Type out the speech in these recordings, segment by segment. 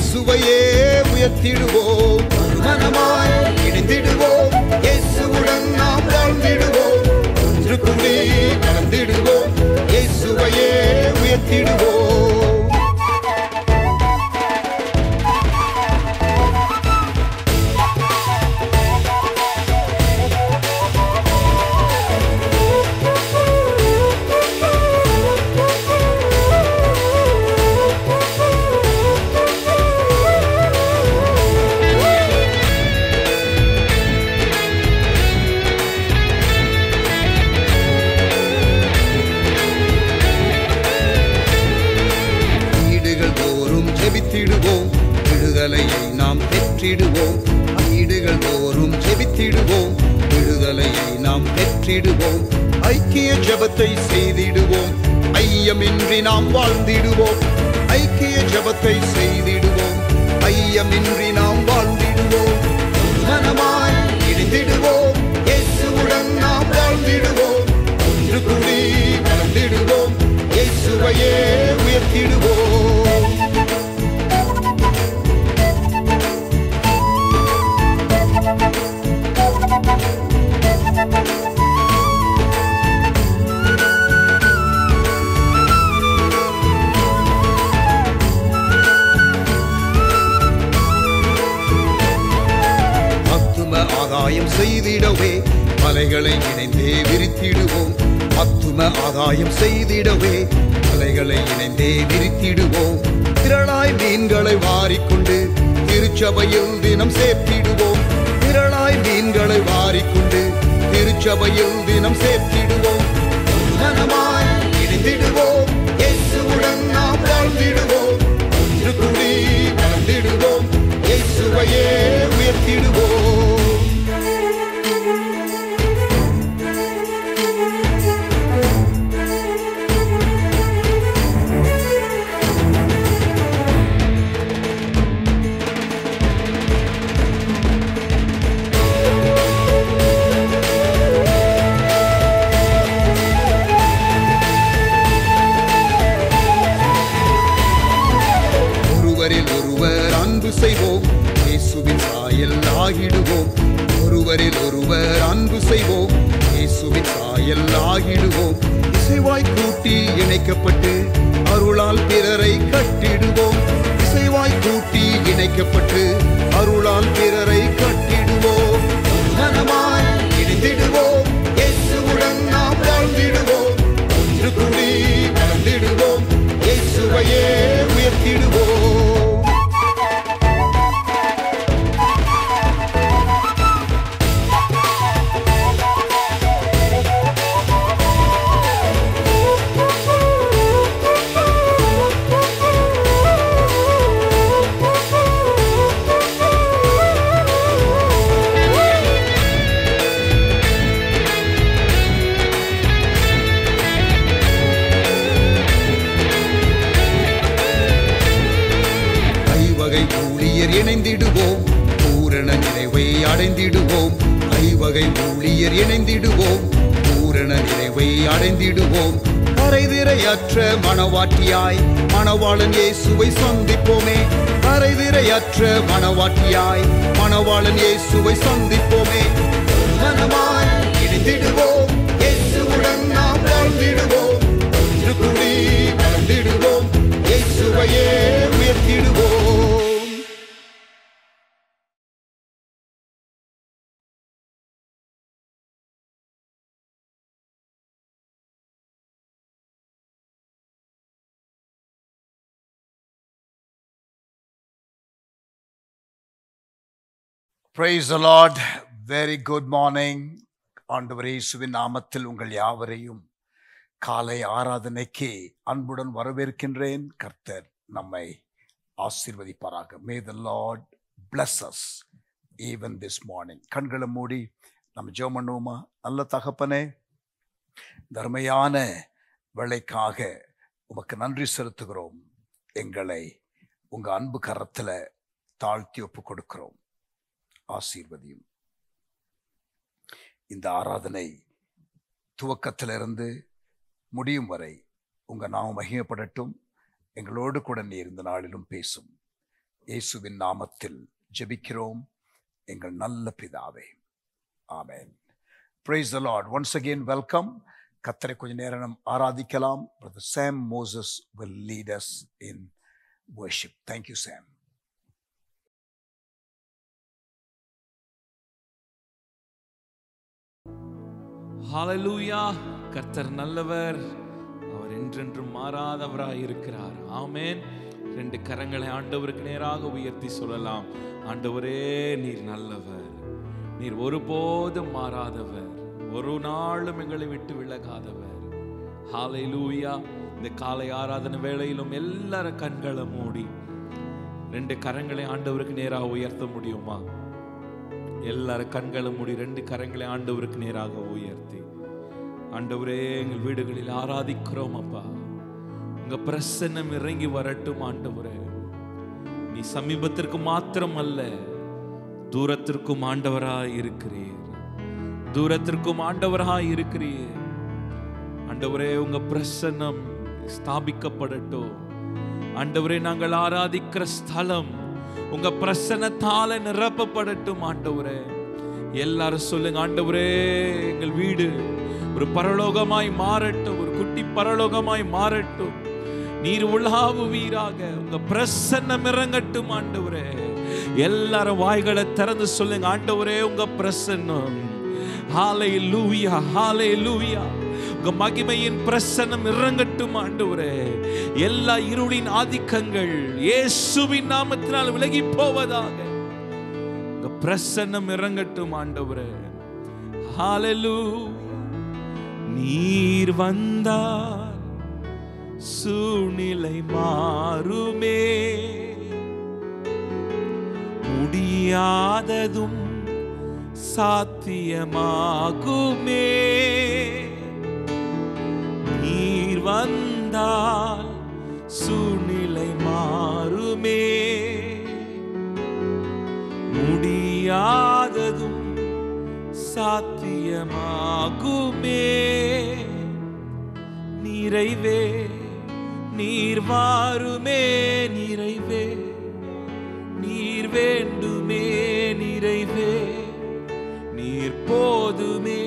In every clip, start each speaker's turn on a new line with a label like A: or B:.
A: இயேசுவையே உயர்த்திடுவோம். மனமாய் இணைந்திடுவோம். இயேசுவுடன் நாம் வாழ்ந்திடுவோம். ஒன்று கூடி கலந்திடுவோம். இயேசுவையே உயர்த்திடுவோம். விடுதலையை நாம் பெற்றிடுவோம். வீடுகள் தோறும் ஜெபித்திடுவோம். விடுதலையை நாம் பெற்றிடுவோம். ஐக்கிய ஜெபத்தை செய்திடுவோம். ஐயமின்றி நாம் வாழ்ந்திடுவோம். ஐக்கிய ஜெபத்தை செய்திடுவோம். ஐயமின்றி நாம் வாழ்ந்திடுவோம். மனமாய் இணைந்திடுவோம். இயேசுவுடன் நாம் வாழ்ந்திடுவோம். ஒன்று கூடி கலந்திடுவோம். இயேசுவையே உயர்த்திடுவோம். ஆதாயம் செய்திடவே மலைகளை இணைந்தே விரித்திடுவோம். ஆத்தும ஆதாயம் செய்திடவே மலைகளை இணைந்தே விரித்திடுவோம். திரளாய் மீன்களை வாரிக்கொண்டு திருச்சபையில் தினம் சேர்த்திடுவோம். திரளாய் மீன்களை வாரிக்கொண்டு திருச்சபையில் தினம் சேர்த்திடுவோம். மனமாய் இணைந்திடுவோம். இயேசுவுடன் நாம் வாழ்ந்திடுவோம். ஒன்று கூடி கலந்திடுவோம். இயேசுவையே உயர்த்திடுவோம். செய்வோம். இயேசுவின் சாயல் ஆகிடுவோம். ஒருவரில் ஒருவர் அன்பு செய்வோம். இயேசுவின் சாயல் ஆகிடுவோம். இசைவாய் கூட்டி இணைக்கப்பட்டு அருளால் பிறரை கட்டிடுவோம். இசைவாய் கூட்டி இணைக்கப்பட்டு அருளால் பிறரை கட்டிடுவோம். மனமாய் இணைந்திடுவோம். இயேசுவுடன் நாம் வாழ்ந்திடுவோம். ஒன்று கூடி கலந்திடுவோம். இயேசுவையே உயர்த்திடுவோம். இணைந்திடுவோம். பூரண நிறைவை அடைந்திடுவோம். ஐவகை ஊழியர் இணைந்திடுவோம். பூரண நிறைவை அடைந்திடுவோம். கரைதிரையற்ற மணவாட்டியாய் மணவாளன் இயேசுவை சந்திப்போமே. கரைதிரையற்ற மணவாட்டியாய் மணவாளன் இயேசுவை சந்திப்போமே. மனமாய் இணைந்திடுவோம். இயேசுவுடன் நாம் வாழ்ந்திடுவோம். ஒன்று கூடி கலந்திடுவோம். இயேசுவையே உயர்த்திடுவோம். Praise the Lord. Very good morning. ஆண்டவர் இயேசுவின் நாமத்தில் உங்கள் யாவரையும் காலை ஆராதனைக்கு அன்புடன் வரவேற்கின்றேன். கர்த்தர் நம்மை ஆசீர்வதிப்பாராக. May the Lord bless us even this morning. கண்களை மூடி நம்ம ஜெபம் பண்ணுவோமா? நல்ல தகப்பனே, தர்மையான வேளைக்காக உமக்கு நன்றி செலுத்துகிறோம். எங்களை உங்க அன்பு கரத்துல தாழ்த்தி ஒப்பு கொடுக்கிறோம். ஆசீர்வதியும். இந்த ஆராதனை துவக்கத்திலிருந்து முடியும் வரை உங்க நாமம் மகிமைப்படட்டும். எங்களோடு கூட நீர் இந்த நாளிலும் பேசும். இயேசுவின் நாமத்தில் ஜெபிக்கிறோம் எங்கள் நல்ல பிதாவே. ஆமென். Praise the Lord. Once again, welcome. கர்த்தரை கொஞ்ச நேரம் ஆராதிக்கலாம். Brother Sam Moses will lead us in worship. Thank you, Sam.
B: ஹalleluya. கர்த்தர் நல்லவர், அவர் என்றென்றும் மாறாதவராய் இருக்கிறார். ஆமென். ரெண்டு கரங்களை ஆண்டவருக்கு நேராக உயர்த்தி சொல்லலாம். ஆண்டவரே, நீர் நல்லவர், நீர் ஒருபோதும் மாறாதவர், ஒரு நாளும் எங்களை விட்டு விலகாதவர். ஹalleluya. இந்த காலை ஆராதனை வேளையிலும் எல்லாரும் கண்களை மூடி ரெண்டு கரங்களை ஆண்டவருக்கு நேராக உயர்த்த முடியுமா? எல்லாரும் கண்களை மூடி ரெண்டு கரங்களை ஆண்டவருக்கு நேராக உயர்த்தி, ஆண்டவரே, எங்கள் வீடுகளில் ஆராதிக்கிறோம் அப்பா, உங்க பிரசன்னம் இறங்கி வரட்டும். ஆண்டவரே, நீ சமீபத்திற்கு மாத்திரம் அல்ல, தூரத்திற்கும் ஆண்டவராய் இருக்கிறீர், தூரத்திற்கும் ஆண்டவராய் இருக்கிறீர். ஆண்டவரே, உங்க பிரசன்னம் ஸ்தாபிக்கப்படட்டும். ஆண்டவரே, நாங்கள் ஆராதிக்கிற ஸ்தலம் உங்க பிரசன்னத்தால நிரப்பப்படட்டும். ஆண்டவரே, எல்லாரும் சொல்லுங்க, ஆண்டவரே, எங்கள் வீடு ஒரு பரலோகமாய் மாறட்டும், ஒரு குட்டி பரலோகமாய் மாறட்டும். நீர் உலாவுவீராக, உங்க பிரசன்னம் இறங்கட்டும். ஆண்டவரே, எல்லாரும் வாய்களை திறந்து சொல்லுங்க, ஆண்டவரே, உங்க பிரசன்னம், ஹalleluya, ஹalleluya, உங்க மகிமையின் பிரசன்னம் இறங்கட்டும். ஆண்டவரே, எல்லா இருளின் ஆதிக்கங்கள் இயேசுவின் நாமத்தினால் விலகி போவதாக, உங்க பிரசன்னம் இறங்கட்டும். ஆண்டவரே, ஹalleluya. நீர் வந்தார் சூழ்நிலை மாறுமே, முடியாததும் சாத்தியமாகுமே. நீர் வந்தால் சூழ்நிலை மாறுமே, முடியாததும் சாத்தியமாகுமே. நிறைவே நீர் வாருமே, நிறைவே நீர் வேண்டுமே, நிறைவே நீர் போதுமே.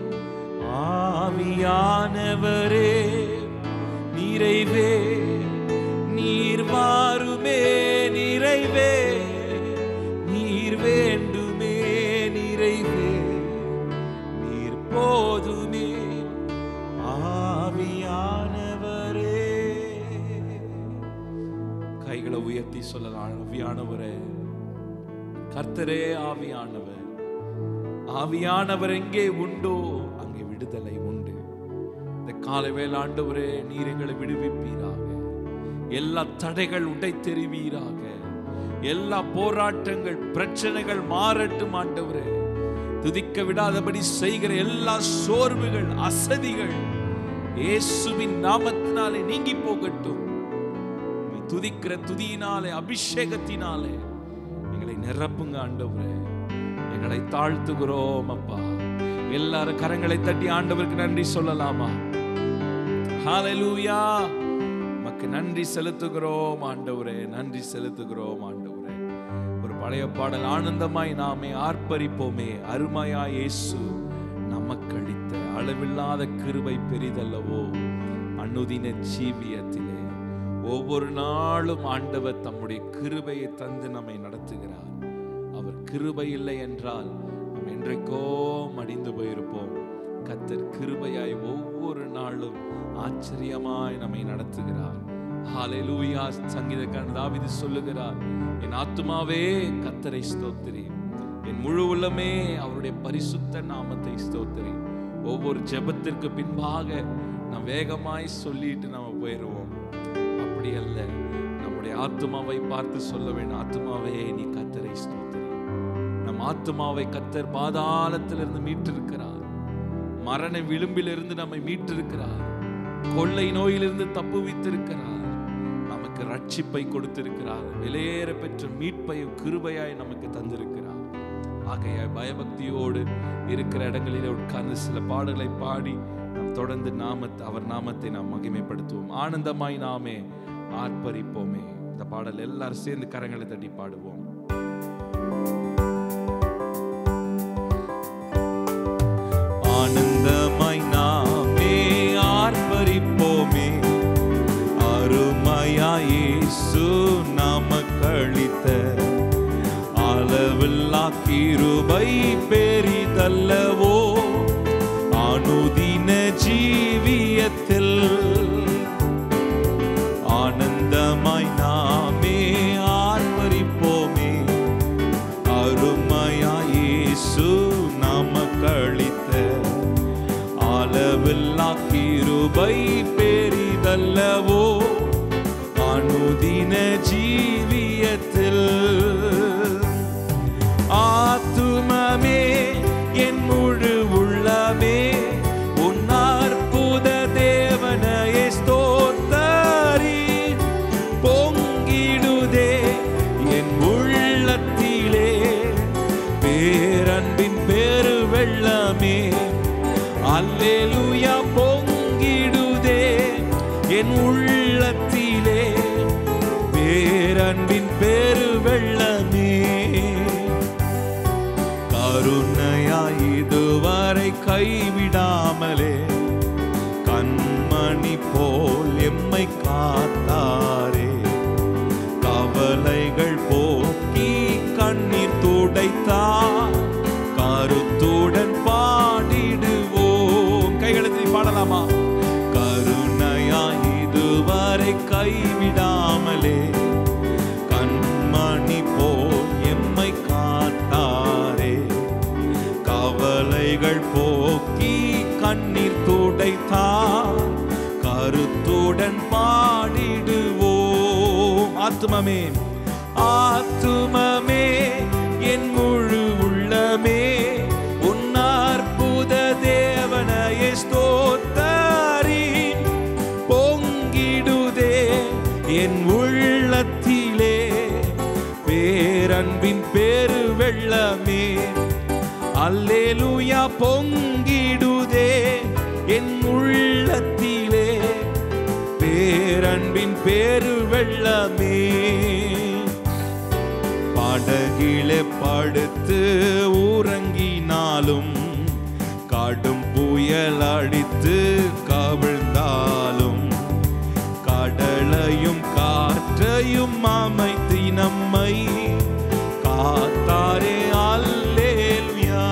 B: ஆவியானவரே, நிறைவே நீர் வாருமே, நிறைவே நீர் வேண்டுமே, நிறைவே நீர் போதுமே. ஆவியானவரே, கைகளை உயர்த்தி சொல்லலாம், ஆவியானவரே, கர்த்தரே ஆவியானவர், ஆவியானவர் எங்கே உண்டோ அங்கே விடுதலை உண்டு. இந்த காலை வேளை ஆண்டவரே, நீர் எங்களை விடுவிப்பீராக, எல்லா தடைகள் உடைத்தெறிவீராக, எல்லா போராட்டங்கள் பிரச்சனைகள் மாறட்டும். ஆண்டவரே, துதிக்க விடாதபடி செய்கிற எல்லா சோர்வுகள் அசதிகள் இயேசுவின் நாமத்தினாலே நீங்கி போகட்டும். துதிக்கிற துதியினாலே, அபிஷேகத்தினாலே எங்களை நிரப்புங்க. ஆண்டவரே, எங்களை தாழ்த்துகிறோம் அப்பா. எல்லாரும் கரங்களை தட்டி ஆண்டவருக்கு நன்றி சொல்லலாமா? ஹalleluya. மக்கு நன்றி செலுத்துகிறோம் ஆண்டவரே, நன்றி செலுத்துகிறோம் ஆண்டவரே. ஒரு பழைய பாடல், ஆனந்தமாய் நாமே ஆர்ப்பரிப்போமே, அருமையாய் இயேசு நமக்கு அளித்த அளவில்லாத கிருபை பெரிதல்லவோ. அனுதின ஜீவியத்திலே ஒவ்வொரு நாளும் ஆண்டவர் தம்முடைய கிருபையை தந்து நம்மை நடத்துகிறார். அவர் கிருபை இல்லை என்றால் நாம் என்றைக்கோ மடிந்து போயிருப்போம். கர்த்தர் கிருபையாய் ஒவ்வொரு நாளும் ஆச்சரியமாய் நம்மை நடத்துகிறார். ஹalleluya. சங்கீதக்காரன் தாவீது சொல்லுகிறார், என் ஆத்துமாவே கர்த்தரை ஸ்தோத்திரி, என் முழு உள்ளமே அவருடைய பரிசுத்த நாமத்தை ஸ்தோத்திரி. ஒவ்வொரு ஜெபத்திற்கு பின்பாக நாம் வேகமாய் சொல்லிட்டு நாம போயிடுவோம். அப்படி அல்ல, நம்முடைய ஆத்துமாவை பார்த்து சொல்ல வேண்டும், ஆத்துமாவே நீ கர்த்தரை ஸ்தோத்திரி. நம் ஆத்துமாவை கர்த்தர் பாதாளத்திலிருந்து மீட்டிருக்கிறார், மரண விளிம்பிலிருந்து நம்மை மீட்டிருக்கிறார், கொள்ளை நோயிலிருந்து தப்புவித்திருக்கிறார், நமக்கு ரட்சிப்பை கொடுத்திருக்கிறார், விலையேற பெற்ற மீட்பையும் கிருபையாய் நமக்கு தந்திருக்கிறார். ஆகையாய் பயபக்தியோடு இருக்கிற இடங்களிலே உட்கார்ந்து சில பாடல்களை பாடி நாம் தொடர்ந்து அவர் நாமத்தை நாம் மகிமைப்படுத்துவோம். ஆனந்தமாய் நாமே ஆர்ப்பரிப்போமே. அந்த பாடல் எல்லாரும் சேர்ந்து கரங்களை தட்டி பாடுவோம். ஆனந்தமாய் நாமே ஆர்ப்பரிப்போமே, அருமையாய் இயேசு நமக்களித்த அளவில்லா கிருபை பெரிதல்லவோ. அனுதின ஜீவியத்தில் ஆனந்தமாய் நாமே ஆர்ப்பரிப்போமே, அருமையாய் இயேசு நமக்களித்த அளவில்லா கிருபை பெரிதல்லவோ. அனுதின ஜீவியத்தில் ஆத்துமமே என் முழு உள்ளமே உன் அற்புத தேவனையே ஸ்தோத்தரி. பொங்கிடுதே என் உள்ளத்திலே பேரன்பின் பெரு வெள்ளமே. அல்லேலூயா. பொங்கிடுதே என் உள்ளத்திலே பேரன்பின் பெரு வெள்ளமே. கருணையாய் இதுவரை கைவிடாமலே கண்மணி போல் எம்மை காத்தாரே. கவலைகள் போக்கி கண்ணீர் துடைத்தார், கருத்துடன் பாடிடுவோம். கைகளை பாடலாமா? கருணையாய் இதுவரை கைவிடாமலே கண்மணி போல் எம்மை காத்தாரே. கவலைகள் போக்கி கண்ணீர் துடைத்தார், கருத்துடன் பாடிடுவோம். ஆத்துமமே ஆத்துமமே என் முழு உள்ளமே உன் அற்புத தேவனையே ஸ்தோத்தரி. பொங்கிடுதே என் உள்ளத்திலே பேரன்பின் பெரு வெள்ளமே. அல்லேலூயா. பொங்கிடுதே என் உள்ளத்திலே பேரன்பின் பெரு வெள்ளமே. படகிலே படுத்து உறங்கினாலும், கடும் புயல் அடித்து கவிழ்ந்தாலும், கடலையும் காற்றையும் அமைத்து நம்மை காத்தாரே. அல்லேலூயா.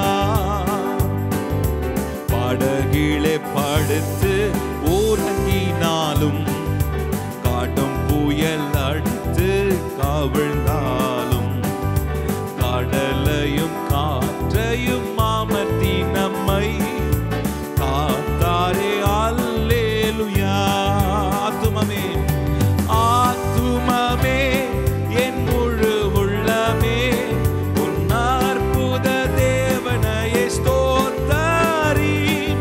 B: படகிலே படுத்து உறங்கினாலும், கடும் புயல் அடித்து கவிழ்ந்தாலும், கடலையும் காற்றையும் அமர்த்தி நம்மை காத்தாரே. அல்லேலூயா. ஆத்துமமே ஆத்துமமே என் முழு உள்ளமே உன் அற்புத தேவனையே ஸ்தோத்தரி.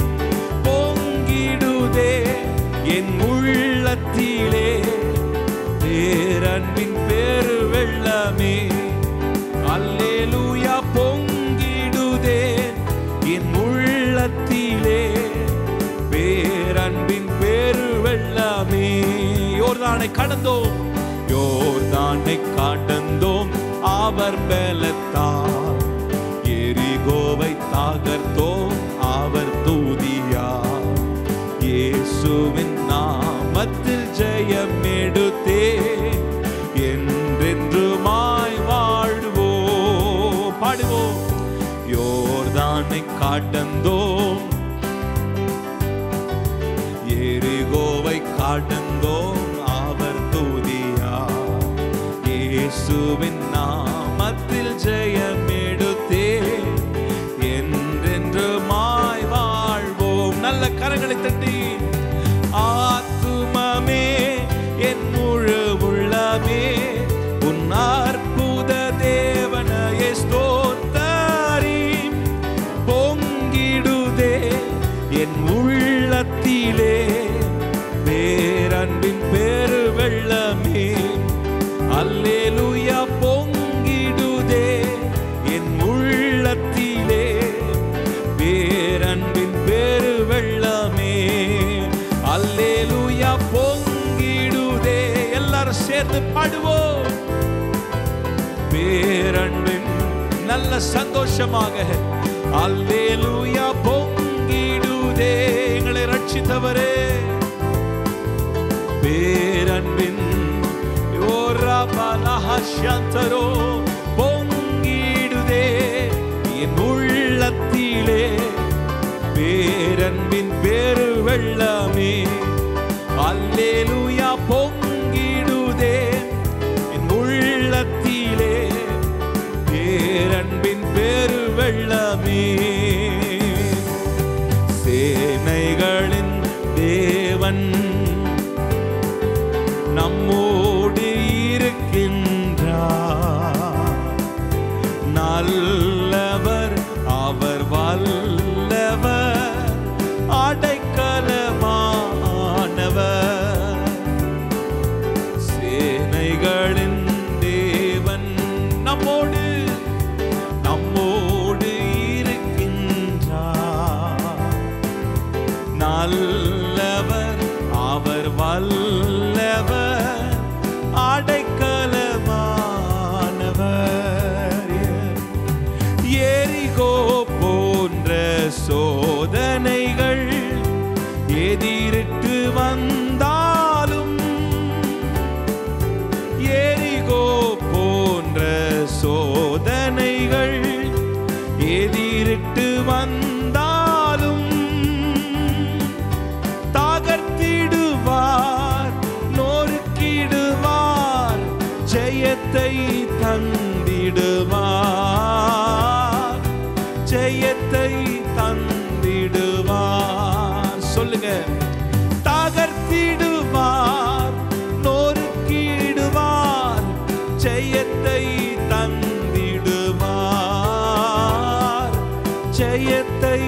B: பொங்கிடுதே என் உள்ளத்திலே பேரன்பின் பெரு வெள்ளமே. அல்லேலூயா. பொங்கிடுதே என் உள்ளத்திலே பேரன்பின் பெரு வெள்ளமே. யோர்தானை கடந்தோம், யோர்தானை கடந்தோம் அவர் பலத்தால். எரிகோவை தகர்த்தோம் அவர் தூதியால். இயேசுவின் நாமத்தில் ஜெயம் எடுத்தே என்றென்றுமாய் வாழ்வோம். பாடுவோம். யோர்தானை கடந்தோம், எரிகோவை கடந்தோம் அவர் தூதியால். இயேசுவின் நாமத்தில் ஜெயம் எடுத்தே என்றென்றுமாய் வாழ்வோம். நல்ல கரங்களை தட்டி ஆத்துமமே என் முழு உள்ளமே உன் அற்புத தேவனையே ஸ்தோத்தரி. பொங்கிடுதே சேர்ந்து பாடுவோம். பேரன்பின் நல்ல சந்தோஷமாக அல்லேலூயா பொங்கிடுதே எங்களை ரட்சித்தவரே. பேரன்பின் ஓரபலஹஷந்தரோ பொங்கிடுதே என் உள்ளத்திலே. பேரன்பின் பேரு வெள்ளமே அல்லேலூயா பொங்கிடுதே என் உள்ளத்திலே. பேரன்பின் பேரு வெள்ளமே. சேனைகளின் தேவன் நம்மோடு இருக்கின்றார். நல்லவர் அவர் வல்லவர் அடைக்கலமானவர். சேனைகளின் தேவன் நம்மோடு இருக்கின்றார். நல்லவர் அவர் வல்லவர் அடைக்கலமானவர். எரிகோ போன்ற சோதனைகள் எதிரிட்டு வந்தாலும், எரிகோ போன்ற சோதனைகள் எதிரிட்டு வந்தாலும் தாகர்த்திடுவார், நொறுக்கிடுவார், ஜெயத்தை தந்திடுவார், ஜெயத்தை தந்திடுவார். சொல்லுங்க. தாகர்த்திடுவார், நொறுக்கிடுவார், ஜெயத்தை தந்திடுவார், ஜெயத்தை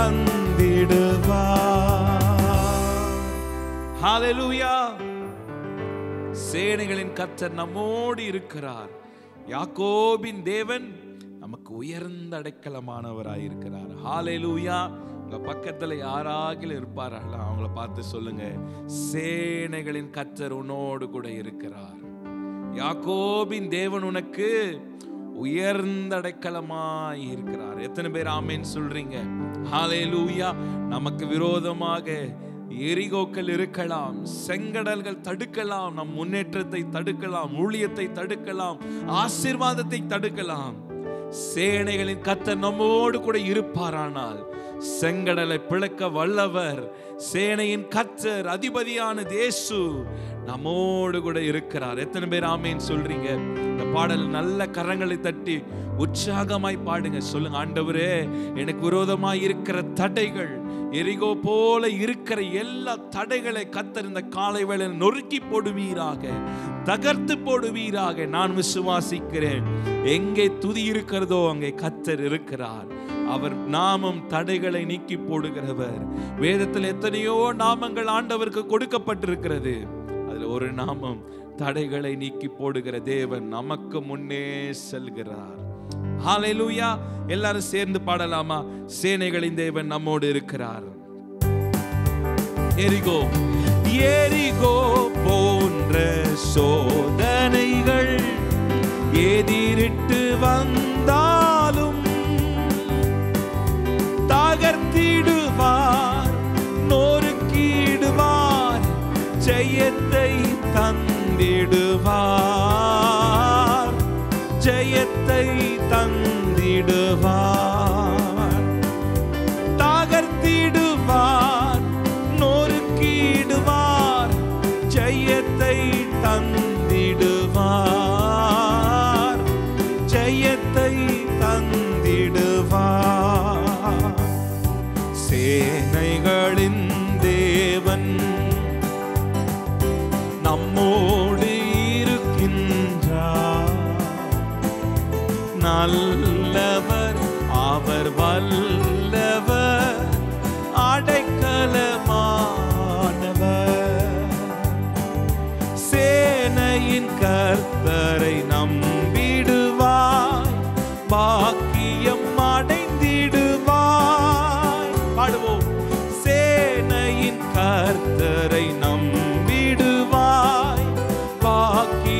B: தந்திடுவார். ஹல்லேலூயா. சேனைகளின் கர்த்தர் நம்மோடு இருக்கிறார். யாக்கோபின் தேவன் நமக்கு உயர்ந்த அடைக்கலமானவராயிருக்கிறார். ஹல்லேலூயா. உங்க பக்கத்துல யாராகிலும் இருப்பார்களா அவங்கள பார்த்து சொல்லுங்க, சேனைகளின் கர்த்தர் உன்னோடு கூட இருக்கிறார். யாக்கோபின் தேவன் உனக்கு உயர்ந்த அடைக்கலமாய் இருக்கிறார். எத்தனை பேர் ஆமென் சொல்றீங்க? ஹல்லேலூயா. நமக்கு விரோதமாக எரிகோக்கள் இருக்கலாம், செங்கடல்கள் தடுக்கலாம், நம் முன்னேற்றத்தை தடுக்கலாம், ஊழியத்தை தடுக்கலாம், ஆசீர்வாதத்தை தடுக்கலாம். சேனைகளின் கர்த்தர் நம்மோடு கூட இருப்பாரானால் செங்கடலை பிளக்க வல்லவர். சேனையின் கர்த்தர் அதிபதியான இயேசு நம்மோடு கூட இருக்கிறார். எத்தனை பேர் ஆமென் சொல்றீங்க? இந்த பாடல் நல்ல கரங்களை தட்டி உற்சாகமாய் பாடுங்க. சொல்லுங்க, ஆண்டவரே எனக்கு விரோதமாய் இருக்கிற தடைகள், எரிகோ போல இருக்கிற எல்லா தடைகளை கர்த்தர் இந்த காலை வேளையில் நொறுக்கி போடுவீராக, தகர்த்து போடுவீராக. நான் விசுவாசிக்கிறேன். எங்கே துதி இருக்கிறதோ அங்கே கர்த்தர் இருக்கிறார். அவர் நாமம் தடைகளை நீக்கி போடுகிறவர். வேதத்தில் எத்தனையோ நாமங்கள் ஆண்டவருக்கு கொடுக்கப்பட்டிருக்கிறது. அதுல ஒரு நாமம் தடைகளை நீக்கி போடுகிற தேவன் நமக்கு முன்னே செல்கிறார். ஹல்லேலூயா. எல்லாரும் சேர்ந்து பாடலாமா? சேனைகளின் தேவன் நம்மோடு இருக்கிறார். எரிகோ எரிகோ போன்ற சோதனைகள் எதிரிட்டு வந்தாலும் தாகர்த்திடுவார், நொறுக்கிடுவார், ஜெயத்தை தந்திடுவார், ஜெயத்தை தந்திடுவார். தாகர்த்திடுவார், நொறுக்கிடுவார், ஜெயத்தை தந்திடுவார், ஜெயத்தை தந்திடுவார். சேனைகளின் தேவன் நம்மோடு இருக்கின்றார். நல்லவர் அவர் வல்லவர் அடைக்கலமானவர். சேனையின் கர்த்தரை நம்பிடுவாய், பாக்கியம் அடைந்திடுவாய். பாடுவோம். சேனையின் கர்த்தரை நம்பிடுவாய், பாக்கியம்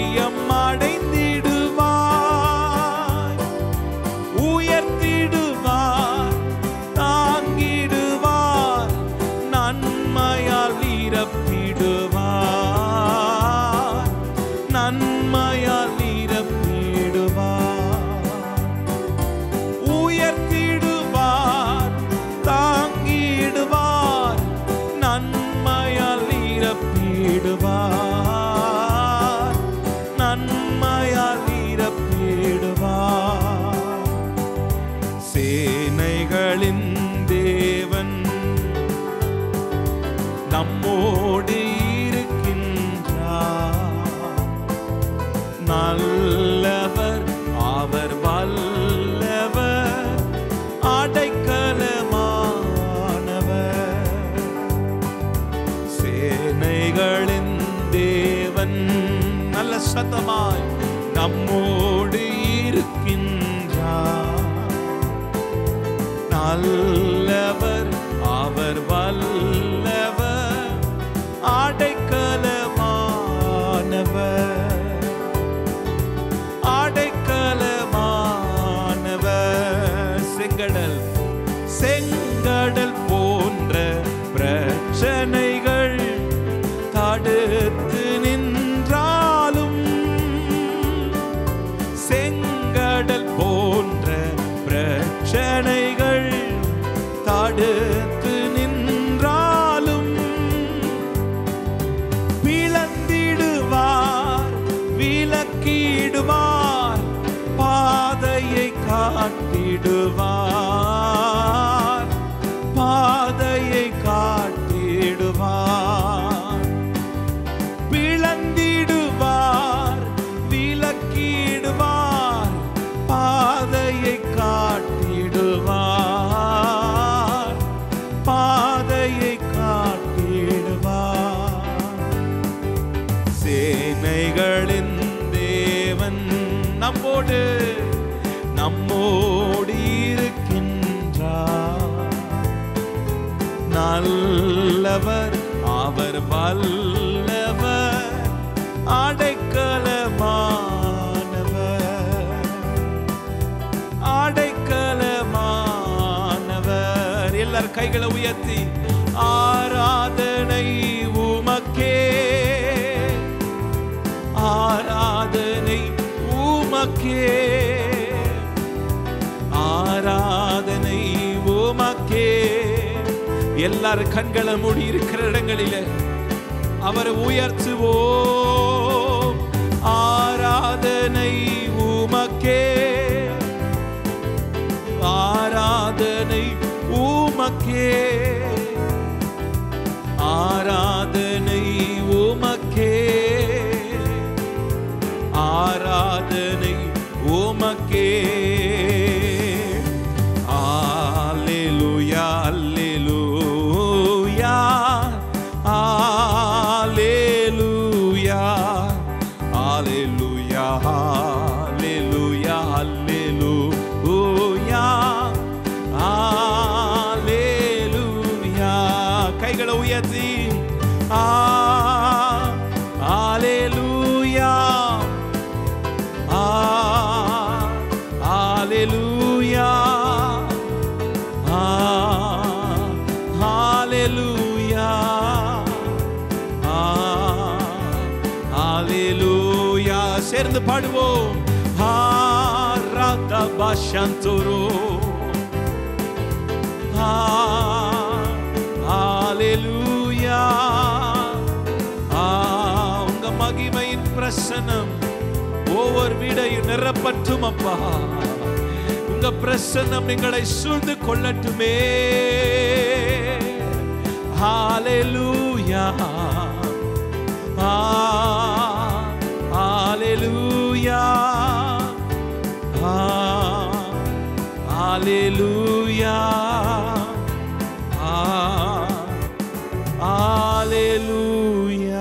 B: செங்கடல் போன்ற பிரச்சனைகள் தடுத்து நின்றாலும் பிளந்திடுவார், விலக்கிடுவார், பாதையை காட்டிடுவார், பாதையை காட்டிடுவார். பிளந்திடுவார், விலக்கிடுவார், பாதையை காட்டிடுவார், பாதையை காட்டிடுவார். சேனைகளின் தேவன் நம்மோடு இருக்கின்றார். நல்லவர், அவர் வல்லவர், அடைக்கலமானவர், அடைக்கலமானவர். எல்லாரும் கைகளை உயர்த்தி ஆராதனை உமக்கே, ஆராதனை உமக்கே, ஆராதனை உமக்கே. எல்லாரும் கண்களை மூடி இருக்கிற இடங்களிலே அவரை உயர்த்துவோம். ஆராதனை உமக்கே, ஆராதனை உமக்கே, ஆராதனை உமக்கே, ஆராதனை உமக்கே. அல்லேலூயா, அல்லேலூயா, அல்லேலூயா, அல்லேலூயா, அல்லேலூயா, அல்லேலூயா, அல்லேலூயா. கைகளை உயர்த்தி அல்லேலூயா, அல்லேலூயா, அல்லேலூயா, அல்லேலூயா. சேர்ந்து பாடுவோம். ராதபாஷந்தோரோ, அல்லேலூயா. உங்க மகிமையின் பிரசன்னம் ஒவ்வொரு வீடையும் நிரப்பட்டும் அப்பா. உங்க பிரசன்னம் எங்களை சூழ்ந்து கொள்ளட்டுமே. ஹல்லேலூயா, ஹல்லேலூயா, ஹல்லேலூயா, ஹல்லேலூயா.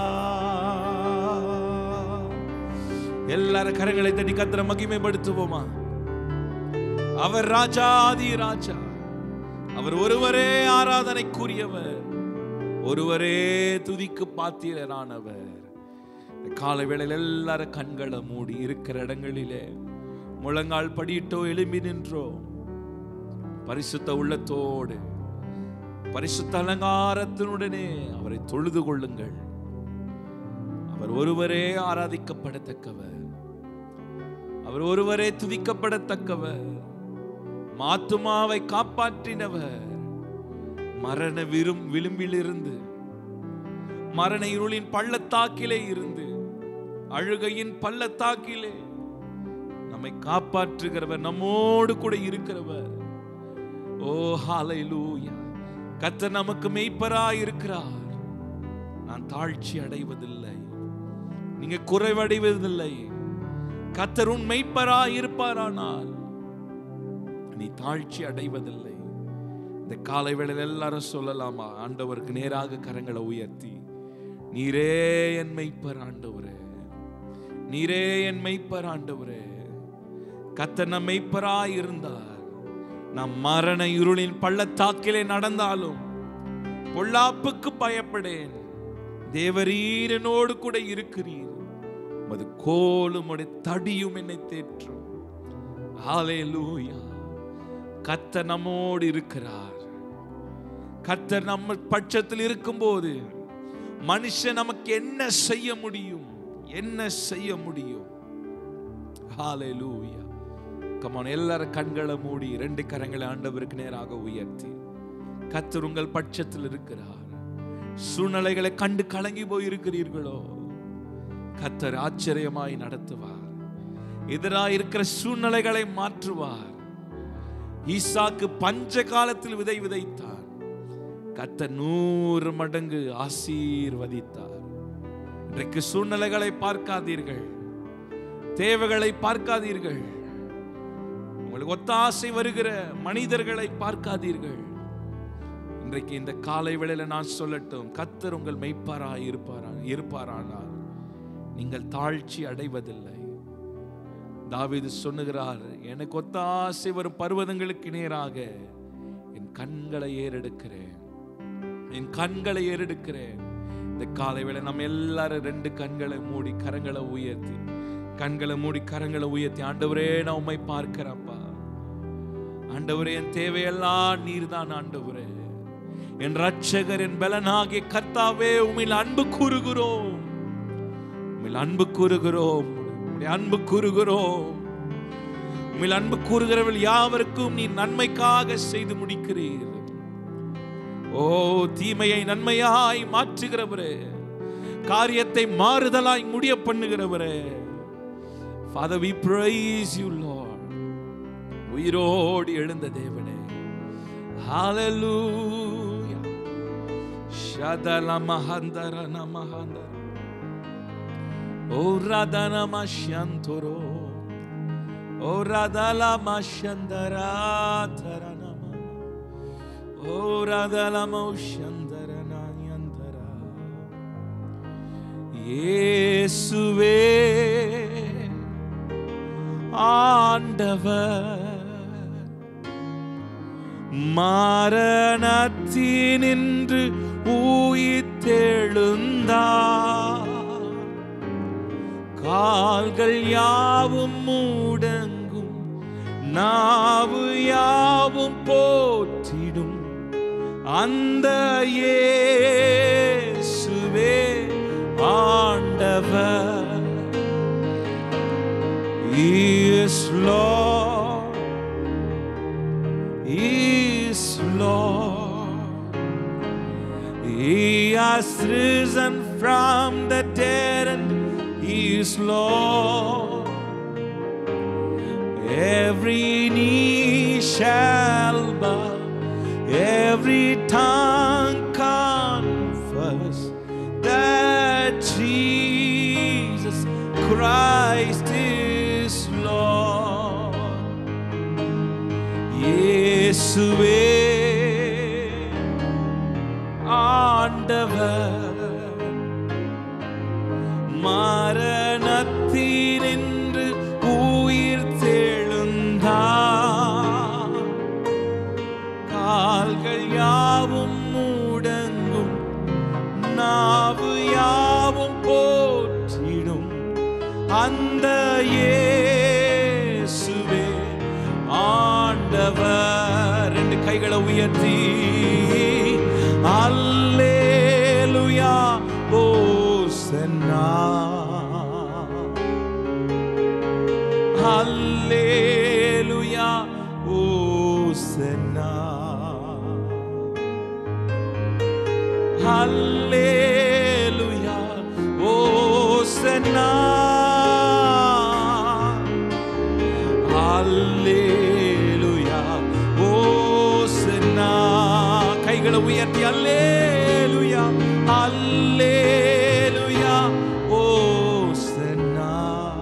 B: எல்லாரும் கரங்களை தட்டி கர்த்தரை மகிமைப்படுத்துவோமா? அவர் ராஜாதி ராஜா, அவர் ஒருவரே ஆராதனைக்குரியவர், ஒருவரே துதிக்கு பாத்திரரானவர். காலை வேளையில் எல்லாரும் கண்களை மூடி இருக்கிற இடங்களிலே முழங்கால் படியிட்டோ எழும்பி நின்றோ பரிசுத்த உள்ளத்தோடு பரிசுத்த அலங்காரத்தினுடனே அவரை தொழுது கொள்ளுங்கள். அவர் ஒருவரே ஆராதிக்கப்படத்தக்கவர், அவர் ஒருவரே துதிக்கப்படத்தக்கவர். ஆத்துமாவை காப்பாற்றினவர். மரண விளிம்பில் இருந்து, மரண இருளின் பள்ளத்தாக்கிலே இருந்து, அழுகையின் பள்ளத்தாக்கிலே நம்மை காப்பாற்றுகிறவர், நம்மோடு கூட இருக்கிறவர். ஓ ஹல்லேலூயா. கர்த்தர் நமக்கு மெய்ப்பராய் இருக்கிறார். நான் தாழ்ச்சி அடைவதில்லை, நீங்க குறைவடைவதில்லை. கர்த்தர் உன் மெய்ப்பராய் இருப்பாரானால் நீ தாழ்ச்சி அடைவதில்லை. இந்த காலை வேளையில் எல்லாரும் சொல்லலாமா? ஆண்டவருக்கு நேராக கரங்களை உயர்த்தி, நீரே என் மெய்ப்பர் ஆண்டவரே, நீரே என் மெய்ப்பர் ஆண்டவரே. கர்த்தர் நம் மெய்ப்பராய் இருந்தார். நம் மரண இருளின் பள்ளத்தாக்கிலே நடந்தாலும் பொல்லாப்புக்கு பயப்படேன். தேவரீர் என்னோடு கூட இருக்கிறீர். உமது கோலும் உம்முடைய தடியும் என்னை தேற்றும். ஹல்லேலூயா. கர்த்தர் நம்மோடு இருக்கிறார். கர்த்தர் நம்ம பட்சத்தில் இருக்கும்போது மனுஷன் நமக்கு என்ன செய்ய முடியும்? என்ன செய்ய முடியும்? ஹalleluya. Come on, எல்லாரும் கண்களை மூடி 2 கரங்களை ஆண்டவருக்கு நேராக உயர்த்தி, கர்த்தர் உங்கள் பட்சத்தில் இருக்கிறார். சூழ்நிலைகளை கண்டு கலங்கி போய் இருக்கிறீர்களோ, கர்த்தர் ஆச்சரியமாய் நடத்துவார். எதிராக இருக்கிற சூழ்நிலைகளை மாற்றுவார். ஈசாக்கு பஞ்ச காலத்தில் விதை விதைத்தார், கர்த்தர் 100 மடங்கு ஆசீர்வதித்தார். இன்றைக்கு சூழ்நிலைகளை பார்க்காதீர்கள், தேவைகளை பார்க்காதீர்கள், உங்களுக்கு ஒத்தாசை வருகிற மனிதர்களை பார்க்காதீர்கள். இன்றைக்கு இந்த காலை வேளையில நான் சொல்லட்டும், கர்த்தர் உங்கள் மெய்ப்பாராய் இருப்பாரானால் நீங்கள் தாழ்ச்சி அடைவதில்லை. தாவீது சொல்லுகிறார், எனக்கு ஒத்தாசை வரும் பர்வதங்களுக்கு நேராக என் கண்களை ஏறெடுக்கிறேன், என் கண்களை ஏறெடுக்கிறேன். இந்த காலை வேளை நம்ம எல்லாரும் 2 கண்களை மூடி கரங்களை உயர்த்தி, கண்களை மூடி கரங்களை உயர்த்தி, ஆண்டவரே நான் உம்மை பார்க்கிறேன்ப்பா, ஆண்டவரே என் தேவையெல்லாம் நீர்தான், ஆண்டவரே என் ரட்சகர், என் பலனாகிய கர்த்தாவே உம்மில் அன்பு கூறுகிறோம், உம்மில் அன்பு கூறுகிறோம், அன்பு கூறுகிறோம். உம்மில் அன்பு கூறுகிறவர்கள் யாவருக்கும் நீ நன்மைக்காக செய்து முடிக்கிறீர். ஓ, தீமையை நன்மையாய் மாற்றுகிறவரே, காரியத்தை மாறுதலாய் முடிய பண்ணுகிறவரே, Father, we praise you, Lord. உயிரோடு எழுந்த தேவனே, hallelujah. Shadala mahandara namahandara, o radana mashyantoro, o radala mashyandara taranama, o radala mashyandara nayandara. இயேசுவே ஆண்டவர், மரணத்தினின்று உயிர்த்தெழுந்தார், கால்கள் யாவும் முடங்கும், நாவு யாவும் போற்றிடும் அந்த இயேசுவே ஆண்டவர். He is Lord, He is Lord. He has risen from the dead and He is Lord. Every knee shall bow, every tongue confess that Jesus Christ is Lord. இயேசுவே ஆண்டவர், மரணத்தினின்று உயிர்த்தெழுந்தார், கால்கள் யாவும் முடங்கும், நாவு யாவும் போற்றிடும் அந்த இயேசுவே ஆண்டவர். 2 கைகளை உயர்த்தி அல்லேலூயா ஓசன்னா, அல்லேலூயா ஓசன்னா, அல்லேலூயா ஓசன்னா, அல்லேலூயா ஓசன்னா. கைகளை உயர்த்தி அல்லேலூயா, அல்லேலூயா ஓசன்னா,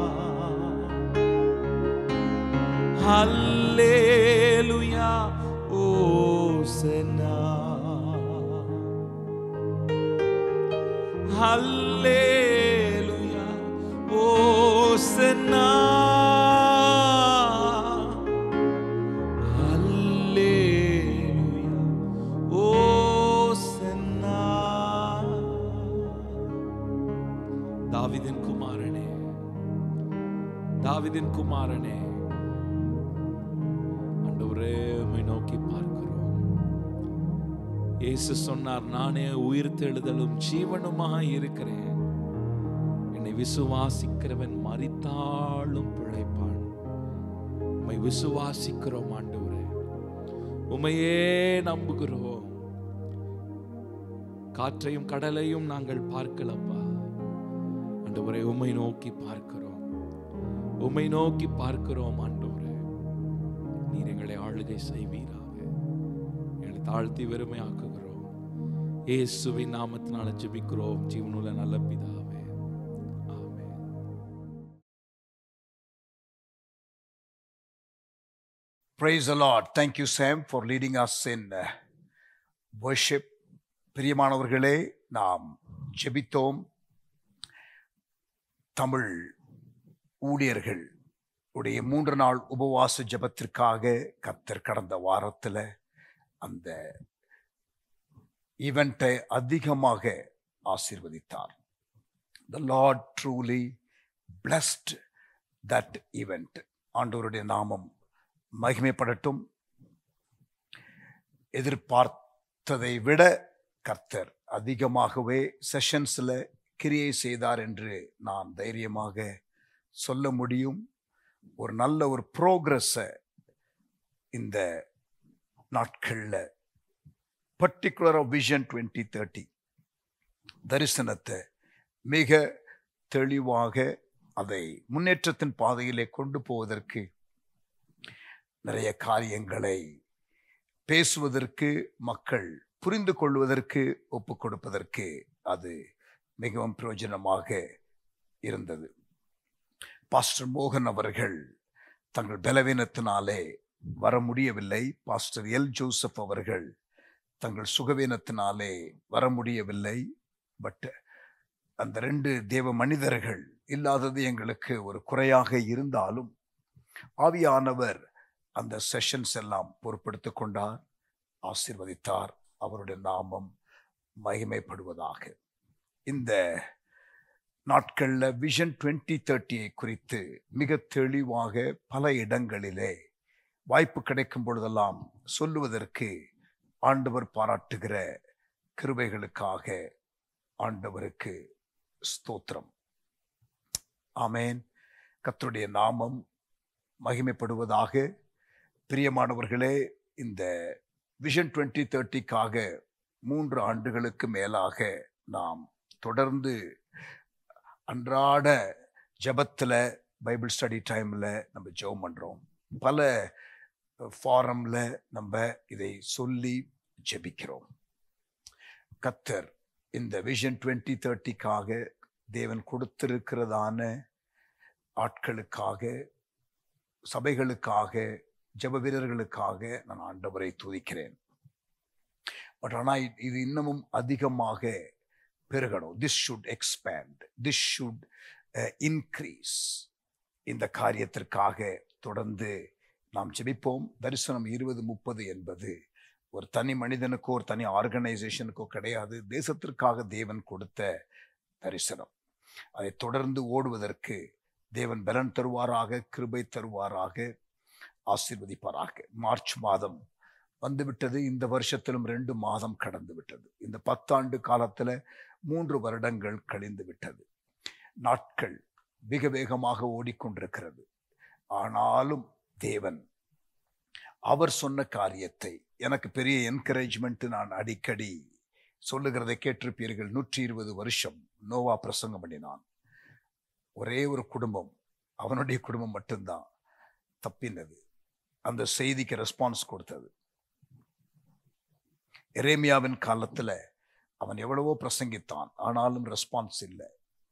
B: அல்லேலூயா ஓசன்னா, அல்லேலூயா ஓசன்னா, அல்லேலூயா ஓசன்னா. தாவீதின் குமாரனே, தாவீதின் குமாரனே, ஆண்டவரே உம்மை நோக்கி பார்க்கிறோம். இயேசு சொன்னார், நானே உயிர்த்தெழுதலும் ஜீவனுமாய் இருக்கிறேன், என்னை விசுவாசிக்கிறவன் மரித்தாலும் பிழைப்பான். விசுவாசிக்கிறோம் ஆண்டவரே, உம்மையே நம்புகிறோம். காற்றையும் கடலையும் நாங்கள் பார்க்கலப்பா ஆண்டவரே, உம்மை நோக்கி பார்க்கிறோம், உம்மை நோக்கி பார்க்கிறோம் ஆண்டவரே. நீர் எங்களை ஆளுகை செய்வீராக. எங்களை தாழ்த்தி வெறுமையாக்குகிறோம். இயேசுவின் நாமத்தினால ஜெபிக்கிறோம் ஜீவனுள்ள நல்ல பிதாவே, ஆமென்.
A: Praise the Lord. Thank you, Sam, for leading us in worship. பிரியமானவர்களே, நாம் ஜெபித்தோம். தமிழ் ஊழியர்கள் உடைய 3 நாள் உபவாச ஜெபத்திற்காக கர்த்தர் கடந்த வாரத்தில் அந்த ஈவெண்ட்டை அதிகமாக ஆசீர்வதித்தார். The Lord truly blessed that event. ஆண்டவருடைய நாமம் மகிமைப்படட்டும். எதிர்பார்த்ததை விட கர்த்தர் அதிகமாகவே செஷன்ஸில் கிரியை செய்தார் என்று நான் தைரியமாக சொல்ல முடியும். ஒரு நல்ல ஒரு ப்ரோக்ரஸை இந்த நாட்களில் பர்டிகுலராக விஷன் 2030 தரிசனத்தை மிக தெளிவாக அதை முன்னேற்றத்தின் பாதையிலே கொண்டு போவதற்கு நிறைய காரியங்களை பேசுவதற்கு, மக்கள் புரிந்து கொள்வதற்கு, ஒப்பு கொடுப்பதற்கு அது மிகவும் பிரயோஜனமாக இருந்தது. பாஸ்டர் மோகன் அவர்கள் தங்கள் பலவீனத்தினாலே வர முடியவில்லை. பாஸ்டர் எல் ஜோசப் அவர்கள் தங்கள் சுகவீனத்தினாலே வர முடியவில்லை. பட் அந்த 2 தேவ மனிதர்கள் இல்லாதது எங்களுக்கு ஒரு குறையாக இருந்தாலும் ஆவியானவர் அந்த செஷன்ஸ் எல்லாம் பொறுப்பெடுத்து கொண்டார், ஆசீர்வதித்தார். அவருடைய நாமம் மகிமைப்படுவதாக. இந்த நாட்களில் விஷன் 2030 குறித்து மிக தெளிவாக பல இடங்களிலே வாய்ப்பு கிடைக்கும் பொழுதெல்லாம் சொல்லுவதற்கு ஆண்டவர் பாராட்டுகிற கிருபைகளுக்காக ஆண்டவருக்கு ஸ்தோத்திரம். ஆமேன். கர்த்தருடைய நாமம் மகிமைப்படுவதாக. பிரியமானவர்களே, இந்த விஷன் 2030க்காக 3 ஆண்டுகளுக்கு மேலாக நாம் தொடர்ந்து அன்றாட ஜெபத்தில், பைபிள் ஸ்டடி டைமில் நம்ம ஜெபம் பண்ணுறோம். பல ஃபாரமில் நம்ம இதை சொல்லி ஜெபிக்கிறோம். கர்த்தர் இந்த விஷன் 2030க்காக தேவன் கொடுத்திருக்கிறதான ஆட்களுக்காக, சபைகளுக்காக, ஜெப வீரர்களுக்காக நான் ஆண்டவரை துதிக்கிறேன். பட் ஆனால் இது இன்னமும் அதிகமாக பெருகணும். This should expand, this should increase. இந்த காரியத்திற்காக தொடர்ந்து நாம் ஜெபிப்போம். தரிசனம் 2030 என்பது ஒரு தனி மனிதனுக்கோ ஒரு தனி ஆர்கனைசேஷனுக்கோ கிடையாது. தேசத்திற்காக தேவன் கொடுத்த தரிசனம். அதை தொடர்ந்து ஓடுவதற்கு தேவன் பலன் தருவாராக, கிருபை தருவாராக, ஆசீர்வதிப்பாராக. மார்ச் மாதம் வந்துவிட்டது. இந்த வருஷத்திலும் 2 மாதம் கடந்து விட்டது. இந்த 10 ஆண்டு காலத்தில் 3 வருடங்கள் கழிந்து விட்டது. நாட்கள் மிக வேகமாக ஓடிக்கொண்டிருக்கிறது. ஆனாலும் தேவன் அவர் சொன்ன காரியத்தை, எனக்கு பெரிய என்கரேஜ்மெண்ட், நான் அடிக்கடி சொல்லுகிறதை கேட்டிருப்பீர்கள். 120 வருஷம் நோவா பிரசங்கம் பண்ணினான். ஒரே ஒரு குடும்பம், அவனுடைய குடும்பம் மட்டும்தான் தப்பினது, அந்த செய்திக்கு ரெஸ்பான்ஸ் கொடுத்தது. எரேமியாவின் காலத்தில் அவன் எவ்வளவோ பிரசங்கித்தான், ஆனாலும் ரெஸ்பான்ஸ் இல்லை.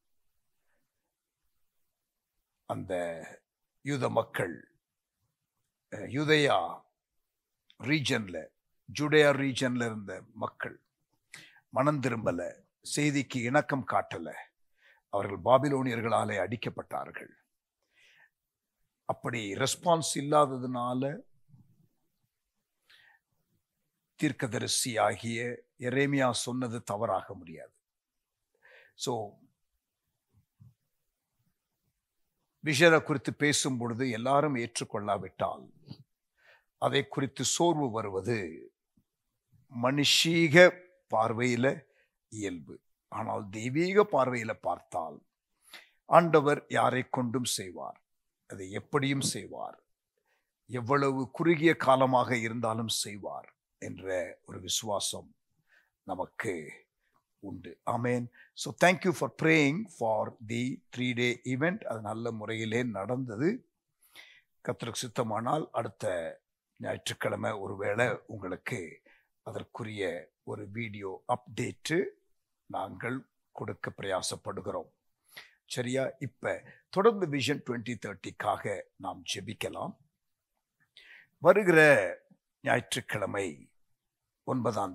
A: அந்த யூத மக்கள் யூதேயா ரீஜன்ல, ஜூடேயா ரீஜன்ல இருந்த மக்கள் மனம் திரும்பல, செய்திக்கு இணக்கம் காட்டல. அவர்கள் பாபிலோனியர்களாலே அடிக்கப்பட்டார்கள். அப்படி ரெஸ்பான்ஸ் இல்லாததுனால தீர்க்கதரிசி ஆகிய எரேமியா சொன்னது தவறாக முடியாது. ஸோ விஷயத்தை குறித்து பேசும் பொழுது எல்லாரும் ஏற்றுக்கொள்ளாவிட்டால் அதை குறித்து சோர்வு வருவது மனுஷீக பார்வையில இயல்பு. ஆனால் தெய்வீக பார்வையில பார்த்தால் ஆண்டவர் யாரை கொண்டும் செய்வார், அதை எப்படியும் செய்வார். எவ்வளவு குறுகிய காலமாக இருந்தாலும் செய்வார் என்ற ஒரு விசுவாசம் நமக்கு உண்டு. ஆமென். So thank you for praying for the 3-day event. அது நல்ல முறையிலே நடந்தது. கர்த்தருக்கு சித்தமானால் அடுத்த ஞாயிற்றுக்கிழமை ஒருவேளை உங்களுக்கு அதற்குரிய ஒரு வீடியோ அப்டேட்டு நாங்கள் கொடுக்க பிரயாசப்படுகிறோம். சரியா? இப்ப தொடர்ந்து விஷன் 2030க்காக நாம் ஜெபிக்கலாம். வருகிற ஞாயிற்றுக்கிழமை 10ஆம்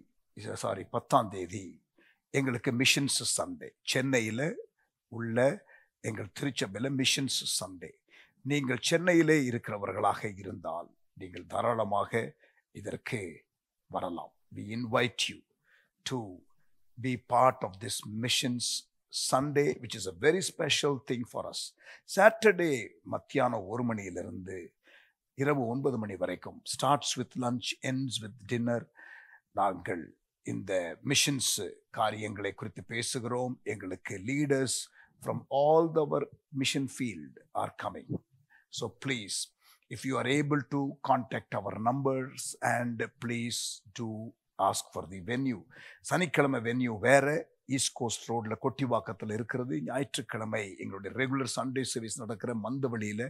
A: தேதி எங்களுக்கு மிஷன்ஸ் சண்டே. சென்னையில் உள்ள எங்கள் திருச்சபையில் மிஷன்ஸ் சண்டே. நீங்கள் சென்னையிலே இருக்கிறவர்களாக இருந்தால் நீங்கள் தாராளமாக இதற்கு வரலாம். We invite you to be part of this missions Sunday, which is a very special thing for us. Saturday மத்தியானம் 1 மணியிலிருந்து இரவு 9 மணி வரைக்கும், starts with lunch, ends with dinner. நாங்கள் இந்த மிஷன்ஸ் காரியங்களை குறித்து பேசுகிறோம். எங்களுக்கு leaders from all our mission field are coming. So please, if you are able to, contact our numbers and please do ask for the venue. சனிக்கிழமை venue வேற, east coast ரோட்ல கொட்டிவாக்கத்தில் இருக்கிறது. ஞாயிற்றுக்கிழமை எங்களுடைய ரெகுலர் சண்டே சர்வீஸ் நடக்கிற மந்தவெளியில்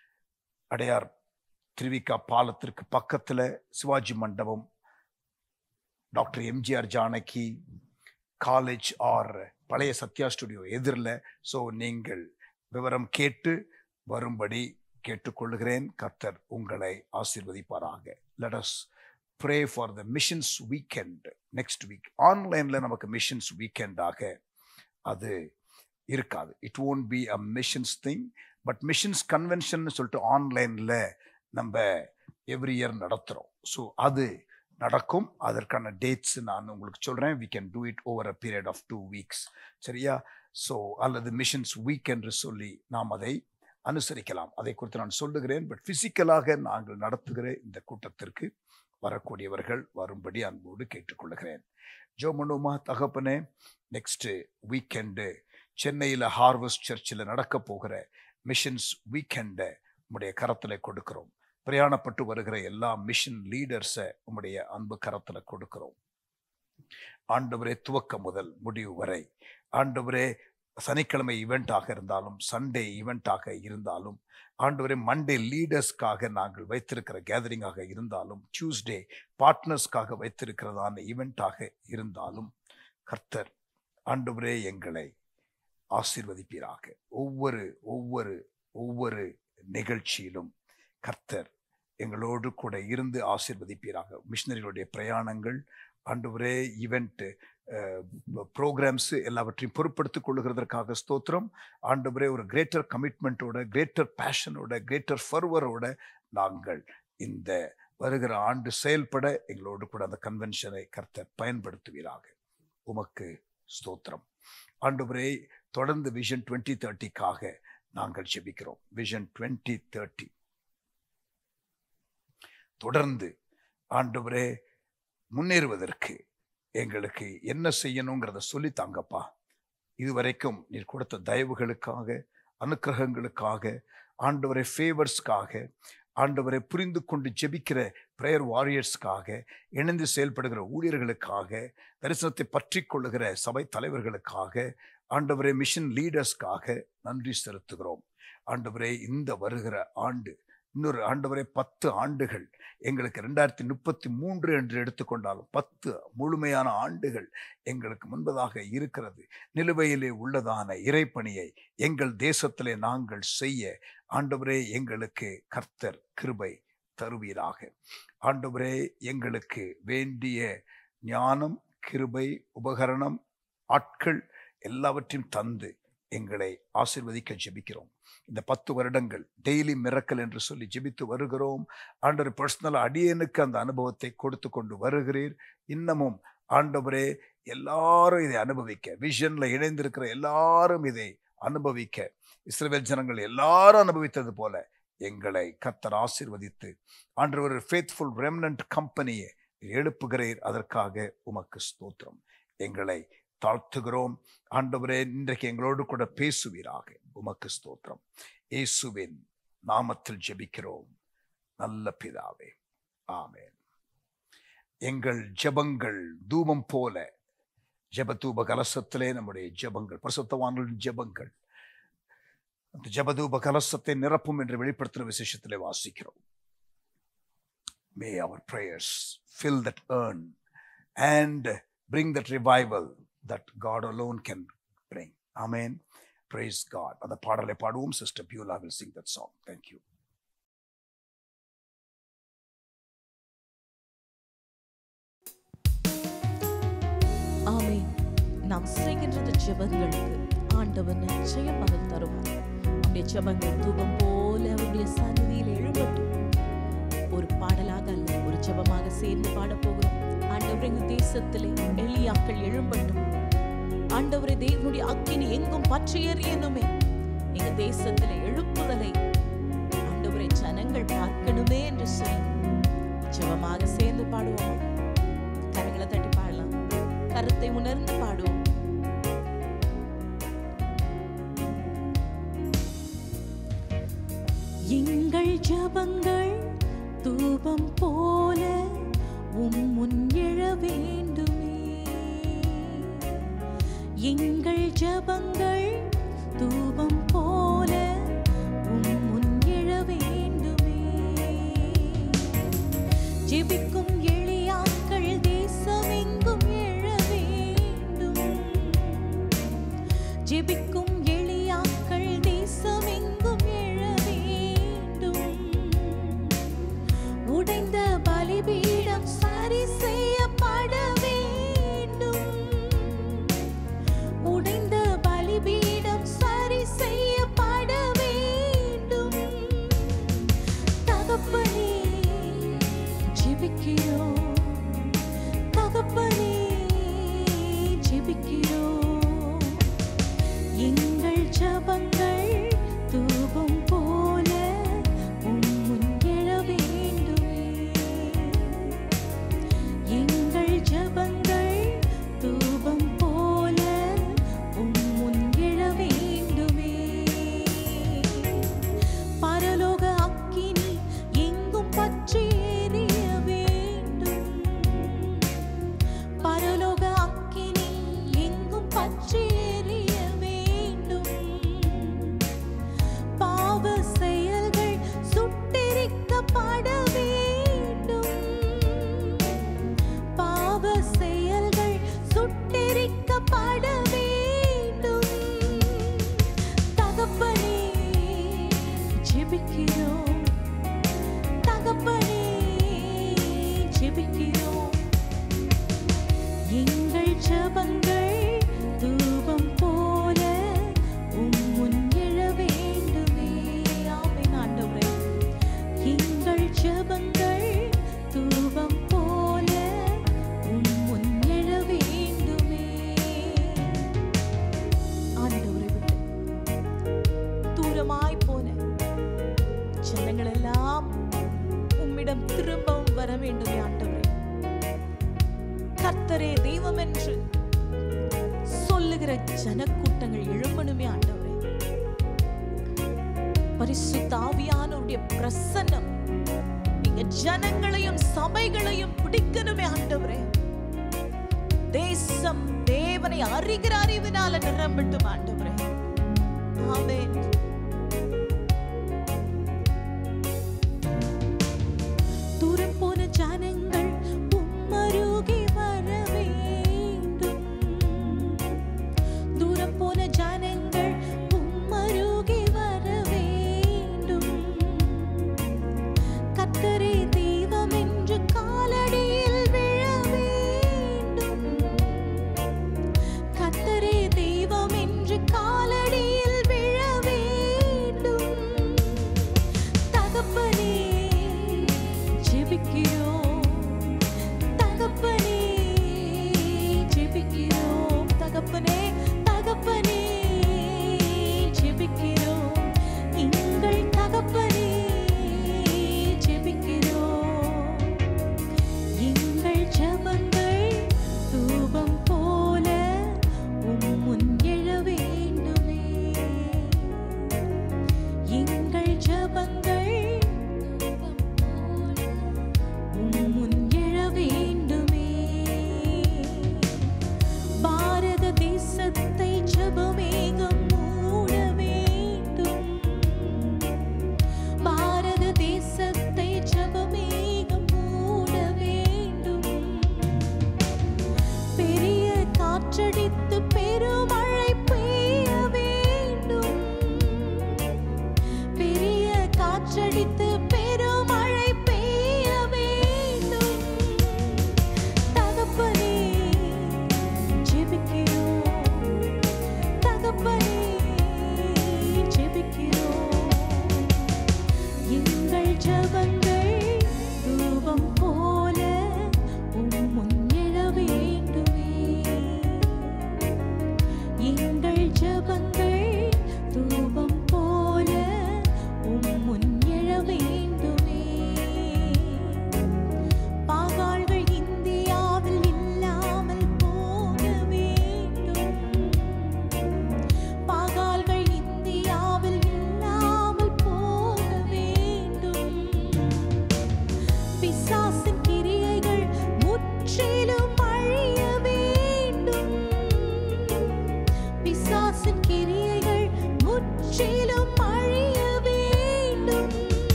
A: அடையார் திருவிக்கா பாலத்திற்கு பக்கத்தில் Sivaji Mandapam, doctor MGR Janaki college or பழைய சத்யா ஸ்டுடியோ எதிரில். ஸோ நீங்கள் விவரம் கேட்டு வரும்படி கேட்டுக்கொள்கிறேன். கர்த்தர் உங்களை ஆசீர்வதிப்பாராக. Let us pray for the missions weekend next week. ஆன்லைனில் நமக்கு மிஷன்ஸ் வீக்கெண்டாக அது இருக்காது. It won't be a missions thing, but missions convention சொல்லிட்டு ஆன்லைனில் நம்ம எவ்ரி இயர் நடத்துகிறோம். ஸோ அது நடக்கும். அதற்கான டேட்ஸ் நான் உங்களுக்கு சொல்கிறேன். we can do it over a period of 2 weeks. சரியா? ஸோ அல்லது மிஷன்ஸ் வீக் என்று சொல்லி நாம் அதை அனுசரிக்கலாம். அதை குறித்து நான் சொல்லுகிறேன். பட் ஃபிசிக்கலாக நாங்கள் நடத்துகிற இந்த கூட்டத்திற்கு வரக்கூடியவர்கள் வரும்படி அன்போடு கேட்டுக்கொள்கிறேன். ஜோமனுமா தகப்பனே, நெக்ஸ்ட் வீக்கெண்டு சென்னையில் ஹார்வெஸ்ட் சர்ச்சில் நடக்க போகிற மிஷன்ஸ் வீக்கெண்டை உம்முடைய கரத்தில் கொடுக்கிறோம். பிரயாணப்பட்டு வருகிற எல்லா மிஷன் லீடர்ஸை உம்முடைய அன்பு கரத்தில் கொடுக்கிறோம். ஆண்டவரே, துவக்கம் முதல் முடிவு வரை ஆண்டவரே, சனிக்கிழமை ஈவெண்ட்டாக இருந்தாலும் சண்டே ஈவெண்ட்டாக இருந்தாலும் ஆண்டவரே, மண்டே லீடர்ஸ்க்காக நாங்கள் வைத்திருக்கிற கேதரிங்காக இருந்தாலும் டியூஸ்டே பார்ட்னர்ஸ்க்காக வைத்திருக்கிறதான ஈவெண்ட்டாக இருந்தாலும் கர்த்தர் ஆண்டவரே எங்களை ஆசீர்வதிப்பீராக. ஒவ்வொரு ஒவ்வொரு ஒவ்வொரு நிகழ்ச்சியிலும் கர்த்தர் எங்களோடு கூட இருந்து ஆசீர்வதிப்பீராக. மிஷனரிகளுடைய பிரயாணங்கள் ஆண்டவரே, ஈவெண்ட் ப்ரோக்ராம்ஸ் எல்லாவற்றையும் பொறுப்படுத்திக் கொள்ளுகிறதற்காக ஸ்தோத்திரம். ஆண்டவரே, ஒரு கிரேட்டர் கமிட்மெண்ட்டோட, கிரேட்டர் பேஷனோட, கிரேட்டர் ஃபர்வரோட நாங்கள் இந்த வருகிற ஆண்டு செயல்பட எங்களோடு கூட அந்த கன்வென்ஷனை கர்த்தர் பயன்படுத்துவீராக. உமக்கு ஸ்தோத்திரம். ஆண்டவரே, தொடர்ந்து விஷன் 2030க்காக நாங்கள் ஜெபிக்கிறோம். விஷன் 2030 தொடர்ந்து ஆண்டவரே முன்னேறுவதற்கு எங்களுக்கு என்ன செய்யணுங்கிறத சொல்லி தாங்கப்பா. இதுவரைக்கும் நீர் கொடுத்த தயவுகளுக்காக, அனுக்கிரகங்களுக்காக, ஆண்டவரை ஃபேவர்ஸ்க்காக, ஆண்டவரை புரிந்து கொண்டு ஜெபிக்கிற பிரேயர் வாரியர்ஸ்க்காக, இணைந்து செயல்படுகிற ஊழியர்களுக்காக, தரிசனத்தை பற்றி கொள்ளுகிற சபை தலைவர்களுக்காக, ஆண்டவரே மிஷன் லீடர்ஸ்க்காக நன்றி செலுத்துகிறோம். ஆண்டவரே, இந்த வருகிற ஆண்டு இன்னொரு ஆண்டவரே 10 ஆண்டுகள் எங்களுக்கு 2033 என்று எடுத்துக்கொண்டாலும் 10 முழுமையான ஆண்டுகள் எங்களுக்கு முன்பதாக இருக்கிறது. நிலுவையிலே உள்ளதான இறைப்பணியை எங்கள் தேசத்திலே நாங்கள் செய்ய ஆண்டவரே எங்களுக்கு கர்த்தர் கிருபை தருவீராக. ஆண்டவரே, எங்களுக்கு வேண்டிய ஞானம், கிருபை, உபகரணம், ஆட்கள் எல்லாவற்றையும் தந்து எங்களை ஆசீர்வதிக்க ஜெபிக்கிறோம். இந்த 10 வருடங்கள் டெய்லி மிரக்கல் என்று சொல்லி ஜெபித்து வருகிறோம். ஆண்டவர் பர்சனல் அடியனுக்கு அந்த அனுபவத்தை கொடுத்து கொண்டு வருகிறீர். இன்னமும் ஆண்டவரே, எல்லாரும் இதை அனுபவிக்க, விஷன்ல இணைந்திருக்கிற எல்லாரும் இதை அனுபவிக்க, இஸ்ரவேல் ஜனங்கள் எல்லாரும் அனுபவித்தது போல எங்களை கர்த்தர் ஆசீர்வதித்து ஆண்டவர் ஒரு ஃபேத்ஃபுல் ரெமனன்ட் கம்பெனியை எழுப்புகிறீர். அதற்காக உமக்கு ஸ்தோத்திரம். எங்களை தாழ்த்துகிறோம். ஆண்டவரே, இன்றைக்கு எங்களோடு கூட பேசுவீராக. உமக்கு ஸ்தோத்திரம். இயேசுவின் நாமத்தில் ஜெபிக்கிறோம். நல்ல பிதாவே, ஆமென். எங்கள் ஜெபங்கள் தூபம் போல, ஜெபதூப கலசத்திலே நம்முடைய ஜெபங்கள், பரிசுத்தவான்களின் ஜெபங்கள் அந்த ஜெபதூப கலசத்தை நிரப்பும் என்று வெளிப்படுத்தின விசேஷத்திலே வாசிக்கிறோம். May our prayers fill that urn and bring that revival that God alone can bring. Amen. Praise God. அந்த பாடலை பாடுவோம். Sister Beulah will sing that song. Thank you.
C: ஆமென். நாம் செய்கின்ற ஜெபங்களுக்கு ஆண்டவர் நிச்சயம் பதில் தருவார். நம்முடைய ஜெபங்கள் தூபம் போல அவருடைய சந்நிதியில் எழும்பட்டும். ஒரு பாடலாக அல்ல, ஒரு ஜெபமாக சேர்ந்து பாட போகிறோம். ஆண்டவரே, எங்கள் தேசத்திலே எளியாக்கள் எழும்பட்டும். ஆண்டவரே, தேவனுடைய அக்கினி எங்கும் பற்றி எரியணுமே. எங்க தேசத்திலே எழுப்புதலை ஆண்டவரே ஜனங்கள் பார்க்கணுமே என்று சொல்லி ஜெபமாக சேர்ந்து பாடுவோம். கரங்களை தட்டி பாடலாம். கருத்தை உணர்ந்து பாடுவோம். எங்கள் ஜெபங்கள் தூபம் போல முன் எழ வேண்டுமே. எங்கள் ஜெபங்கள் தூபம் போல முன் எழ வேண்டுமே. ஜெபிக்கும் எளியாக்கள் தேசமெங்கும் எழ வேண்டும். ஜெபிக்கும் எளியாக்கள் தேசமெங்கும் எழ வேண்டும். உடைந்த பலிபீடம் சரி செய்யப்பட வேண்டும். உடைந்த பலிபீடம் சரி செய்யப்பட வேண்டும். தகப்பனே ஜெபிக்கிறோம். தகப்பனே ஜெபிக்கிறோம். எங்கள் ஜெபங்கள் தூபம் போல முன் எழ வேண்டுமே. எங்கள் ஜெபங்கள் தூபம் போல முன் எழ வேண்டுமே. பரலோக அக்கினி எங்கும் பற்றி எரிய வேண்டும். பரலோக அக்கினி எங்கும் பற்றி எரிய வேண்டும். பாவ செயல்கள் சுட்டெரிக்கப்பட வேண்டும். பாவ செயல்கள் சுட்டெரிக்கப்பட வேண்டும். தகப்பனே ஜெபிக்கிறோம். தகப்பனே ஜெபிக்கிறோம். எங்கள் ஜெபங்கள் தூபம் போல முன் எழ வேண்டுமே. ஆமென் ஆண்டவரே. எங்கள் ஜெபங்கள் தூபம் போல முன் எழ வேண்டுமே. ஆண்டவரை விட்டு தூரமாய் போன ஜனங்கள் எல்லாம் உம்மிடம் திரும்பவும் வர வேண்டுமே ஆண்டவரே. கர்த்தரே தெய்வம் என்று சொல்லுகிற ஜனக்கூட்டங்கள் எழும்பணுமே ஆண்டவரே. பரிசுத்த ஆவியானவருடைய பிரசன்னம் நீங்க ஜனங்களையும் சபைகளையும் பிடிக்கணுமே ஆண்டவரே. தேசம் தேவனை அறிகிற அறிவினால நிரம்பட்டும் ஆண்டவரே. ஆமென். தூரம் போன ஜனங்கள் உம்மருகே வர வேண்டும். தூரம் போன ஜனங்கள் உம்மருகே வர வேண்டும். கர்த்தரே தெய்வம் என்று காலடியில் விழ வேண்டும். கர்த்தரே தெய்வம் என்று காலடியில் விழ வேண்டும்.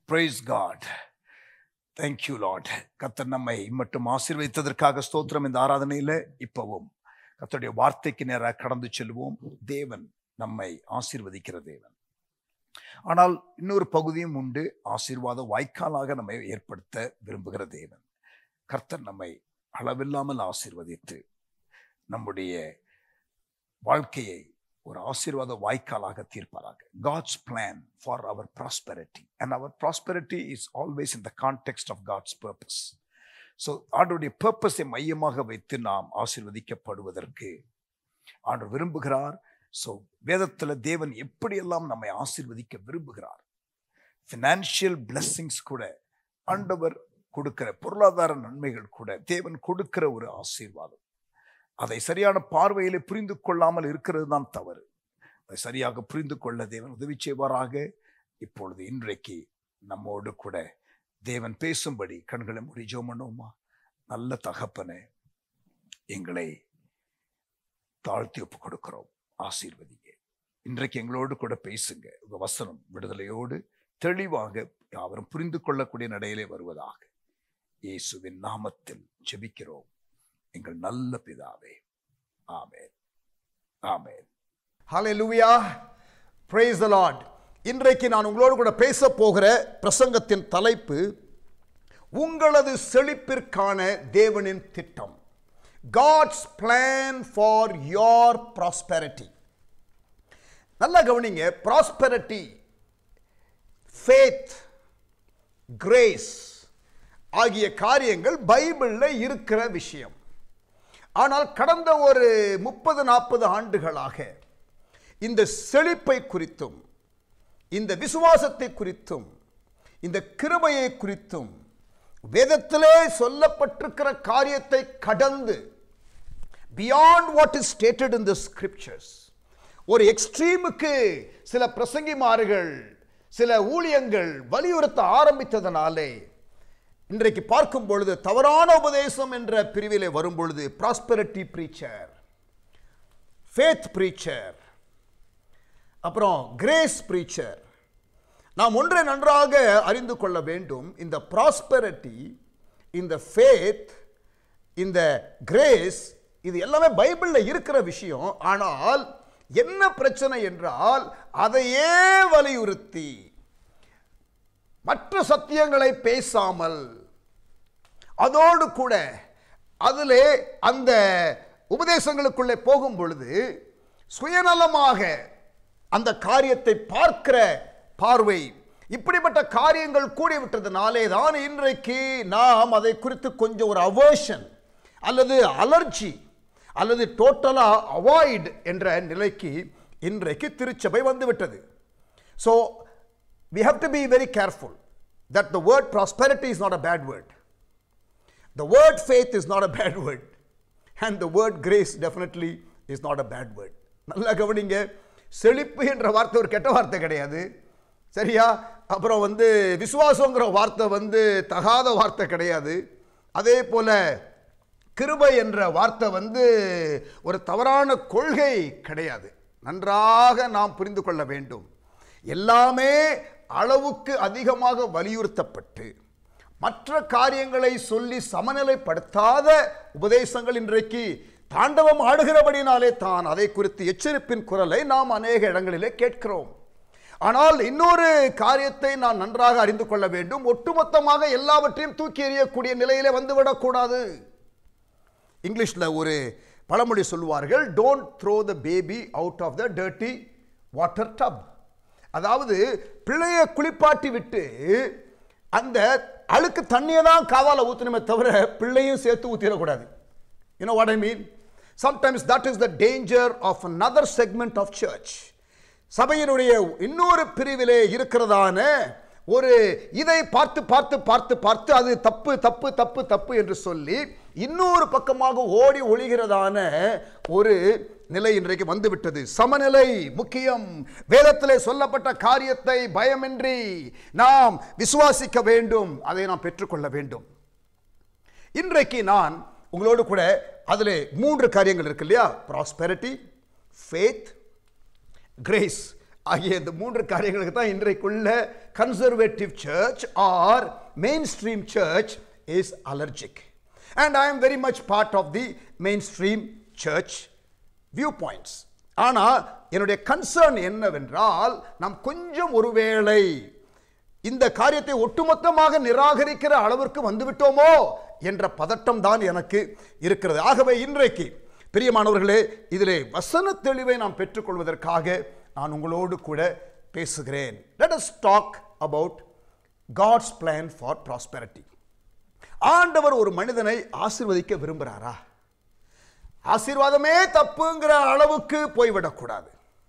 A: Praise God. Thank you, Lord. கர்த்தர் நம்மை மட்டும் ஆசீர்வதித்ததற்காக ஸ்தோத்திரம். இந்த ஆராதனையில இப்பவும் கர்த்தருடைய வார்த்தைக்கு நேராக கடந்து செல்வோம். தேவன் நம்மை ஆசீர்வதிக்கிற தேவன். ஆனால் இன்னொரு பகுதியும் உண்டு. ஆசீர்வாத வாய்க்காலாக நம்மை ஏற்படுத்த விரும்புகிற தேவன். கர்த்தர் நம்மை அளவில்லாமல் ஆசீர்வதித்து நம்முடைய வாழ்க்கையை ஒரு ஆசீர்வாத வாய்க்காலாக தீர்ப்பாராக. God's plan for our prosperity, and our prosperity is always in the context of God's purpose. So ஆண்டவருடைய பர்பஸை மையமாக வைத்து நாம் ஆசீர்வதிக்கப்படுவதற்கு ஆண்டவர் விரும்புகிறார். ஸோ வேதத்தில் தேவன் எப்படியெல்லாம் நம்மை ஆசீர்வதிக்க விரும்புகிறார். ஃபினான்ஷியல் பிளெஸ்ஸிங்ஸ் கூட ஆண்டவர் கொடுக்கிற, பொருளாதார நன்மைகள் கூட தேவன் கொடுக்கிற ஒரு ஆசீர்வாதம். அதை சரியான பார்வையிலே புரிந்து கொள்ளாமல் இருக்கிறது தான் தவறு. அதை சரியாக புரிந்து கொள்ள தேவன் உதவி செய்வாராக. இப்பொழுது இன்றைக்கு நம்மோடு கூட தேவன் பேசும்படி கண்களை மூடி ஜெபம் பண்ணுவோமா? நல்ல தகப்பனே, எங்களை தாழ்த்தி ஒப்பு கொடுக்கிறோம். ஆசீர்வதிங்க. இன்றைக்கு எங்களோடு கூட பேசுங்க. உங்க வசனம் விடுதலையோடு தெளிவாக யாவரும் புரிந்து கொள்ளக்கூடிய நடையிலே வருவதாக இயேசுவின் நாமத்தில் ஜெபிக்கிறோம் எங்கள் நல்ல பிதாவே. ஆமென். ஆமென்.
D: ஹல்லேலூயா. praise the Lord. இன்றைக்கு நான் உங்களோடு கூட பேச போகிற பிரசங்கத்தின் தலைப்பு உங்களது செழிப்பிற்கான தேவனின் திட்டம். God's plan for your prosperity. நல்லா கவனிங்க. prosperity, faith, grace ஆகிய காரியங்கள் பைபிள்ல இருக்கிற விஷயம். ஆனால் கடந்த ஒரு 30-40 ஆண்டுகளாக இந்த செழிப்பை குறித்தும், இந்த விசுவாசத்தை குறித்தும், இந்த கிருபையை குறித்தும் வேதத்திலே சொல்லப்பட்டிருக்கிற காரியத்தை கடந்து, beyond what is stated in the scriptures, ஒரு எக்ஸ்ட்ரீமுக்கு சில பிரசங்கிமார்கள், சில ஊழியங்கள் வலியுறுத்த ஆரம்பித்ததனாலே இன்றைக்கு பார்க்கும் பொழுது தவறான உபதேசம் என்ற பிரிவிலே வரும் பொழுது ப்ராஸ்பெரிட்டி பிரீச்சர், ஃபேத் பிரீச்சர், அப்புறம் கிரேஸ் பிரீச்சர். நாம் ஒன்றை நன்றாக அறிந்து கொள்ள வேண்டும். இந்த ப்ராஸ்பெரிட்டி, இந்த ஃபேத், இந்த கிரேஸ், இது எல்லாமே பைபிளில் இருக்கிற விஷயம். ஆனால் என்ன பிரச்சனை என்றால், அதையே வலியுறுத்தி மற்ற சத்தியங்களை பேசாமல், அதோடு கூட அதிலே அந்த உபதேசங்களுக்குள்ளே போகும் பொழுது சுயநலமாக அந்த காரியத்தை பார்க்கிற பார்வை, இப்படிப்பட்ட காரியங்கள் கூடிவிட்டதுனாலே தான் இன்றைக்கு நாம் அதை குறித்து கொஞ்சம் ஒரு அவர்ஷன் அல்லது அலர்ஜி அல்லது டோட்டலா அவாய்ட் என்ற நிலைக்கு இன்றைக்கு திருச்சபை வந்துவிட்டது. So we have to be very careful that the word prosperity is not a bad word. The word faith is not a bad word. And the word grace definitely is not a bad word. நல்லா கவனிங்க. செழிப்பு என்ற வார்த்தை ஒரு கெட்ட வார்த்தை கிடையாது, சரியா? அப்புறம் விசுவாசங்கிற வார்த்தை தகாத வார்த்தை கிடையாது. அதே போல கிருபை என்ற வார்த்தை ஒரு தவறான கொள்கை கிடையாது. நன்றாக நாம் புரிந்து கொள்ள வேண்டும். எல்லாமே அளவுக்கு அதிகமாக வலியுறுத்தப்பட்டு மற்ற காரியங்களை சொல்லி சமநிலைப்படுத்தாத உபதேசங்கள் இன்றைக்கு தாண்டவம் ஆடுகிறபடினாலே தான் அதை குறித்து எச்சரிப்பின் குரலை நாம் அநேக இடங்களிலே கேட்கிறோம். ஆனால் இன்னொரு காரியத்தை நான் நன்றாக அறிந்து கொள்ள வேண்டும். ஒட்டுமொத்தமாக எல்லாவற்றையும் தூக்கி எறியக்கூடிய நிலையிலே வந்துவிடக்கூடாது. இங்கிலீஷ்ல ஒரு பழமொழி சொல்வார்கள், don't throw the baby out of the dirty water tub. அதாவது பிள்ளையை குளிப்பாட்டி விட்டு அந்த அழுக்கு தண்ணியை தான் காவால ஊற்றணுமே தவிர பிள்ளையும் சேர்த்து ஊற்றிடக்கூடாது. You know what I mean? Sometimes that is the danger of another segment of church. சபையினுடைய இன்னொரு பிரிவிலே இருக்கிறதான ஒரு இதை பார்த்து பார்த்து பார்த்து பார்த்து அது தப்பு தப்பு தப்பு தப்பு என்று சொல்லி இன்னொரு பக்கமாக ஓடி ஒளிகிறதான ஒரு நிலை இன்றைக்கு வந்துவிட்டது. சமநிலை முக்கியம். வேதத்திலே சொல்லப்பட்ட காரியத்தை பயமின்றி நாம் விசுவாசிக்க வேண்டும், அதை நாம் பெற்றுக்கொள்ள வேண்டும். இன்றைக்கு நான் உங்களோடு கூட அதிலே 3 காரியங்கள் இருக்கு இல்லையா? Prosperity, faith, grace. ஆகிய இந்த 3 காரியங்களுக்கு தான் இன்றைக்குள்ள conservative church or mainstream church is allergic. And I am very much part of the mainstream church viewpoints. ஆனால் என்னுடைய கன்சர்ன் என்னவென்றால், நாம் கொஞ்சம் ஒருவேளை இந்த காரியத்தை ஒட்டுமொத்தமாக நிராகரிக்கிற அளவிற்கு வந்துவிட்டோமோ என்ற பதட்டம் தான் எனக்கு இருக்கிறது. ஆகவே இன்றைக்கு பிரியமானவர்களே, இதிலே வசன தெளிவை நாம் பெற்றுக்கொள்வதற்காக நான் உங்களோடு கூட பேசுகிறேன். Let us talk about God's plan for prosperity. ஆண்டவர் ஒரு மனிதனை ஆசீர்வதிக்க விரும்புகிறாரா? ஆசீர்வாதமே தப்புங்கிற அளவுக்கு போய்விடக்கூடாது.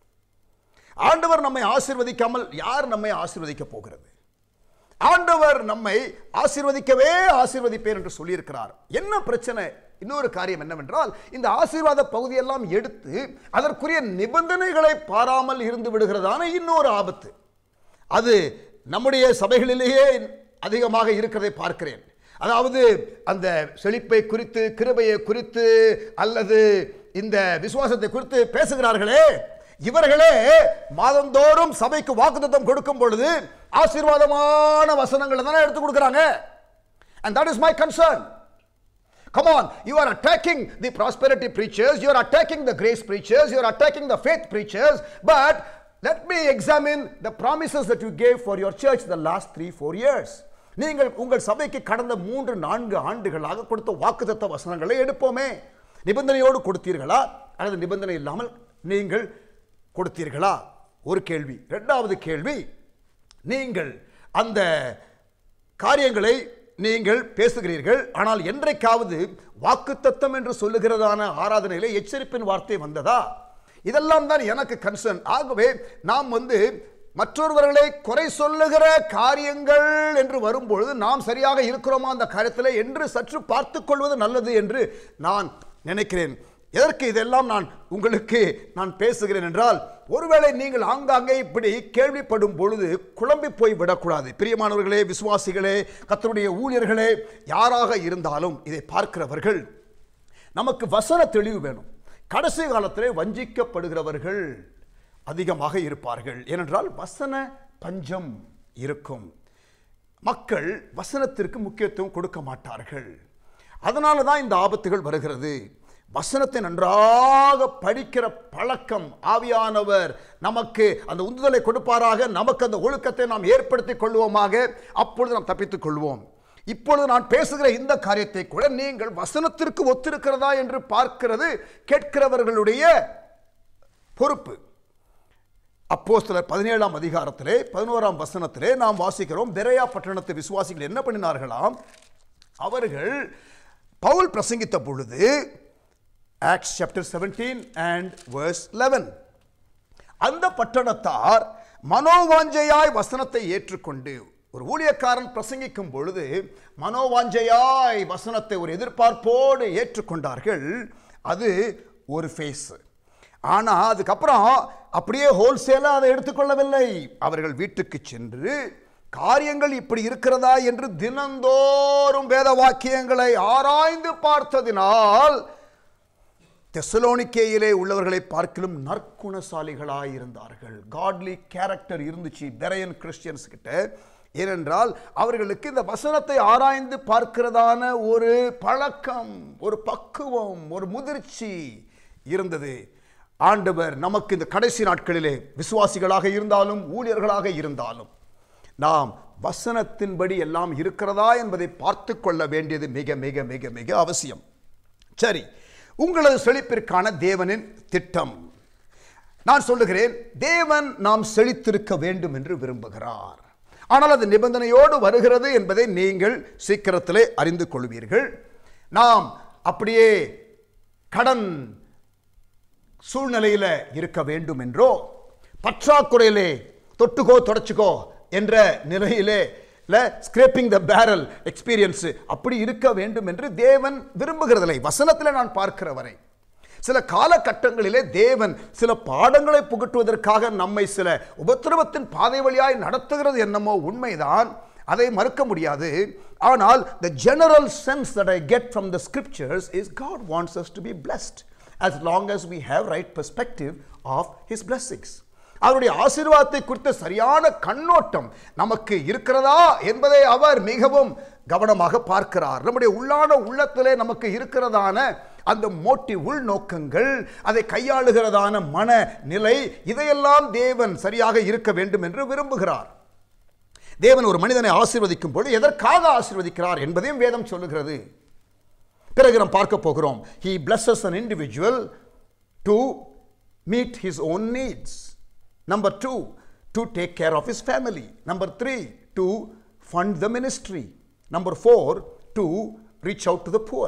D: ஆண்டவர் நம்மை ஆசீர்வதிக்காமல் யார் நம்மை ஆசீர்வதிக்க போகிறது? ஆண்டவர் நம்மை ஆசீர்வதிக்கவே ஆசீர்வதிப்பேன் என்று சொல்லியிருக்கிறார். என்ன பிரச்சனை? இன்னொரு காரியம் என்னவென்றால், இந்த ஆசீர்வாத பகுதியெல்லாம் எடுத்து அதற்குரிய நிபந்தனைகளை பாராமல் இருந்து விடுகிறதான இன்னொரு ஆபத்து. அது நம்முடைய சபைகளிலேயே அதிகமாக இருக்கிறதை பார்க்கிறேன். அதாவது அந்த செழிப்பை குறித்து, கிருபையை குறித்து அல்லது இந்த விசுவாசத்தை குறித்து பேசுகிறார்களே, இவர்களே மாதந்தோறும் சபைக்கு வாக்குத்தத்தம் கொடுக்கும் பொழுது ஆசீர்வாதமான வசனங்களை தானே எடுத்து கொடுக்குறாங்க. And that is my concern. Come on, you are attacking the prosperity preachers, you are attacking the grace preachers, you are attacking the faith preachers, but let me examine the promises that you gave for your church the last 3-4 years. நீங்கள் உங்கள் சபைக்கு கடந்த 3-4 ஆண்டுகளாக கொடுத்த வாக்குத்தத்த வசனங்களை எடுப்போமே. நிபந்தனையோடு கொடுத்தீர்களா அல்லது நிபந்தனை இல்லாமல் நீங்கள் கொடுத்தீர்களா? ஒரு கேள்வி. இரண்டாவது கேள்வி, நீங்கள் அந்த காரியங்களை நீங்கள் பேசுகிறீர்கள், ஆனால் என்றைக்காவது வாக்குத்தத்தம் என்று சொல்லுகிறதான ஆராதனையிலே எச்சரிப்பின் வார்த்தை வந்ததா? இதெல்லாம் தான் எனக்கு கன்சர்ன். ஆகவே நாம் மற்றொருவர்களை குறை சொல்லுகிற காரியங்கள் என்று வரும்பொழுது நாம் சரியாக இருக்கிறோமா அந்த காரியத்தில் என்று சற்று பார்த்து கொள்வது நல்லது என்று நான் நினைக்கிறேன். எதற்கு இதெல்லாம் உங்களுக்கு நான் பேசுகிறேன் என்றால், ஒருவேளை நீங்கள் ஆங்காங்கே இப்படி கேள்விப்படும் பொழுது குழம்பி போய் விடக்கூடாது. பிரியமானவர்களே, விசுவாசிகளே, கர்த்தருடைய ஊழியர்களே, யாராக இருந்தாலும் இதை பார்க்கிறவர்கள், நமக்கு வசன தெளிவு வேணும். கடைசி காலத்திலே வஞ்சிக்கப்படுகிறவர்கள் அதிகமாக இருப்பார்கள். ஏனென்றால் வசன பஞ்சம் இருக்கும். மக்கள் வசனத்திற்கு முக்கியத்துவம் கொடுக்க மாட்டார்கள். அதனால தான் இந்த ஆபத்துகள் வருகிறது. வசனத்தை நன்றாக படிக்கிற பழக்கம் ஆவியானவர் நமக்கு அந்த உந்துதலை கொடுப்பாராக. நமக்கு அந்த ஒழுக்கத்தை நாம் ஏற்படுத்திக் கொள்வோமாக. அப்பொழுது நாம் தப்பித்துக் கொள்வோம். இப்பொழுது நான் பேசுகிற இந்த காரியத்தை கூட நீங்கள் வசனத்திற்கு ஒத்திருக்கிறதா என்று பார்க்கிறது கேட்கிறவர்களுடைய பொறுப்பு. அப்போஸ்தலர் 17ஆம் அதிகாரத்திலே 11ஆம் வசனத்திலே நாம் வாசிக்கிறோம், பெரேயா பட்டணத்து விசுவாசிகள் என்ன பண்ணினார்களாம்? அவர்கள் பவுல் பிரசங்கித்த பொழுது, Acts chapter 17 and verse 11, அந்த பட்டணத்தார் மனோவாஞ்சையாய் வசனத்தை ஏற்றுக்கொண்டு, ஒரு ஊழியக்காரன் பிரசங்கிக்கும் பொழுது மனோவாஞ்சையாய் வசனத்தை ஒரு எதிர்பார்ப்போடு ஏற்றுக்கொண்டார்கள். அது ஒரு ஃபேஸ். ஆனால் அதுக்கப்புறம் அப்படியே ஹோல்சேலாக அதை எடுத்துக்கொள்ளவில்லை. அவர்கள் வீட்டுக்கு சென்று காரியங்கள் இப்படி இருக்கிறதா என்று தினந்தோறும் வேத வாக்கியங்களை ஆராய்ந்து பார்த்ததினால் தெசலோனிக்கேயிலே உள்ளவர்களை பார்க்கிலும் நற்குணசாலிகளாய் இருந்தார்கள். காட்லி கேரக்டர் இருந்துச்சு பெரையன் கிறிஸ்டியன்ஸ் கிட்ட. ஏனென்றால் அவர்களுக்கு இந்த வசனத்தை ஆராய்ந்து பார்க்கிறதான ஒரு பழக்கம், ஒரு பக்குவம், ஒரு முதிர்ச்சி இருந்தது. ஆண்டவர் நமக்கு இந்த கடைசி நாட்களிலே விசுவாசிகளாக இருந்தாலும் ஊழியர்களாக இருந்தாலும் நாம் வசனத்தின்படி எல்லாம் இருக்கிறதா என்பதை பார்த்து கொள்ள வேண்டியது மிக மிக மிக மிக அவசியம். சரி, உங்களது செழிப்பிற்கான தேவனின் திட்டம். நான் சொல்லுகிறேன், தேவன் நாம் செழித்திருக்க வேண்டும் என்று விரும்புகிறார். ஆனால் அது நிபந்தனையோடு வருகிறது என்பதை நீங்கள் சீக்கிரத்திலே அறிந்து கொள்வீர்கள். நாம் அப்படியே கடன் சூழ்நிலையில் இருக்க வேண்டும் என்றோ, பற்றாக்குறையிலே தொட்டுக்கோ தொடச்சுக்கோ என்ற நிலையிலே ஸ்கிரேப்பிங் த பேரல் எக்ஸ்பீரியன்ஸ் அப்படி இருக்க வேண்டும் என்று தேவன் விரும்புகிறதில்லை. வசனத்தில் நான் பார்க்கிற வரை சில காலகட்டங்களிலே தேவன் சில பாடங்களை புகட்டுவதற்காக நம்மை சில உபத்திரவத்தின் பாதை வழியாய் நடத்துகிறது என்னமோ உண்மைதான், அதை மறுக்க முடியாது. ஆனால் the general sense that I get from the scriptures is God wants us to be blessed as long as we have right perspective of his blessings. அவருடைய ஆசீர்வாதத்தை குறித்த சரியான கண்ணோட்டம் நமக்கு இருக்கிறதா என்பதை அவர் மிகவும் கவனமாக பார்க்கிறார். நம்முடைய உள்ளத்திலே நமக்கு இருக்கிறதான அந்த மோட்டிவ், உள்நோக்கங்கள், அதை கையாளுகிறதான மனநிலை, இதையெல்லாம் தேவன் சரியாக இருக்க வேண்டும் என்று விரும்புகிறார். தேவன் ஒரு மனிதனை ஆசீர்வதிக்கும் பொழுது எதற்காக ஆசீர்வதிக்கிறார் என்பதையும் வேதம் சொல்லுகிறது. பிறகு நாம் பார்க்க போகிறோம். He blesses an individual to meet his own needs. Number 2, to take care of his family. Number 3, to fund the ministry. Number 4, to reach out to the poor.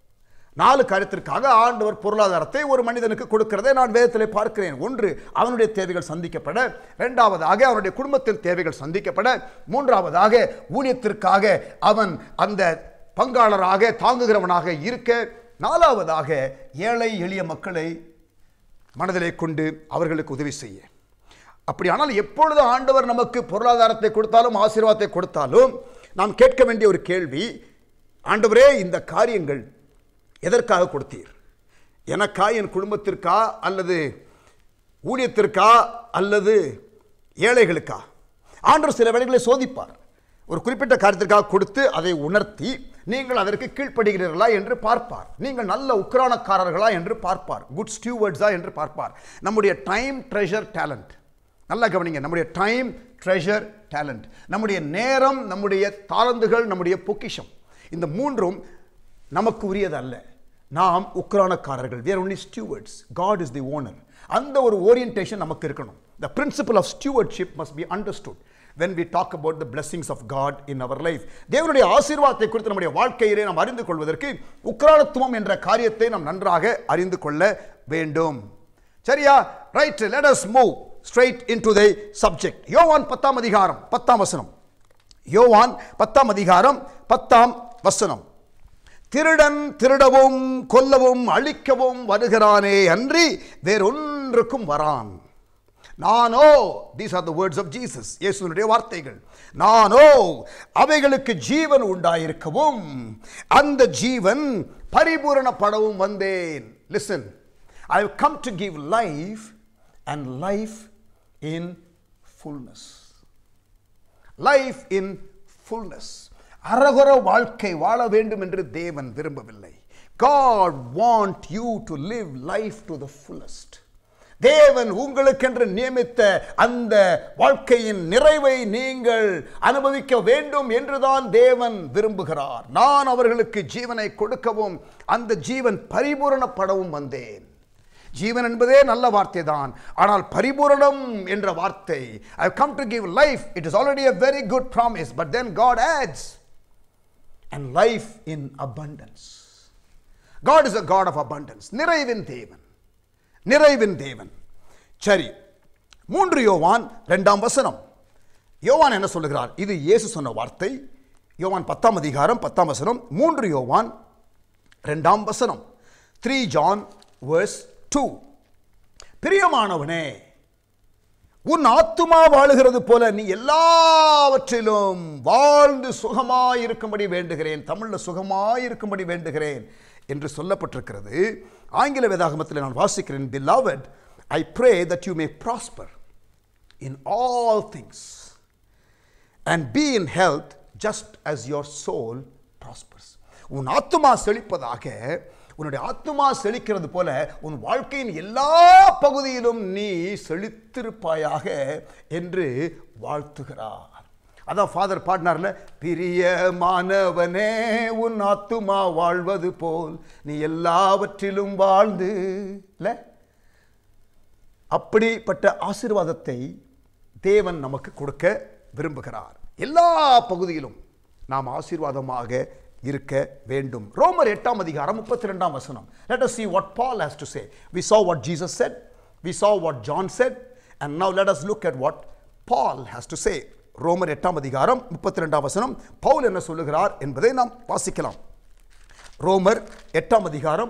D: 4 காரியத்திற்காக ஆண்டவர் பொருளாதாரத்தை ஒரு மனிதனுக்கு கொடுக்கிறதை நான் வேதத்திலே பார்க்கிறேன். 1, அவனுடைய தேவைகள் சந்திக்கப்பட, 2வதாக அவனுடைய குடும்பத்தின் தேவைகள் சந்திக்கப்பட, 3வதாக ஊழியத்திற்காக அவன் அந்த பங்காளராக தாங்குகிறவனாக இருக்க, 4வதாக ஏழை எளிய மக்களை மனதிலே கொண்டு அவர்களுக்கு உதவி செய்ய. அப்படியானால் எப்பொழுது ஆண்டவர் நமக்கு பொருளாதாரத்தை கொடுத்தாலும் ஆசீர்வாதத்தை கொடுத்தாலும் நாம் கேட்க வேண்டிய ஒரு கேள்வி, ஆண்டவரே இந்த காரியங்கள் எதற்காக கொடுத்தீர்? எனக்கா, என் குடும்பத்திற்கா, அல்லது ஊழியத்திற்கா, அல்லது ஏழைகளுக்கா? ஆண்டவர் சில வேளைகளை சோதிப்பார். ஒரு குறிப்பிட்ட காரியத்திற்காக கொடுத்து அதை உணர்த்தி நீங்கள் அதற்கு கீழ்ப்படுகிறீர்களா என்று பார்ப்பார். நீங்கள் நல்ல உக்ரானக்காரர்களா என்று பார்ப்பார். குட் ஸ்டூவர்ட்ஸா என்று பார்ப்பார். நம்முடைய டைம், ட்ரெஷர், டேலண்ட், நல்லா கவனிங்க. நம்முடைய டைம், ட்ரெஷர், டேலண்ட், நம்முடைய நேரம், நம்முடைய தாளந்துகள், நம்முடைய பொக்கிஷம், இந்த 3ம் நமக்கு உரியது அல்ல. நாம் உக்ரானக்காரர்கள். we are only stewards. God is the owner. அந்த ஒரு ஓரியன்டேஷன் நமக்கு இருக்கணும். The principle of stewardship must be understood when we talk about the blessings of God in our life. தேவனுடைய ஆசீர்வாதத்தை குறித்து நம்முடைய வாழ்க்கையிலே நாம் அறிந்து கொள்வதற்கு உக்ரானத்துவம் என்ற காரியத்தை நாம் நன்றாக அறிந்து கொள்ள வேண்டும். சரியா? Right, let us move straight into the subject. யோவான் 10ஆம் அதிகாரம் 10ஆம் வசனம். யோவான் 10ஆம் அதிகாரம் 10ஆம் வசனம். திருடன் திருடவும் கொல்லவும் அழிக்கவும் வருகிறானே அன்றி வேறொன்றுக்கும் வரான். நானோ, these are the words of Jesus, இயேசுவினுடைய வார்த்தைகள், நானோ அவைகளுக்கு ஜீவன் உண்டாயிருக்கவும் அந்த ஜீவன் பரிபூரணப்படவும் வந்தேன். Listen, I have come to give life and life in fullness. Life in fullness. அரகர வாழ்க்கை வாழ வேண்டும் என்று தேவன் விரும்பவில்லை. God want you to live life to the fullest. தேவன் உங்களுக்கென்று நியமித்த அந்த வாழ்க்கையின் நிறைவை நீங்கள் அனுபவிக்க வேண்டும் என்றுதான் தேவன் விரும்புகிறார். நான் அவர்களுக்கு ஜீவனை கொடுக்கவும் அந்த ஜீவன் பரிபூரணப்படவும் வந்தேன். ஜீவன் என்பதே நல்ல வார்த்தை தான், ஆனால் பரிபூரணம் என்ற வார்த்தை, I have come to give life, it is already a very good promise, but then God adds, and life in abundance. God is a God of abundance. நிறைவின் தேவன், நிறைவின் தேவன். சரி, 3 யோவான் 2ஆம் வசனம். யோவான் என்ன சொல்லுகிறார்? இது இயேசு சொன்ன வார்த்தை. யோவான் 10ஆம் அதிகாரம் 10ஆம் வசனம். 3 யோவான் 2ஆம் வசனம். 3 John verse 2. பிரியமானவனே, உன் ஆத்துமா வாழுகிறது போல நீ எல்லாவற்றிலும் வாழ்ந்து சுகமாயிருக்கும்படி வேண்டுகிறேன். தமிழ்ல சுகமாயிருக்கும்படி வேண்டுகிறேன் என்று சொல்லப்பட்டிருக்கிறது. ஆங்கில வேதாகமத்தில் நான் வாசிக்கிறேன், Beloved, I pray that you may prosper in all things and be in health just as your soul prospers. உன் ஆத்துமா செழிப்பதாக, உன்னுடைய ஆத்துமா செழிக்கிறது போல உன் வாழ்க்கையின் எல்லா பகுதியிலும் நீ செழித்திருப்பாயாக என்று வாழ்த்துகிறார். அதான் ஃபாதர் பாடினார்ல, பிரியமானவனே உன் ஆத்துமா வாழ்வது போல் நீ எல்லாவற்றிலும் வாழ்ந்து. இல்ல, அப்படிப்பட்ட ஆசீர்வாதத்தை தேவன் நமக்கு கொடுக்க விரும்புகிறார். எல்லா பகுதியிலும் நாம் ஆசீர்வாதமாக இருக்க வேண்டும். ரோமர் 8ஆம் அதிகாரம் 32ஆம் வசனம். Let us see what Paul has to say. We saw what Jesus said, we saw what John said, and now let us look at what Paul has to say. ரோமர் 8ஆம் அதிகாரம் 32ஆம் வசனம் பவுல் என்ன சொல்லுகிறார் என்பதை நாம் வாசிக்கலாம். ரோமர் 8ஆம் அதிகாரம்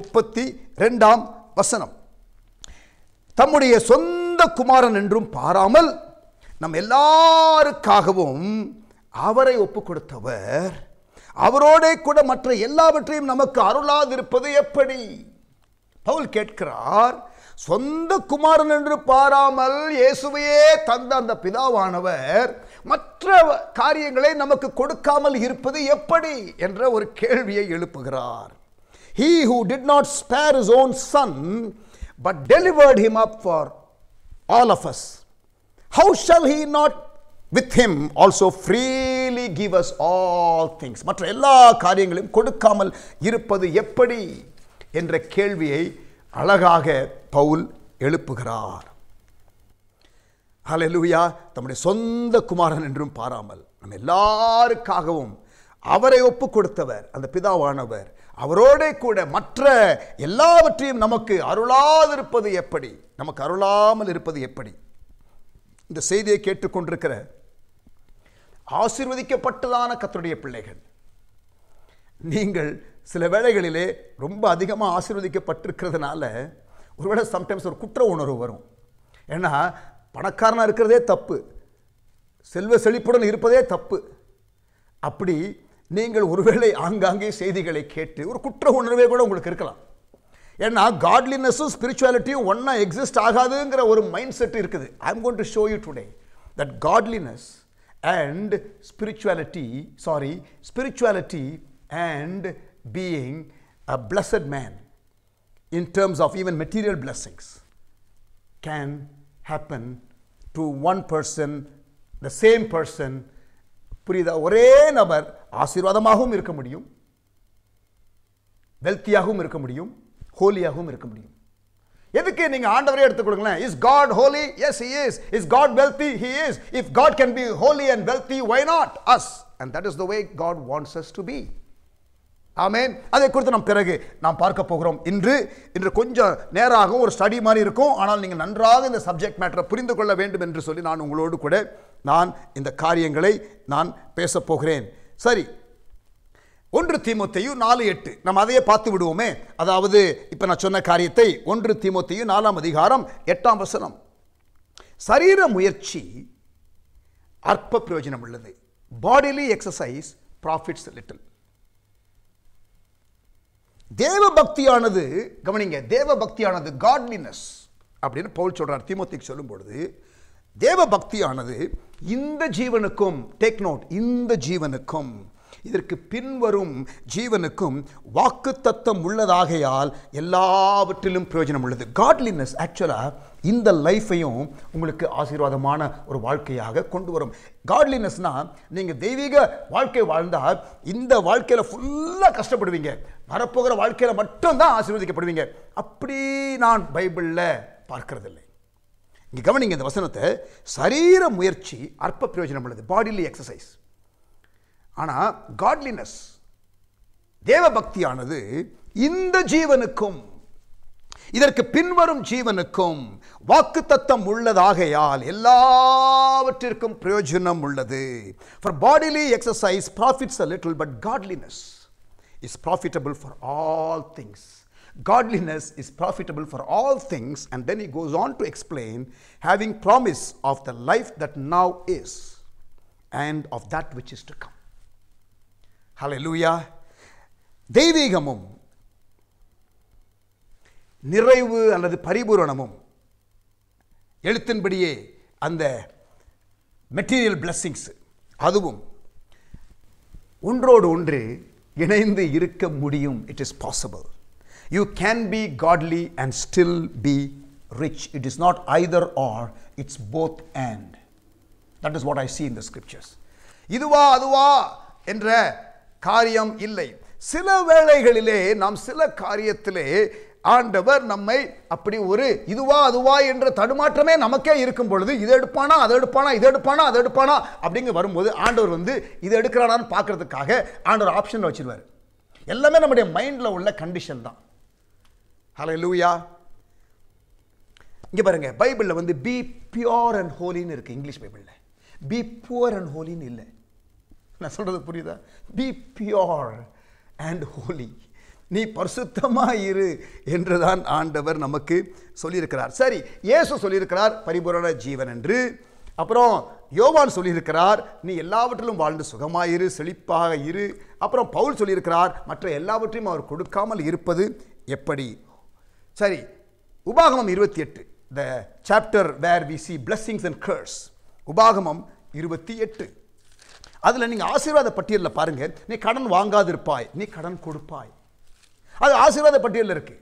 D: 32ஆம் வசனம். தம்முடைய சொந்த குமாரன் என்றும் பாராமல் நம் எல்லாருக்காகவும் அவரை ஒப்புக் கொடுத்தவர் அவரோட கூட மற்ற எல்லாவற்றையும் நமக்கு அருளாதிருப்பது எப்படி? பவுல் கேட்கிறார், சொந்த குமாரன் என்று பாராமல் இயேசுவையே தந்த அந்த பிதாவானவர் மற்ற காரியங்களை நமக்கு கொடுக்காமல் இருப்பது எப்படி என்ற ஒரு கேள்வியை எழுப்புகிறார். He who did not spare his own son but delivered him up for all of us, how shall he not with him also freely give us all things? மற்ற எல்லா காரியங்களையும் கொடுக்காமல் இருப்பது எப்படி என்ற கேள்வியை அழகாக பவுல் எழுப்புகிறார். ஹல்லேலூயா. தம்முடைய சொந்த குமாரன் என்றும் பாராமல் நம்ம எல்லாருக்காகவும் அவரை ஒப்பு கொடுத்தவர் அந்த பிதாவானவர் அவரோட கூட மற்ற எல்லாவற்றையும் நமக்கு அருளாதிருப்பது எப்படி, நமக்கு அருளாமல் இருப்பது எப்படி? இந்த செய்தியை கேட்டுக்கொண்டிருக்கிற ஆசீர்வதிக்கப்பட்டதான கர்த்தருடைய பிள்ளைகள், நீங்கள் சில வேளைகளிலே ரொம்ப அதிகமாக ஆசீர்வதிக்கப்பட்டிருக்கிறதுனால ஒருவேளை சம்டைம்ஸ் ஒரு குற்ற உணர்வு வரும். ஏன்னா பணக்காரனாக இருக்கிறதே தப்பு, செல்வ செழிப்புடன் இருப்பதே தப்பு. அப்படி நீங்கள் ஒருவேளை ஆங்காங்கே செய்திகளை கேட்டு ஒரு குற்ற உணர்வே கூட உங்களுக்கு இருக்கலாம். ஏன்னா காட்லினஸும் ஸ்பிரிச்சுவாலிட்டியும் ஒன்றா எக்ஸிஸ்ட் ஆகாதுங்கிற ஒரு மைண்ட் செட் இருக்குது. I am going to show you today that godliness and spirituality and being a blessed man in terms of even material blessings can happen to one person, the same person. புரியுதா? ஒரே நபர் ஆசீர்வாதமாகவும் இருக்க முடியும், வெல்த்தியாகவும் இருக்க முடியும், ஹோலியாகவும் இருக்க முடியும். எதுக்கு நீங்க ஆண்டவரே எடுத்து கொடுங்களேன். Is God holy? Yes he is. Is God wealthy? he is. if God can be holy and wealthy, why not us? and that is the way God wants us to be. ஆமென். அதை குறித்து நாம் பிறகு நாம் பார்க்க போகிறோம். இன்று கொஞ்சம் நேராகவும் ஒரு ஸ்டடி மாதிரி இருக்கும். ஆனால் நீங்கள் நன்றாக இந்த சப்ஜெக்ட் மேட்டரை புரிந்து கொள்ள வேண்டும் என்று சொல்லி நான் உங்களோடு கூட இந்த காரியங்களை நான் பேச போகிறேன். சரி, 1 தீமோத்தேயு 4:8 நம்ம அதையே பார்த்து விடுவோமே. அதாவது இப்போ நான் சொன்ன காரியத்தை 1 தீமோத்தேயு 4ஆம் அதிகாரம் 8ஆம் வசனம். சரீர முயற்சி அற்ப பிரயோஜனம் உள்ளது, பாடிலி எக்ஸசைஸ் ப்ராஃபிட்ஸ் லிட்டில். தேவ பக்தியானது, கவனிங்க, தேவ பக்தியானது காட்லினஸ் அப்படின்னு பவுல் சொல்றார் தீமோத்தேயுக்கு சொல்லும் பொழுது, தேவ பக்தியானது இந்த ஜீவனுக்கும், டேக் நோட், இந்த ஜீவனுக்கும் இதற்கு பின்வரும் ஜீவனுக்கும் வாக்குத்தத்தம் உள்ளதாகையால் எல்லாவற்றிலும் பிரயோஜனம் உள்ளது. காட்லினஸ் ஆக்சுவலாக இந்த லைஃபையும் உங்களுக்கு ஆசீர்வாதமான ஒரு வாழ்க்கையாக கொண்டு வரும். காட்லினஸ்னா நீங்கள் தெய்வீக வாழ்க்கை வாழ்ந்தால் இந்த வாழ்க்கையில் ஃபுல்லாக கஷ்டப்படுவீங்க, வரப்போகிற வாழ்க்கையில் மட்டும்தான் ஆசீர்வதிக்கப்படுவீங்க. அப்படி நான் பைபிளில் பார்க்கறதில்லை. இங்கே கவனிங்க இந்த வசனத்தை. சரீர முயற்சி அற்ப பிரயோஜனம் உள்ளது, பாடிலி எக்ஸசைஸ். ஆனால் காட்லினஸ், தேவ பக்தியானது இந்த ஜீவனுக்கும் இதற்கு பின்வரும் ஜீவனுக்கும் வாக்குத்தத்தம் உள்ளதாகையால் எல்லாவற்றிற்கும் பிரயோஜனம் உள்ளது. For bodily exercise profits a little, but godliness is profitable for all things. Godliness is profitable for all things. And then he goes on to explain, having promise of the life that now is and of that which is to come. ஹல்லேலூயா. தெய்வீகமும் நிறைவு அல்லது பரிபூரணமும் எழுத்தின்படியே அந்த material blessings அதுவும் ஒன்றோடு ஒன்று இணைந்து இருக்க முடியும். It is possible. You can be godly and still be rich. It is not either or, it's both and. That is what I see in the scriptures. இதுவா அதுவா என்ற காரியம் இல்லை. சில வேளைகளிலே நாம் சில காரியத்திலே ஆண்டவர் நம்மை அப்படி ஒரு இதுவா அதுவா என்ற தடுமாற்றமே நமக்கே இருக்கும் பொழுது, இது எடுப்பானா அதை எடுப்பானா, இது எடுப்பானா அதை எடுப்பானா அப்படிங்க வரும்போது ஆண்டவர் இது எடுக்கிறானான்னு பார்க்கறதுக்காக ஆண்டவர் ஆப்ஷன் வச்சிருவார். எல்லாமே நம்முடைய மைண்டில் உள்ள கண்டிஷன் தான். ஹல்லேலூயா. இங்கே பாருங்க, பைபிளில் பி பியூர் அண்ட் ஹோலின்னு இருக்கு. இங்கிலீஷ் பைபிளில் பி புவர் அண்ட் ஹோலின்னு இல்லை. நான் சொல்றது புரியுதா? பி பியூர் அண்ட் ஹோலி, நீ பரிசுத்தமாக இரு என்றுதான் ஆண்டவர் நமக்கு சொல்லியிருக்கிறார். சரி, இயேசு சொல்லியிருக்கிறார் பரிபூரண ஜீவன் என்று. அப்புறம் யோவான் சொல்லியிருக்கிறார் நீ எல்லாவற்றிலும் வாழ்ந்து சுகமாயிரு, செழிப்பாக இரு. அப்புறம் பவுல் சொல்லியிருக்கிறார் மற்ற எல்லாவற்றையும் அவர் கொடுக்காமல் இருப்பது எப்படி. சரி, உபாகமம் 28, the chapter where we see blessings and curse. உபாகமம் 28. அதில் நீங்கள் ஆசீர்வாத பட்டியலில் பாருங்க, நீ கடன் வாங்காதிருப்பாய், நீ கடன் கொடுப்பாய். அது ஆசீர்வாத பட்டியலில் இருக்கு.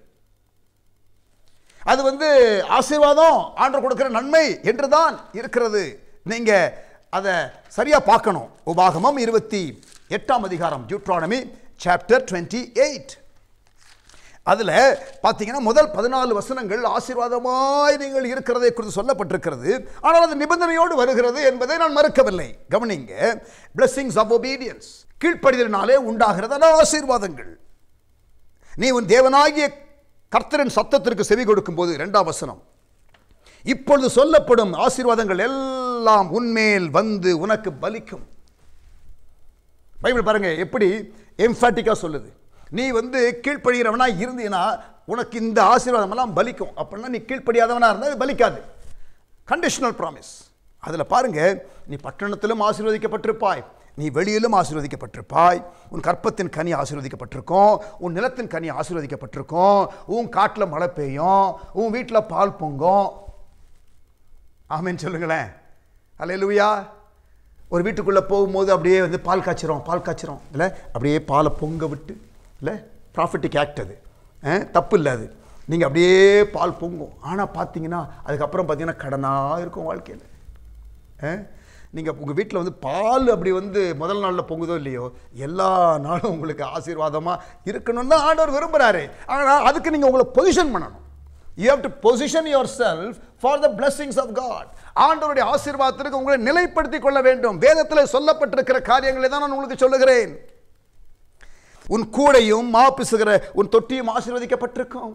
D: அது ஆசீர்வாதம், ஆண்டவர் கொடுக்கிற நன்மை என்று தான் இருக்கிறது. நீங்க அதை சரியா பார்க்கணும். உபாகமம் 28ஆம் அதிகாரம், டியூட்ரானமி சாப்டர் 28. அதுல பாத்தீங்கன்னா முதல் 14 வசனங்கள் ஆசீர்வாதமாய் நீங்கள் இருக்கிறதை குறித்து சொல்லப்பட்டிருக்கிறது. ஆனால் அது நிபந்தனையோடு வருகிறது என்பதை நான் மறுக்கவில்லை. கவனிங்க, blessings of obedience, கீழ்ப்படிதலினாலே உண்டாகிறதான ஆசீர்வாதங்கள். நீ உன் தேவனாகிய கர்த்தரின் சத்தத்திற்கு செவி கொடுக்கும் போது, 2ஆம் வசனம், இப்பொழுது சொல்லப்படும் ஆசீர்வாதங்கள் எல்லாம் உன்மேல் வந்து உனக்கு பலிக்கும். பைபிள் பாருங்க எப்படி எம்ஃபாட்டிக்கா சொல்லுது. நீ கீழ்ப்படிகிறவனா இருந்தீனா உனக்கு இந்த ஆசீர்வாதம் எல்லாம் பலிக்கும். அப்படின்னா நீ கீழ்ப்படியாதவனா இருந்தால் பலிக்காது. Conditional promise. அதில் பாருங்க, நீ பட்டணத்திலும் ஆசீர்வதிக்கப்பட்டிருப்பாய், நீ வெளியிலும் ஆசீர்வதிக்கப்பட்டிருப்பாய், உன் கற்பத்தின் கனி ஆசீர்வதிக்கப்பட்டிருக்கும், உன் நிலத்தின் கனி ஆசீர்வதிக்கப்பட்டிருக்கும், உன் காட்டில் மழை பெய்யும், உன் வீட்டில் பால் பொங்கும். ஆமென் சொல்லுங்களேன். அல்லேலூயா. ஒரு வீட்டுக்குள்ளே போகும்போது அப்படியே பால் காய்ச்சிரும் இல்லை, அப்படியே பாலை பொங்க விட்டு இல்லை, ப்ராஃபிட்டிக் ஆக்ட் அது, தப்பு இல்லை அது. நீங்கள் அப்படியே பால் பொங்கும். ஆனால் பார்த்தீங்கன்னா அதுக்கப்புறம் பார்த்தீங்கன்னா கடனாக இருக்கும் வாழ்க்கையில். நீங்கள் உங்கள் வீட்டில் பால் அப்படி முதல் நாளில் பொங்குதோ இல்லையோ, எல்லா நாளும் உங்களுக்கு ஆசீர்வாதமாக இருக்கணும்னு தான் ஆண்டவர் விரும்புகிறாரு. ஆனால் அதுக்கு நீங்கள் உங்களை பொசிஷன் பண்ணணும். You have to position yourself for the blessings of God. ஆண்டவருடைய ஆசீர்வாதத்திற்கு உங்களை நிலைப்படுத்திக் கொள்ள வேண்டும். வேதத்தில் சொல்லப்பட்டிருக்கிற காரியங்களை தான் நான் உங்களுக்கு சொல்லுகிறேன். உன் கூடையும் மாப்பிசுகிற உன் தொட்டியும் ஆசீர்வதிக்கப்பட்டிருக்கும்.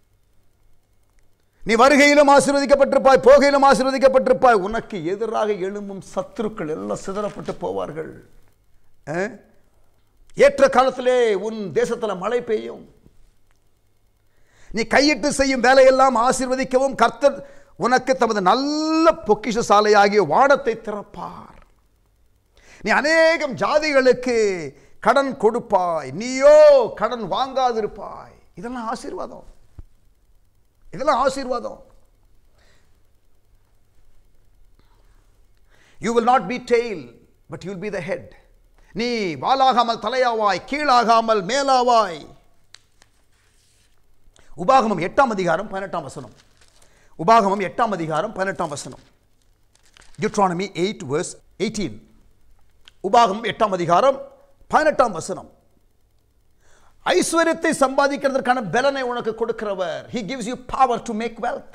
D: நீ வருகையிலும் ஆசீர்வதிக்கப்பட்டிருப்பாய், போகையிலும் ஆசீர்வதிக்கப்பட்டிருப்பாய். உனக்கு எதிராக எழும்பும் சத்துருக்கள் எல்லாம் சிதறப்பட்டு போவார்கள். ஏற்ற காலத்திலே உன் தேசத்தில் மழை பெய்யும். நீ கையிட்டு செய்யும் வேலையெல்லாம் ஆசீர்வதிக்கவும் கர்த்தர் உனக்கு தமது நல்ல பொக்கிஷ சாலையாகிய வானத்தை திறப்பார். நீ அநேகம் ஜாதிகளுக்கு கடன் கொடுப்பாய், நீயோ கடன் வாங்காதிருப்பாய். இதெல்லாம் ஆசீர்வாதம், இதெல்லாம் ஆசீர்வாதம். You will not be tail, but you will be the head. நீ வாலாகாமல் தலையாவாய், கீழாகாமல் மேலாவாய். உபாகமம் 8ஆம் அதிகாரம் 18ஆம் வசனம். உபாகமம் 8ஆம் அதிகாரம் 18ஆம் வசனம். Deuteronomy 8 verse 18. உபாகமம் 8ஆம் அதிகாரம் 18ஆம் வசனம். ஐஸ்வரியத்தை சம்பாதிக்கிறதற்கான பலனை உனக்கு கொடுக்கிறவர். He gives you power to make wealth.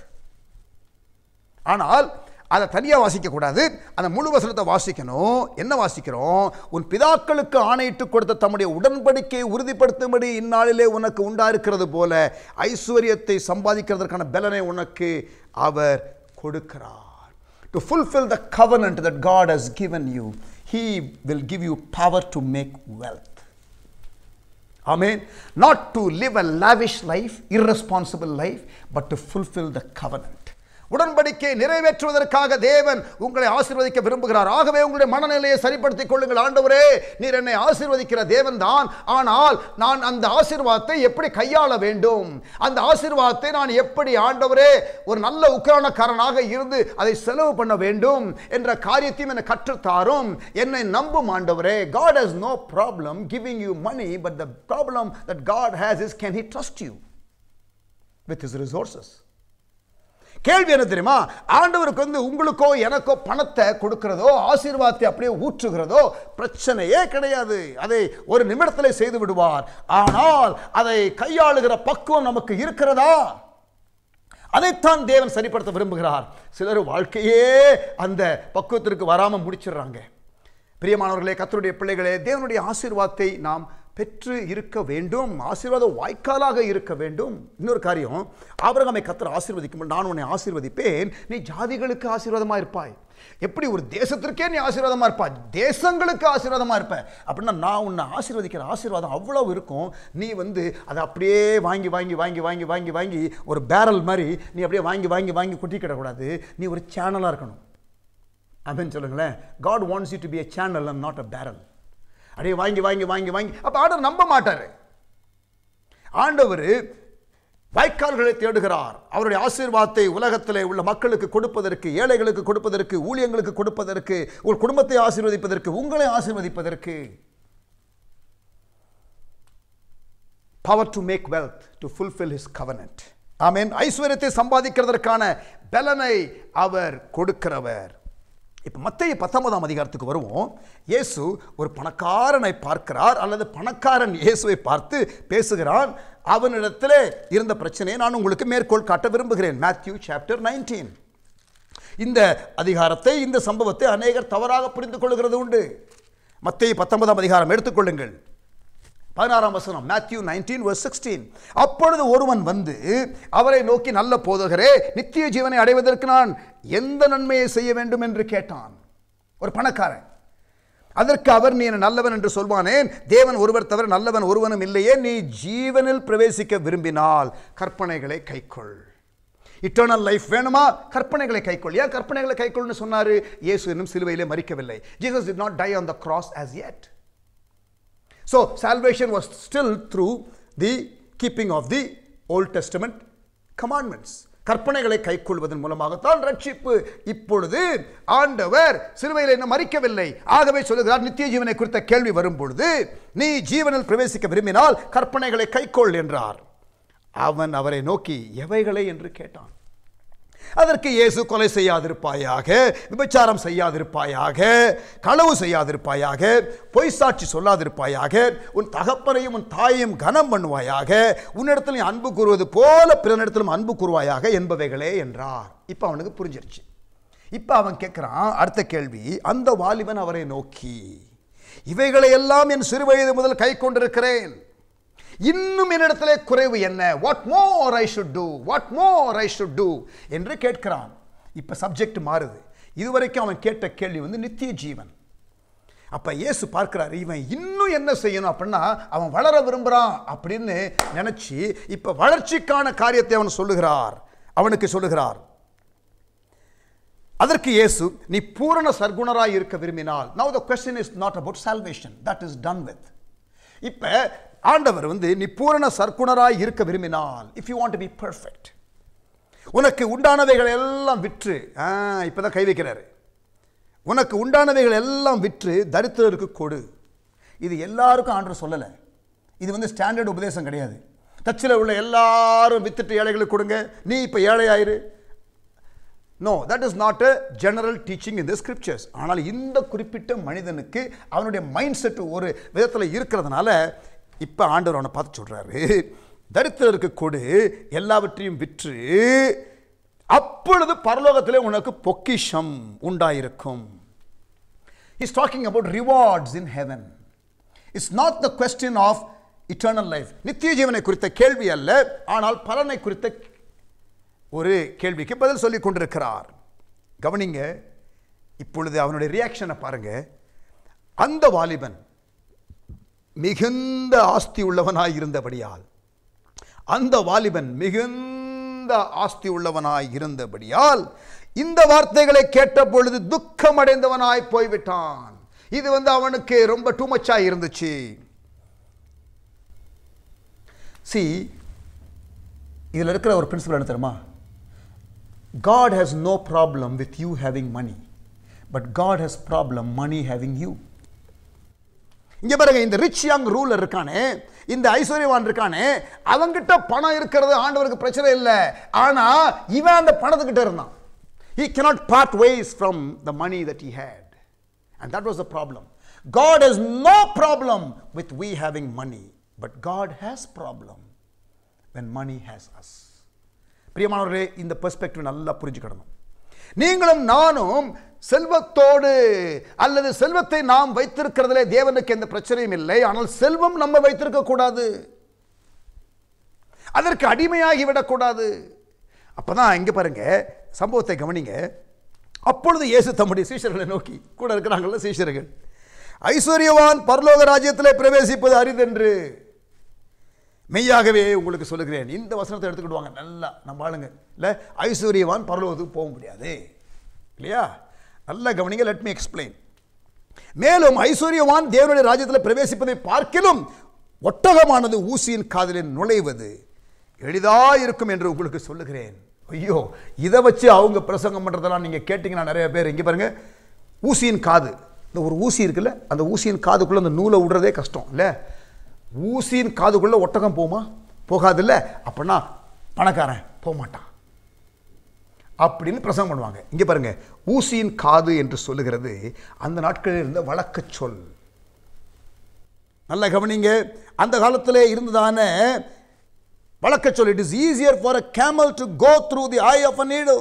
D: ஆனால் அதை தனியாக வாசிக்க கூடாது, அந்த முழு வசனத்தை வாசிக்கணும். என்ன வாசிக்கிறோம்? உன் பிதாக்களுக்கு ஆணையிட்டு கொடுத்த தம்முடைய உடன்படிக்கையை உறுதிப்படுத்தும்படி இந்நாளிலே உனக்கு உண்டாயிருக்கிறது போல ஐஸ்வரியத்தை சம்பாதிக்கிறதற்கான பலனை உனக்கு அவர் கொடுக்கிறார். To fulfill the covenant that God has given you, He will give you power to make wealth. Amen. Not to live a lavish life, irresponsible life, but to fulfill the covenant. உடன்படிக்கை நிறைவேற்றுவதற்காக தேவன் உங்களை ஆசீர்வதிக்க விரும்புகிறார். ஆகவே உங்களுடைய மனநிலையை சரிப்படுத்திக் கொள்ளுங்கள். ஆண்டவரே, நீர் என்னை ஆசீர்வதிக்கிற தேவன் தான், ஆனால் நான் அந்த ஆசீர்வாதத்தை எப்படி கையாள வேண்டும், அந்த ஆசீர்வாதத்தை நான் எப்படி ஆண்டவரே ஒரு நல்ல உக்கிரானக்காரனாக இருந்து அதை செலவு பண்ண வேண்டும் என்ற காரியத்தையும் என்னை கற்றுத்தாரும். என்னை நம்பும் ஆண்டவரே. God has no problem giving you money, but the problem that God has is, can He trust you with His resources? கேள்வி என்ன தெரியுமா? ஆண்டவருக்கு உங்களுக்கோ எனக்கோ பணத்தை கொடுக்கிறதோ ஆசீர்வாதத்தை அப்படியே ஊற்றுகிறதோ பிரச்சனையே கிடையாது. அதை ஒரு நிமிடத்திலே செய்து விடுவார். ஆனால் அதை கையாளுகிற பக்குவம் நமக்கு இருக்கிறதா? அதைத்தான் தேவன் சரிப்படுத்த விரும்புகிறார். சிலர் வாழ்க்கையே அந்த பக்குவத்திற்கு வராமல் முடிச்சிடுறாங்க. பிரியமானவர்களே, கர்த்தருடைய பிள்ளைகளே, தேவனுடைய ஆசீர்வாதத்தை நாம் பெற்று இருக்க வேண்டும். ஆசீர்வாதம் வாய்க்காலாக இருக்க வேண்டும். இன்னொரு காரியம், ஆபிரகாமை கர்த்தர் ஆசீர்வதிக்கும், நான் உன்னை ஆசீர்வதிப்பேன், நீ ஜாதிகளுக்கு ஆசீர்வாதமாக இருப்பாய். எப்படி ஒரு தேசத்திற்கே நீ ஆசீர்வாதமாக இருப்பாய், தேசங்களுக்கு ஆசீர்வாதமாக இருப்ப. அப்படின்னா நான் உன்னை ஆசீர்வதிக்கிற ஆசீர்வாதம் அவ்வளவு இருக்கும். நீ அதை அப்படியே வாங்கி வாங்கி வாங்கி வாங்கி வாங்கி வாங்கி ஒரு பேரல் மாதிரி நீ அப்படியே வாங்கி வாங்கி வாங்கி கொட்டிக்கிடக்கூடாது. நீ ஒரு சேனலாக இருக்கணும். அப்படின்னு சொல்லுங்களேன். God wants you to be a channel and not a barrel. அப்படியே வாங்கி வாங்கி வாங்கி வாங்கி. அப்போ ஆண்டவர் நம்ப மாட்டார். ஆண்டவர் வாய்க்கால்களை தேடுகிறார். அவருடைய ஆசீர்வாதத்தை உலகத்திலே உள்ள மக்களுக்கு கொடுப்பதற்கு, ஏழைகளுக்கு கொடுப்பதற்கு, ஊழியங்களுக்கு கொடுப்பதற்கு, உங்கள் குடும்பத்தை ஆசீர்வதிப்பதற்கு, உங்களை ஆசீர்வதிப்பதற்கு. Power to make wealth, to fulfill his covenant. ஆமென். ஐஸ்வர்யத்தை சம்பாதிக்கிறதற்கான பலனை அவர் கொடுக்கிறவர். இப்போ மத்தேயு 19ஆம் அதிகாரத்துக்கு வருவோம். இயேசு ஒரு பணக்காரனை பார்க்கிறார், அல்லது பணக்காரன் இயேசுவை பார்த்து பேசுகிறான். அவனிடத்தில் இருந்த பிரச்சனையை நான் உங்களுக்கு மேற்கோள் காட்ட விரும்புகிறேன். Matthew chapter 19. இந்த அதிகாரத்தை, இந்த சம்பவத்தை அநேகர் தவறாக புரிந்து கொள்கிறது உண்டு. மத்தேயு 19ஆம் அதிகாரம் எடுத்துக்கொள்ளுங்கள். 16ஆம் வசனம். மேத்யூ 19:16. அப்பொழுது ஒருவன் வந்து அவரை நோக்கி, நல்ல போதகரே, நித்திய ஜீவனை அடைவதற்கு நான் எந்த நன்மையை செய்ய வேண்டும் என்று கேட்டான். ஒரு பணக்காரன். அதற்கு அவர், நீ நல்லவன் என்று சொல்வானேன்? தேவன் ஒருவர் தவிர நல்லவன் ஒருவனும் இல்லையே. நீ ஜீவனில் பிரவேசிக்க விரும்பினால் கற்பனைகளை கைக்கொள். இட்டர்னல் லைஃப் வேணுமா? கற்பனைகளை கைக்கொள். ஏன் கற்பனைகளை கைக்கொள்னு சொன்னாரு? இயேசு இன்னும் சிலுவையிலே மரிக்கவில்லை. Jesus did not die on the cross as yet. So salvation was still through the keeping of the Old Testament commandments. கற்பனைகளை கைக்கொள்வதன் மூலமாகத்தான் ரட்சிப்பு. இப்பொழுது ஆண்டவர் சிலுவையில் இன்னும் மரிக்கவில்லை. ஆகவே சொல்லுகிறார், நித்திய ஜீவனை குறித்த கேள்வி வரும் பொழுது நீ ஜீவனில் பிரவேசிக்க விரும்பினால் கற்பனைகளை கைக்கொள் என்றார். அவன் அவரை நோக்கி, எவைகளை என்று கேட்டான். அதற்கு இயேசு, கொலை செய்யாதிருப்பாயாக, விபச்சாரம் செய்யாதிருப்பாயாக, களவு செய்யாதிருப்பாயாக, பொய் சாட்சி சொல்லாதிருப்பாயாக, உன் தகப்பனையும் உன் தாயையும் கனம் பண்ணுவாயாக, உன்னிடத்தில் நீ அன்பு கூறுவது போல பிறனிடத்திலும் அன்பு கூறுவாயாக என்பவைகளே என்றார். இப்போ அவனுக்கு புரிஞ்சிருச்சு. இப்போ அவன் கேட்கிறான் அடுத்த கேள்வி. அந்த வாலிபன் அவரை நோக்கி, இவைகளை எல்லாம் என் சிறு வயது முதல் கை கொண்டிருக்கிறேன், இன்னும் என்னிடத்திலே குறைவு என்ன? What more I should do? What more I should do? என்று கேட்கிறான். இப்ப சப்ஜெக்ட் மாறுது. இதுவரைக்கும் அவன் கேட்ட கேள்வி நித்திய ஜீவன். அப்ப இயேசு பார்க்கிறார், இவன் இன்னும் என்ன செய்யணும் அப்படின்னா அவன் வளர விரும்புறான் அப்படின்னு நினைச்சு இப்ப வளர்ச்சிக்கான காரியத்தை அவன் சொல்லுகிறார். அவனுக்கு சொல்லுகிறார். அதற்கு இயேசு, நீ பூரண சர்க்குணராய் இருக்க விரும்பினால். Now the question is not about salvation. That is done with. இப்ப ஆண்டவர் நீ பூரண சர்க்குணராய் இருக்க விரும்பினால், if you want to be perfect, உனக்கு உண்டானவைகள் எல்லாம் விற்று, இப்பதான் கை வைக்கிறாரு, உனக்கு உண்டானவைகள் எல்லாம் விற்று தரித்திரருக்கு கொடு. இது எல்லாருக்கும் ஆண்டவர் சொல்லலை. இது ஸ்டாண்டர்ட் உபதேசம் கிடையாது. சர்ச்சில் உள்ள எல்லாரும் வித்துட்டு ஏழைகளுக்கு கொடுங்க, நீ இப்போ ஏழையாயிரு. No, that is not a general teaching in the scriptures. ஆனால் இந்த குறிப்பிட்ட மனிதனுக்கு அவனுடைய மைண்ட் செட் ஒரு விதத்தில் இருக்கிறதுனால இப்போ ஆண்டவர் அவனை பார்த்து சொல்றாரு, தரித்திரருக்கு கொடு, எல்லாவற்றையும் விற்று, அப்பொழுது பரலோகத்திலே உனக்கு பொக்கிஷம் உண்டாயிருக்கும். He is talking about rewards in heaven. It's not the question of eternal life. நித்திய ஜீவனை குறித்த கேள்வி அல்ல, ஆனால் பலனை குறித்த ஒரு கேள்விக்கு பதில் சொல்லிக் கொண்டிருக்கிறார். கவனிங்க, இப்பொழுது அவனுடைய ரியாக்ஷனை பாருங்க. அந்த வாலிபன் மிகுந்த ஆஸ்தி உள்ளவனாய் இருந்தபடியால், அந்த வாலிபன் மிகுந்த ஆஸ்தி உள்ளவனாய் இருந்தபடியால் இந்த வார்த்தைகளை கேட்ட பொழுது துக்கம் அடைந்தவனாய் போய்விட்டான். இது அவனுக்கு ரொம்ப டூ மச்சா இருந்துச்சு. See, இதில் இருக்கிற ஒரு பிரின்சிபல் என்ன தெரியுமா? God has no problem with you having money, but God has problem money having you. இங்க பாருங்க, இந்த ரிச் யங் ரூலர் இருக்கானே, இந்த ஐஸ்வர்யவான் இருக்கானே, அவங்கிட்ட பணம் இருக்கிறது ஆண்டவருக்கு பிரச்சனை இல்லை. ஆனா இவன் அந்த பணத்துக்கிட்ட இருந்தான். He cannot part ways from the money that he had, and that was the problem. God has no problem with we having money, but God has problem when money has us. பிரியமானவர்களே, இந்த perspective நல்லா புரிஞ்சுக்கணும். நீங்களும் நானும் செல்வத்தோடு அல்லது செல்வத்தை நாம் வைத்திருக்கிறதிலே தேவனுக்கு எந்த பிரச்சனையும் இல்லை. ஆனால் செல்வம் நம்ம வைத்திருக்க கூடாது, அதற்கு அடிமையாகி விடக்கூடாது. அப்பதான் இங்க பாருங்க சம்பவத்தை கவனிங்க. அப்பொழுது இயேசு தம்முடைய சீஷர்களை நோக்கி, கூட இருக்கிறாங்கல்ல சீஷர்கள், ஐஸ்வர்யவான் பரலோக ராஜ்யத்திலே பிரவேசிப்பது அரிதென்று மெய்யாகவே உங்களுக்கு சொல்லுகிறேன். இந்த வசனத்தை எடுத்துக்கிடுவாங்க நல்லா நம்ம ஆளுங்க இல்லை, ஐஸ்வர்யவான் பரலோகத்துக்கு போக முடியாது இல்லையா? நல்லா கவனிங்க, லெட் மீ எக்ஸ்பிளைன். மேலும் ஐஸ்வர்யவான் தேவனுடைய ராஜ்யத்தில் பிரவேசிப்பதை பார்க்கிலும் ஒட்டகமானது ஊசியின் காதிலே நுழைவது எளிதாக இருக்கும் என்று உங்களுக்கு சொல்லுகிறேன். ஐயோ, இதை வச்சு அவங்க பிரசங்கம் பண்ணுறதெல்லாம் நீங்கள் கேட்டிங்கன்னா நிறைய பேர் இங்கே பாருங்கள், ஊசியின் காது, இந்த ஒரு ஊசி இருக்குல்ல, அந்த ஊசியின் காதுக்குள்ளே அந்த நூலை விடுறதே கஷ்டம் இல்லை. ஊசியின் காதுக்குள்ளே ஒட்டகம் போகுமா? போகாது இல்லை. அப்படின்னா பணக்காரன் போக மாட்டான் அப்படின்னு பிரசங்கம் பண்ணுவாங்க. இங்கே பாருங்க, ஊசியின் காது என்று சொல்லுகிறது அந்த நாட்களில் இருந்த வழக்கு சொல். நல்ல கவனிங்க, அந்த காலத்திலே இருந்ததான வழக்கு சொல். It is easier for a camel to go through the eye of a needle.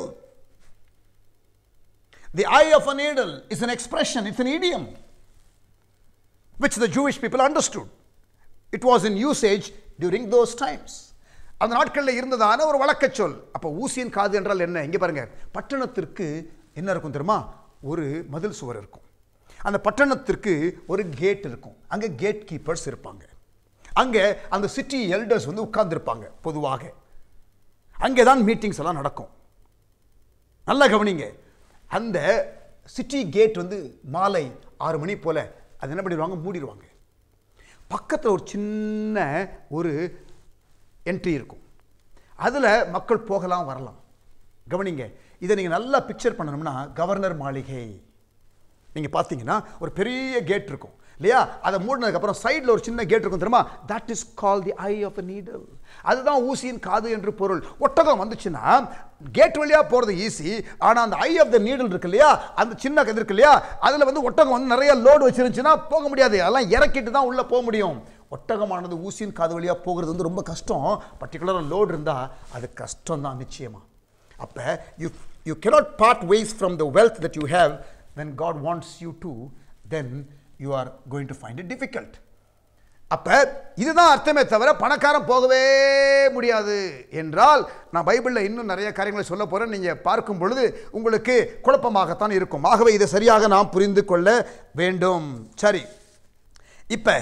D: The eye of a needle is an expression, it's an idiom which the Jewish people understood. It was in usage during those times. அந்த நாட்களில் இருந்ததான ஒரு வழக்கு சொல். அப்போ ஊசியின் காது என்றால் என்ன? இங்கே பாருங்க, பட்டணத்திற்கு என்ன இருக்கும் தெரியுமா? ஒரு மதில் சுவர் இருக்கும். அந்த பட்டணத்திற்கு ஒரு கேட் இருக்கும். அங்கே கேட் கீப்பர்ஸ் இருப்பாங்க. அங்கே அந்த சிட்டி எல்டர்ஸ் வந்து உட்கார்ந்துருப்பாங்க. பொதுவாக அங்கே தான் மீட்டிங்ஸ் எல்லாம் நடக்கும். நல்லா கவனிங்க, அந்த சிட்டி கேட் வந்து மாலை 6 மணி போல் அது என்ன பண்ணிடுவாங்க? மூடிடுவாங்க. பக்கத்தில் ஒரு சின்ன ஒரு என்ட்ரி இருக்கும். அதில் மக்கள் போகலாம் வரலாம். கவனிங்க, இதை நீங்கள் நல்லா பிக்சர் பண்ணணும்னா கவர்னர் மாளிகை நீங்கள் பார்த்தீங்கன்னா ஒரு பெரிய கேட் இருக்கும் இல்லையா? அதை மூடினதுக்கப்புறம் சைடில் ஒரு சின்ன கேட் இருக்கும் தெரியுமா? That is call the eye of a needle. அதுதான் ஊசியின் காது என்று பொருள். ஒட்டகம் வந்துச்சுன்னா கேட் வழியாக போகிறது ஈஸி. ஆனால் அந்த ஐ ஆஃப் த நீடில் இருக்கு இல்லையா, அந்த சின்ன இது இருக்கு இல்லையா, அதில் வந்து ஒட்டகம் வந்து நிறைய லோடு வச்சிருந்துச்சுன்னா போக முடியாது. அதெல்லாம் இறக்கிட்டு தான் உள்ளே போக முடியும். ஒட்டகமானது ஊசியின் காது வழியாக போகிறது வந்து ரொம்ப கஷ்டம். பர்டிகுலராக லோடு இருந்தால் அது கஷ்டம் தான் நிச்சயமாக. அப்போ you cannot part ways from the wealth that you have. When God wants you to, then you are going to find it difficult. அப்போ இதுதான் அர்த்தமே தவிர பணக்காரன் போகவே முடியாது என்றால், நான் பைபிளில் இன்னும் நிறைய காரியங்களை சொல்ல போகிறேன். நீங்கள் பார்க்கும் பொழுது உங்களுக்கு குழப்பமாகத்தான் இருக்கும். ஆகவே இதை சரியாக நாம் புரிந்து கொள்ள வேண்டும். சரி, இப்போ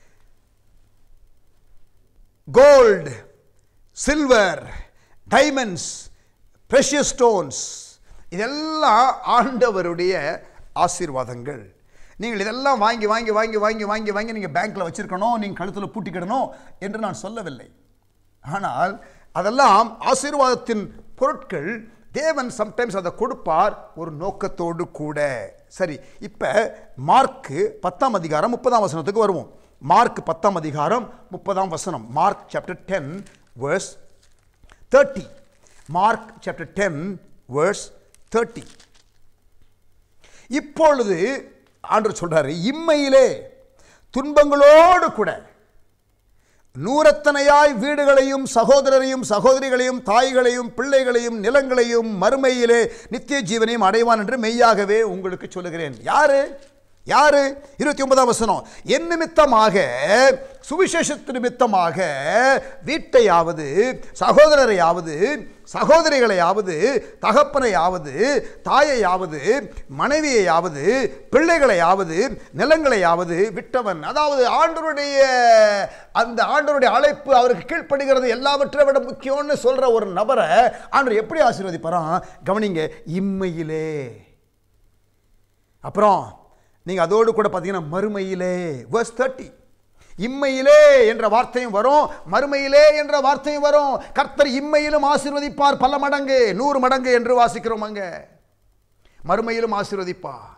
D: gold, silver, diamonds, precious stones, இதெல்லாம் ஆண்டவருடைய ஆசீர்வாதங்கள். நீங்கள் இதெல்லாம் வாங்கி வாங்கி வாங்கி வாங்கி வாங்கி வாங்கி நீங்கள் பேங்க்கில் வச்சுருக்கணும், நீங்கள் கழுத்தில் பூட்டிக்கிடணும் என்று நான் சொல்லவில்லை. ஆனால் அதெல்லாம் ஆசீர்வாதத்தின் பொருட்கள். தேவன் சம்டைம்ஸ் அதை கொடுப்பார் ஒரு நோக்கத்தோடு கூட. சரி, இப்போ மார்க்கு 10ஆம் அதிகாரம் 30ஆம் வசனத்துக்கு வருவோம். மார்க் 10ஆம் அதிகாரம் 30ஆம் வசனம். Mark chapter 10 verse 30. Mark chapter 10 verse 30. இப்பொழுது ஆண்டவர் சொல்றாரு, இம்மையிலே துன்பங்களோடு கூட நூறத்தனையாய் வீடுகளையும் சகோதரரையும் சகோதரிகளையும் தாய்களையும் பிள்ளைகளையும் நிலங்களையும் மறுமையிலே நித்திய ஜீவனையும் அடைவான் என்று மெய்யாகவே உங்களுக்கு சொல்லுகிறேன். யாரு யாரு? 29ஆம் வசனம். என் நிமித்தமாக, சுவிசேஷத்து நிமித்தமாக வீட்டையாவது சகோதரரையாவது சகோதரிகளையாவது தகப்பனையாவது தாயையாவது மனைவியையாவது பிள்ளைகளையாவது நிலங்களையாவது விட்டவன், அதாவது ஆண்டவருடைய அந்த ஆண்டவருடைய அழைப்பு அவருக்கு கீழ்ப்படுகிறது எல்லாவற்றை விட முக்கியம்னு சொல்ற ஒரு நபரை ஆண்டவர் எப்படி ஆசீர்வதிப்பாராம்? கவனிங்க, இம்மையிலே. அப்புறம் நீங்க அதோடு கூட பார்த்தீங்கன்னா மறுமையிலே, verse 30. இம்மையிலே என்ற வார்த்தையும் வரும், மறுமையிலே என்ற வார்த்தையும் வரும். கர்த்தர் இம்மையிலும் ஆசீர்வதிப்பார் பல மடங்கு, 100 மடங்கு என்று வாசிக்கிறோம். அங்க மறுமையிலும் ஆசீர்வதிப்பார்.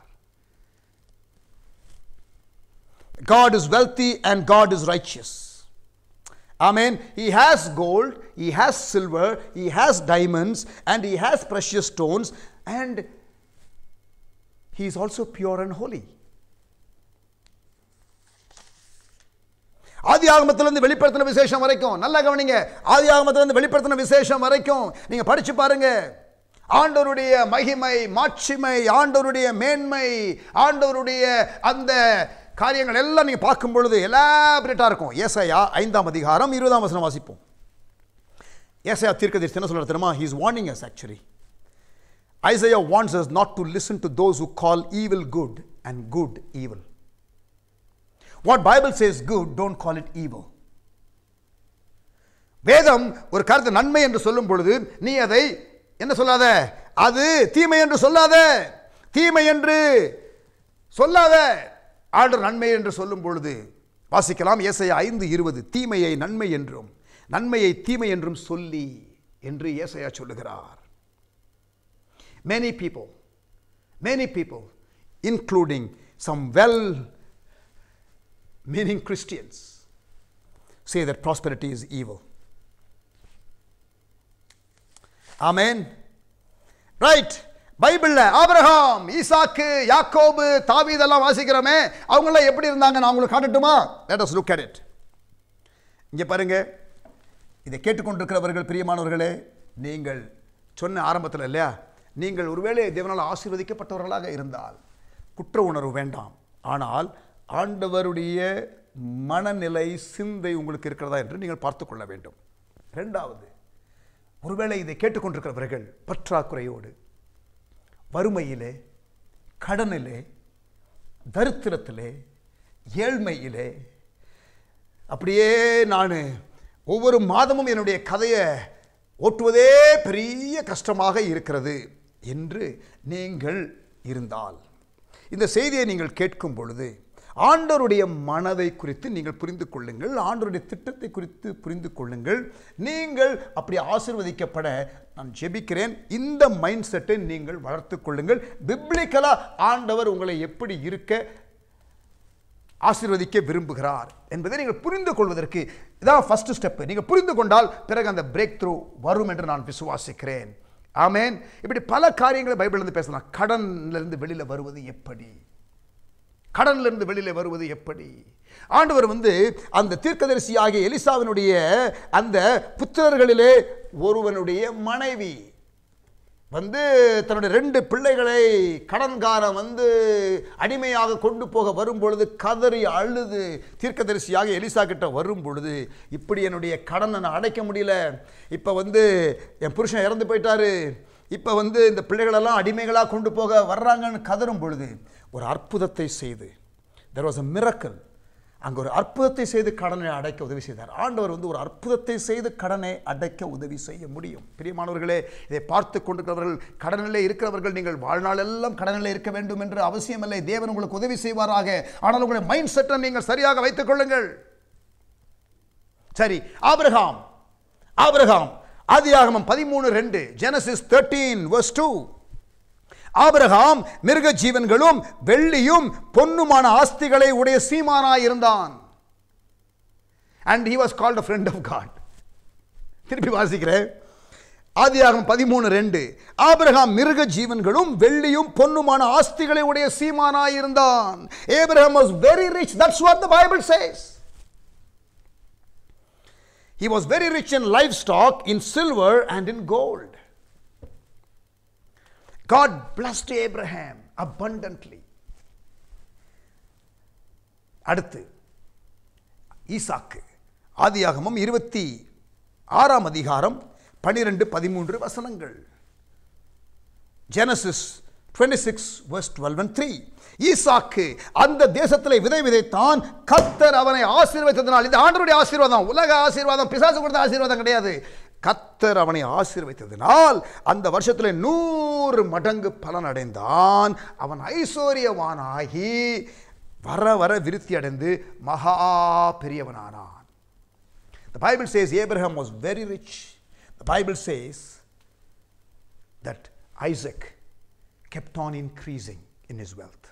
D: God is wealthy and God is righteous. Amen. He has gold, he has silver, he has diamonds, and he has precious stones, and he is also pure and holy. ஆதியாகமத்திலிருந்து வெளிப்படுத்தின விசேஷம் வரைக்கும் நல்லா கவனிங்க. ஆதியாகமத்திலிருந்து வெளிப்படுத்தின விசேஷம் வரைக்கும் நீங்க படிச்சு பாருங்க. ஆண்டவருடைய மகிமை, மாட்சிமை, ஆண்டவருடைய மேன்மை, ஆண்டவருடைய அந்த காரியங்கள் எல்லாம் நீங்க பார்க்கும் பொழுது எலாபரேட்டா இருக்கும். ஏசாயா 5ஆம் அதிகாரம் 20ஆம் வசனம் வாசிப்போம். ஏசாயா தீர்க்கதரிசி என்ன சொல்றாரு தெரியுமா? He is warning us actually. Isaiah warns us not to listen to those who call evil good and good evil. What Bible says good, don't call it evil. வேதம் ஒரு கருத்து நன்மை என்று சொல்லும் பொழுது நீ அதை என்ன சொல்லாத, அது தீமை என்று சொல்லாத, தீமை என்று சொல்லாத. ஆண்டவர் நன்மை என்று சொல்லும் பொழுது வாசிக்கலாம் ஏசாயா 5:20, தீமையை நன்மை என்றும் நன்மையை தீமை என்றும் சொல்லி என்று ஏசாயா சொல்லுகிறார். Many people, including some well-meaning Christians, say that prosperity is evil. Amen. Right. பைபிள்ல ஆபிரகாம், ஈசாக்கு, யாக்கோபு, தாவீது எல்லாம் வாசிக்கிறோமே, அவங்க எல்லாம் எப்படி இருந்தாங்க நான் உங்களுக்கு காட்டட்டுமா? Let us look at it. இங்க பாருங்க, இதை கேட்டுக்கொண்டிருக்கிறவர்கள் பிரியமானவர்களே, நீங்கள் சொன்ன ஆரம்பத்தில் இல்லையா, நீங்கள் ஒருவேளை தேவனால் ஆசீர்வதிக்கப்பட்டவர்களாக இருந்தால் குற்ற உணர்வு வேண்டாம். ஆனால் ஆண்டவருடைய மனநிலை, சிந்தை உங்களுக்கு இருக்கிறதா என்று நீங்கள் பார்த்து கொள்ள வேண்டும். இரண்டாவது, ஒருவேளை இதை கேட்டுக்கொண்டிருக்கிறவர்கள் பற்றாக்குறையோடு, வறுமையிலே, கடனிலே, தரித்திரத்திலே, ஏழ்மையிலே, அப்படியே நான் ஒவ்வொரு மாதமும் என்னுடைய கதையை ஓட்டுவதே பெரிய கஷ்டமாக இருக்கிறது என்று நீங்கள் இருந்தால், இந்த செய்தியை நீங்கள் கேட்கும் பொழுது ஆண்டவருடைய மனதை குறித்து நீங்கள் புரிந்து கொள்ளுங்கள், ஆண்டவருடைய திட்டத்தை குறித்து புரிந்து கொள்ளுங்கள். நீங்கள் அப்படி ஆசீர்வதிக்கப்பட நான் ஜெபிக்கிறேன். இந்த மைண்ட் செட்டை நீங்கள் வளர்த்து கொள்ளுங்கள். பிப்ளிக்கலா ஆண்டவர் உங்களை எப்படி இருக்க ஆசீர்வதிக்க விரும்புகிறார் என்பதை நீங்கள் புரிந்து கொள்வதற்கு இதான் ஃபர்ஸ்ட் ஸ்டெப். நீங்கள் புரிந்து கொண்டால் பிறகு அந்த பிரேக் த்ரூ வரும் என்று நான் விசுவாசிக்கிறேன். ஆமென். இப்படி பல காரியங்களை பைபிளிலிருந்து பேசலாம். கடனிலிருந்து வெளியில வருவது எப்படி, கடனிலிருந்து வெளியில வருவது எப்படி? ஆண்டவர் அந்த தீர்க்கதரிசியாகிய எலிசாவினுடைய அந்த புத்திரர்களிலே ஒருவனுடைய மனைவி தன்னுடைய 2 பிள்ளைகளை கடன்காரன் அடிமையாக கொண்டு போக வரும்பொழுது கதறி அழுது தீர்க்கதரிசியாக எலிசா கிட்ட வரும் பொழுது, இப்படி என்னுடைய கடனை நான் அடைக்க முடியல, இப்போ என் புருஷன் இறந்து போயிட்டாரு, இப்போ இந்த பிள்ளைகளெல்லாம் அடிமைகளாக கொண்டு போக வர்றாங்கன்னு கதறும் பொழுது ஒரு அற்புதத்தை செய்து, there was a miracle, அங்கே ஒரு அற்புதத்தை செய்து கடனை அடைக்க உதவி செய்தார். ஆண்டவர் ஒரு அற்புதத்தை செய்து கடனை அடைக்க உதவி செய்ய முடியும். பிரியமானவர்களே, இதை பார்த்து கொண்டிருக்கிறவர்கள், கடனிலே இருக்கிறவர்கள், நீங்கள் வாழ்நாளெல்லாம் கடனிலே இருக்க வேண்டும் என்று அவசியமில்லை. தேவன் உங்களுக்கு உதவி செய்வாராக. ஆனால் உங்களுடைய மைண்ட் செட்டை நீங்கள் சரியாக வைத்துக் கொள்ளுங்கள். சரி, ஆபிரகாம் ஆதியாகமம் 13:2, Genesis 13:2, ஆபிரகாம் மிருக ஜீவன்களும் வெள்ளியும் பொன்னுமான ஆஸ்திகளை உடைய சீமானாய் இருந்தான். and he was called a friend of God. திருப்பி வாசிக்கிறேன். ஆதியாகமம் 13:2, ஆபிரகாம் மிருக ஜீவன்களும் வெள்ளியும் பொன்னுமான ஆஸ்திகளை உடைய சீமானாய் இருந்தான். Abraham was very rich. That's what the Bible says. He was very rich in livestock, in silver and in gold. God blessed Abraham abundantly. அடுத்து ஈசாக்கு, ஆதியாகமம் 26ஆம் அதிகாரம் 12-13 வசனங்கள். Genesis 26:12-3. ஈசாக்கு அந்த தேசத்திலே விதை விதைத்தான். கர்த்தர் அவனை ஆசீர்வதித்ததனால், இந்த ஆண்டவருடைய ஆசீர்வாதம், உலக ஆசீர்வாதம், பிசாசு கொடுத்த ஆசீர்வாதம் கிடையாது. கர்த்தர் அவனை ஆசீர்வதித்ததனால் அந்த வருஷத்தில் 100 மடங்கு பலன் அடைந்தான். அவன் ஐஸ்வர்யவானாகி வர வர விருத்தி அடைந்து மகா பெரியவனானான். The Bible says Abraham was very rich. The Bible says that Isaac kept on increasing in his wealth.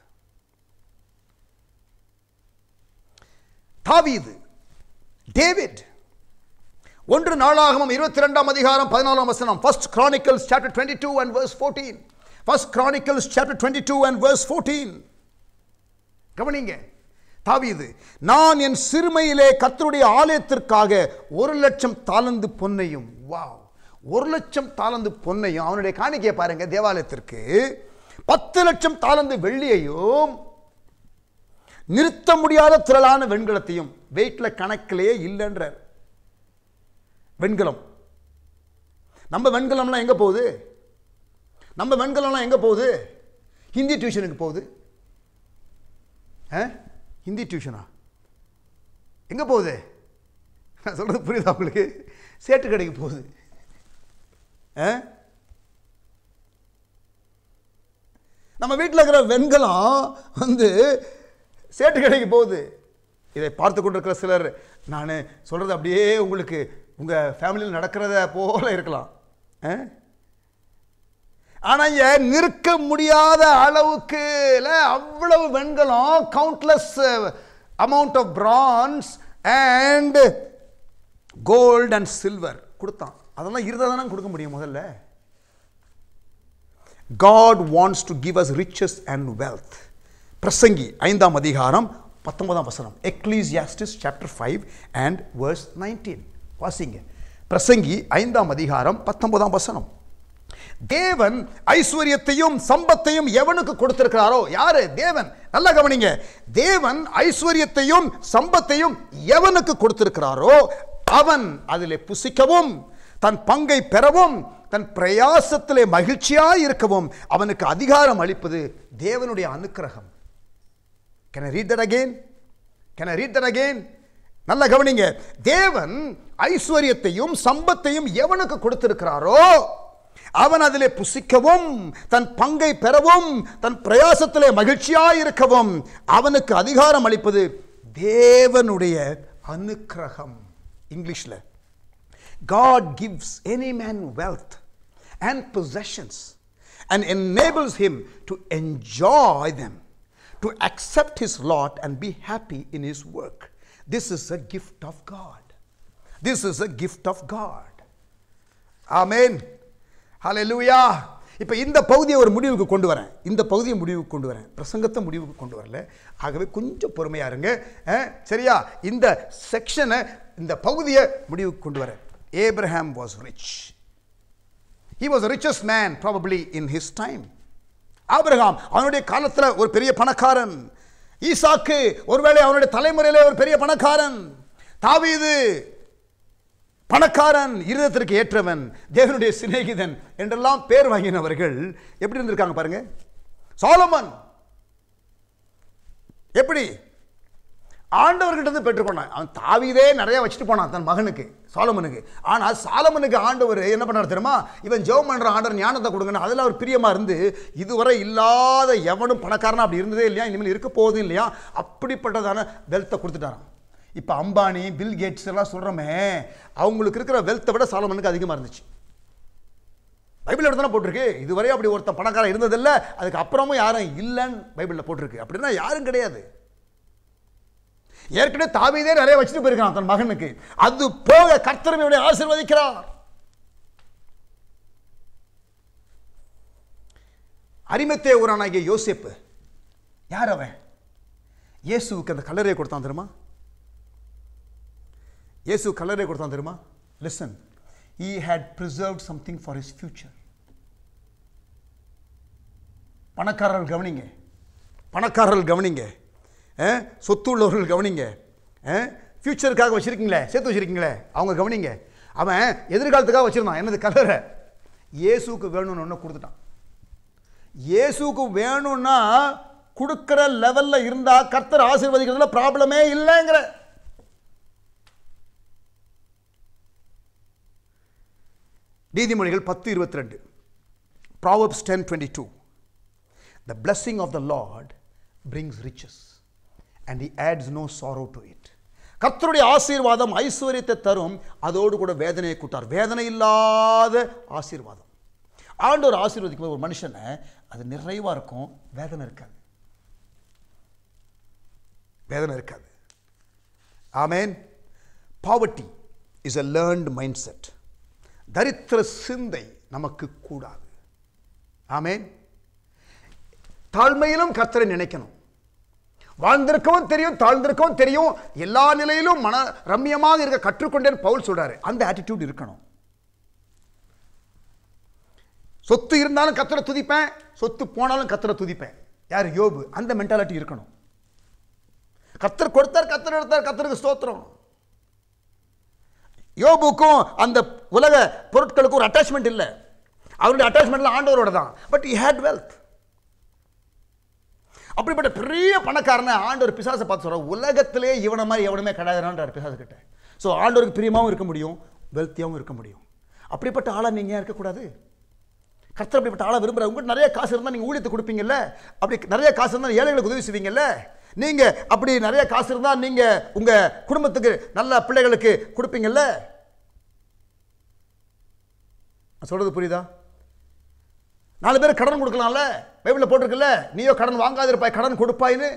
D: தாவீது, டேவிட், 1 நாளாகமம் 22ஆம் அதிகாரம் 14ஆம் வசனம். First Chronicles chapter 22 and verse 14. First Chronicles chapter 22 and verse 14. கவனிங்க. தாவீது, நான் என் சிறுமையிலே கர்த்தருடைய ஆலயத்திற்காக 1,00,000 தாலந்து பொன்னையும், வாவ், 1,00,000 தாலந்து பொன்னையும், அவனுடைய காணிக்கையை பாருங்க, தேவாலயத்திற்கு 10,00,000 தாலந்து வெள்ளியையும், நிறுத்த முடியாத திரளான வெண்கலத்தையும், வெயிட்ல கணக்கிலேயே இல்லைன்றார். வெண்கலம், நம்ம வெண்கலம்லாம் எங்க போகுது? நம்ம வெண்கலம்லாம் எங்க போகுது? ஹிந்தி டியூஷனுக்கு போகுது. ஹிந்தி டியூஷனா எங்க போகுது? நான் சொல்றது புரியுதா உங்களுக்கு? சேட்டு கடைக்கு போகுது. நம்ம வீட்டில் இருக்கிற வெண்கலம் சேட்டு கடைக்கு போகுது. இதை பார்த்து கொண்டிருக்கிற சிலர், நான் சொல்றது அப்படியே உங்களுக்கு உங்கள் ஃபேமிலியில் நடக்கிறத போல இருக்கலாம். ஆனால் நிற்க முடியாத அளவுக்கு அவ்வளவு வெண்கலம், countless amount of bronze and gold and silver கொடுத்தான். அதெல்லாம் இருந்தால் தானே கொடுக்க முடியும். முதல்ல God wants to give us riches and wealth. பிரசங்கி 5ஆம் அதிகாரம் 19ஆம் வசனம். Ecclesiastes chapter 5 and verse 19. வாசிங்க. பிரசங்கி 5ஆம் அதிகாரம் 19ஆம் வசனம். தேவன் ஐஸ்வரியத்தையும் சம்பத்தையும் எவனுக்கு கொடுத்திருக்கிறாரோ, யாரு? தேவன். நல்லா கவனிங்க. தேவன் ஐஸ்வரியத்தையும் சம்பத்தையும் எவனுக்கு கொடுத்திருக்கிறாரோ அவன் அதிலே புசிக்கவும் தன் பங்கை பெறவும் தன் பிரயாசத்திலே மகிழ்ச்சியாய் இருக்கவும் அவனுக்கு அதிகாரம் அளிப்பது தேவனுடைய அனுக்கிரகம். Can I read that again? Can I read that again? நல்ல கவனிங்க. தேவன் ஐஸ்வரியத்தையும் சம்பத்தையும் எவனுக்கு கொடுத்திருக்கிறாரோ அவன் அதிலே புசிக்கவும் தன் பங்கை பெறவும் தன் பிரயாசத்திலே மகிழ்ச்சியாய் இருக்கவும் அவனுக்கு அதிகாரம் அளிப்பது தேவனுடைய அனுக்கிரகம். இங்கிலீஷ்ல God gives any man wealth and possessions and enables him to enjoy them, to accept his lot and be happy in his work. This is a gift of God. This is a gift of God. Amen. Hallelujah. இப்போ இந்த பகுதியை ஒரு முடிவுக்கு கொண்டு வரேன். இந்த பகுதியை முடிவுக்கு கொண்டு வரேன். பிரசங்கத்தை முடிவுக்கு கொண்டு வரல. ஆகவே கொஞ்சம் பொறுமையா இருங்க. சரியா? இந்த செக்ஷனை, இந்த பகுதியை முடிவுக்கு கொண்டு வரேன். Abraham was rich. He was the richest man probably in his time. ஆபிரகாம் அவனுடைய காலத்தில் ஒரு பெரிய பணக்காரன். ஈசாக்கு ஒருவேளை அவனுடைய தலைமுறையிலே ஒரு பெரிய பணக்காரன். தாவீது பணக்காரன், இருதயத்திற்கு ஏற்றவன், தேவனுடைய சிநேகிதன் என்றெல்லாம் பேர் வாங்கினவர்கள் எப்படி இருந்திருக்காங்க பாருங்க. சாலமன் எப்படி ஆண்டவர்கிட்ட இருந்து பெற்றுக்கொண்டான். அவன் தாவீதே நிறைய வச்சுட்டு போனான் தன் மகனுக்கு சாலமனுக்கு. ஆனால் சாலமனுக்கு ஆண்டவர் என்ன பண்ணார் தெரியுமா? இவன் ஜெபம் பண்ற ஆண்டவர் ஞானத்தை கொடுங்கன்னு அதில் அவர் பிரியமா இருந்து இதுவரை இல்லாத எவனும் பணக்காரனா அப்படி இருந்ததே இல்லையா, இனிமேல் இருக்க போவதும் இல்லையா, அப்படிப்பட்டதான வெல்த்தை கொடுத்துட்டாராம். இப்போ அம்பானி, பில் கேட்ஸ் எல்லாம் சொல்றோமே, அவங்களுக்கு இருக்கிற வெல்த்தை விட சாலமனுக்கு அதிகமாக இருந்துச்சு. பைபிள் தானே போட்டிருக்கு. இதுவரை அப்படி ஒருத்தன் பணக்காரன் இருந்ததில்லை, அதுக்கு அப்புறமும் யாரும் இல்லைன்னு பைபிளில் போட்டிருக்கு. அப்படின்னா யாரும் கிடையாது. ஏற்கனவே தாவீதே நிறைய வச்சுட்டு போயிருக்கான் தன் மகனுக்கு. அது போக கர்த்தர் இவனை ஆசீர்வதிக்கிறார். அரிமத்தே ஊரானாகிய யோசேப்பு யார்? அவன் இயேசுவுக்கு அந்த கல்லறையை கொடுத்தான் தெரியுமா? இயேசு கல்லறை கொடுத்தான் தெரியுமா? Listen, he had preserved something for his future. பணக்காரர்கள் கவனிங்க, பணக்காரர்கள் கவனிங்க, சொத்து உள்ளவர்கள் கவனிங்க, ஃபியூச்சருக்காக வச்சிருக்கீங்களே, சேர்த்து வச்சிருக்கீங்களே, அவங்க கவனிங்க. அவன் எதிர்காலத்துக்காக வச்சிருந்தான் என்னது? கல்லறை. இயேசுக்கு வேணும்னு ஒன்று கொடுத்துட்டான். இயேசுக்கு வேணும்னா கொடுக்கிற லெவல்ல இருந்தா கர்த்தர் ஆசீர்வதிக்கிறதுல ப்ராப்ளமே இல்லைங்கிற. நீதிமொழிகள் 10:22, Proverbs 10:22. The blessing of the Lord brings riches and he adds no sorrow to it. கர்த்தருடைய ஆசீர்வாதம் ஐஸ்வரியத்தை தரும், அதோடு கூட வேதனையை கூட்டார். வேதனை இல்லாத ஆசீர்வாதம். ஆண்டவர் ஆசீர்வதிக்கும் ஒரு மனுஷனை அது நிறைவா இருக்கும், வேதனை இருக்காது. வேதனை இருக்காது. ஆமென். Poverty is a learned mindset. தரித்திர சிந்தை நமக்கு கூடாது. ஆமென். தாழ்மையிலும் கர்த்தரை நினைக்கணும். வாழ்ந்திருக்கவும் தெரியும், தாழ்ந்திருக்கவும் தெரியும், எல்லா நிலையிலும் மன ரம்யமாக இருக்க கற்றுக்கொண்டேன் பவுல் சொல்றாரு. அந்த ஆட்டிடியூட் இருக்கணும். சொத்து இருந்தாலும் கர்த்தரை துதிப்பேன், சொத்து போனாலும் கர்த்தரை துதிப்பேன். யார்? யோபு. அந்த மென்டாலிட்டி இருக்கணும். கர்த்தர் கொடுத்தார், கர்த்தர் எடுத்தார், கர்த்தருக்கு ஸ்தோத்திரம். யோபுக்கும் அந்த உலக பொருட்களுக்கும் ஒரு அட்டாச்மெண்ட் இல்லை. அவருடைய அட்டாச்மெண்ட்ல ஆண்டவரோட தான். But he had wealth. அப்படிப்பட்ட பெரிய பணக்காரனை ஆண்டவர் பிசாசை பார்த்து சொல்ற, உலகத்திலே இவனை மாதிரி எவனுமே கிடையாதுன்றார் பிசாசு கிட்ட. ஸோ ஆண்டவருக்கு பிரியமாகவும் இருக்க முடியும், வெல்த்தியாகவும் இருக்க முடியும். அப்படிப்பட்ட ஆளா நீங்க ஏன் இருக்கக்கூடாது? கர்த்தர் அப்படிப்பட்ட ஆளை விரும்புற. உங்களுக்கு நிறைய காசு இருந்தால் நீங்க ஊழியத்தை கொடுப்பீங்கல்ல, அப்படி நிறைய காசு இருந்தால் ஏழைகளுக்கு உதவி செய்வீங்கல்ல, நீங்க அப்படி நிறைய காசு இருந்தால் நீங்க உங்க குடும்பத்துக்கு நல்ல பிள்ளைகளுக்கு கொடுப்பீங்கல்ல. நான் சொல்கிறது புரியுதா? 4 பேர் கடன் கொடுக்கலாம்ல, பைபிளில் போட்டிருக்குல்ல, நீயோ கடன் வாங்காதிருப்பாய் கடன் கொடுப்பாயின்னு.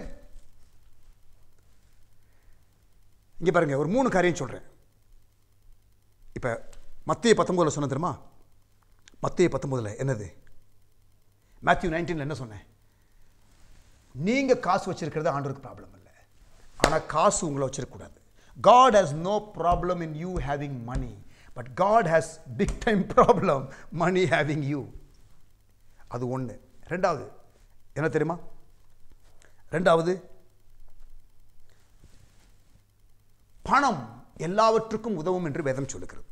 D: இங்கே பாருங்க, ஒரு 3 காரியம் சொல்கிறேன். இப்போ மத்தேயு 19 சொன்ன தெரியுமா? மத்தேயு 19 என்னது? மேத்யூ 19 என்ன சொன்னேன்? நீங்கள் காசு வச்சிருக்கிறது ஆண்டவருக்கு ப்ராப்ளம் இல்லை, ஆனால் காசு உங்களை வச்சிருக்கக்கூடாது. God has no problem in you having money, but God has big time problem money having you. அது ஒன்று. ரெண்டாவது என்ன தெரியுமா? ரெண்டாவது, பணம் எல்லாவற்றுக்கும் உதவும் என்று வேதம் சொல்லுகிறது.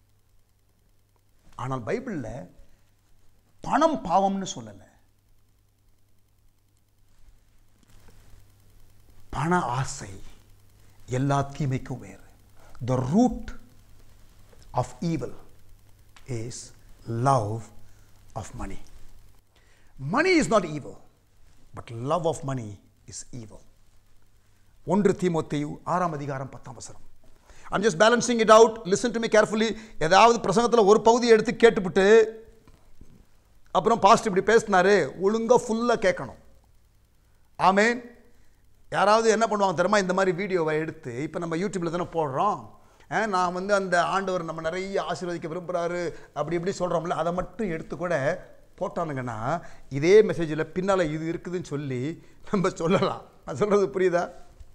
D: ஆனால் பைபிளில் பணம் பாவம்னு சொல்லலை. பண ஆசை எல்லா தீமைக்கும் வேறு. The root of evil is love of money. Money is not evil, but love of money is evil. 1 தீமோத்தேயு 6 அதிகாரம் 10 I'm just balancing it out. Listen to me carefully. ஏதாவது பிரசங்கத்தில் ஒரு பகுதியை எடுத்து கேட்டுவிட்டு அப்புறம் பாஸ்ட் இப்படி பேசினாரு, ஒழுங்காக ஃபுல்லாக கேட்கணும். ஆமேன். யாராவது என்ன பண்ணுவாங்க தெரியுமா? இந்த மாதிரி வீடியோவை எடுத்து இப்போ நம்ம யூடியூப்பில் தானே போடுறோம், நான் அந்த ஆண்டவர் நம்ம நிறைய ஆசீர்வதிக்க விரும்புகிறாரு அப்படி இப்படி சொல்கிறோம்ல, அதை மட்டும் எடுத்து கூட போட்டானுங்கன்னா இதே மெசேஜில் பின்னால் இது இருக்குதுன்னு சொல்லி நம்ம சொல்லலாம். நான் சொல்கிறது புரியுதா?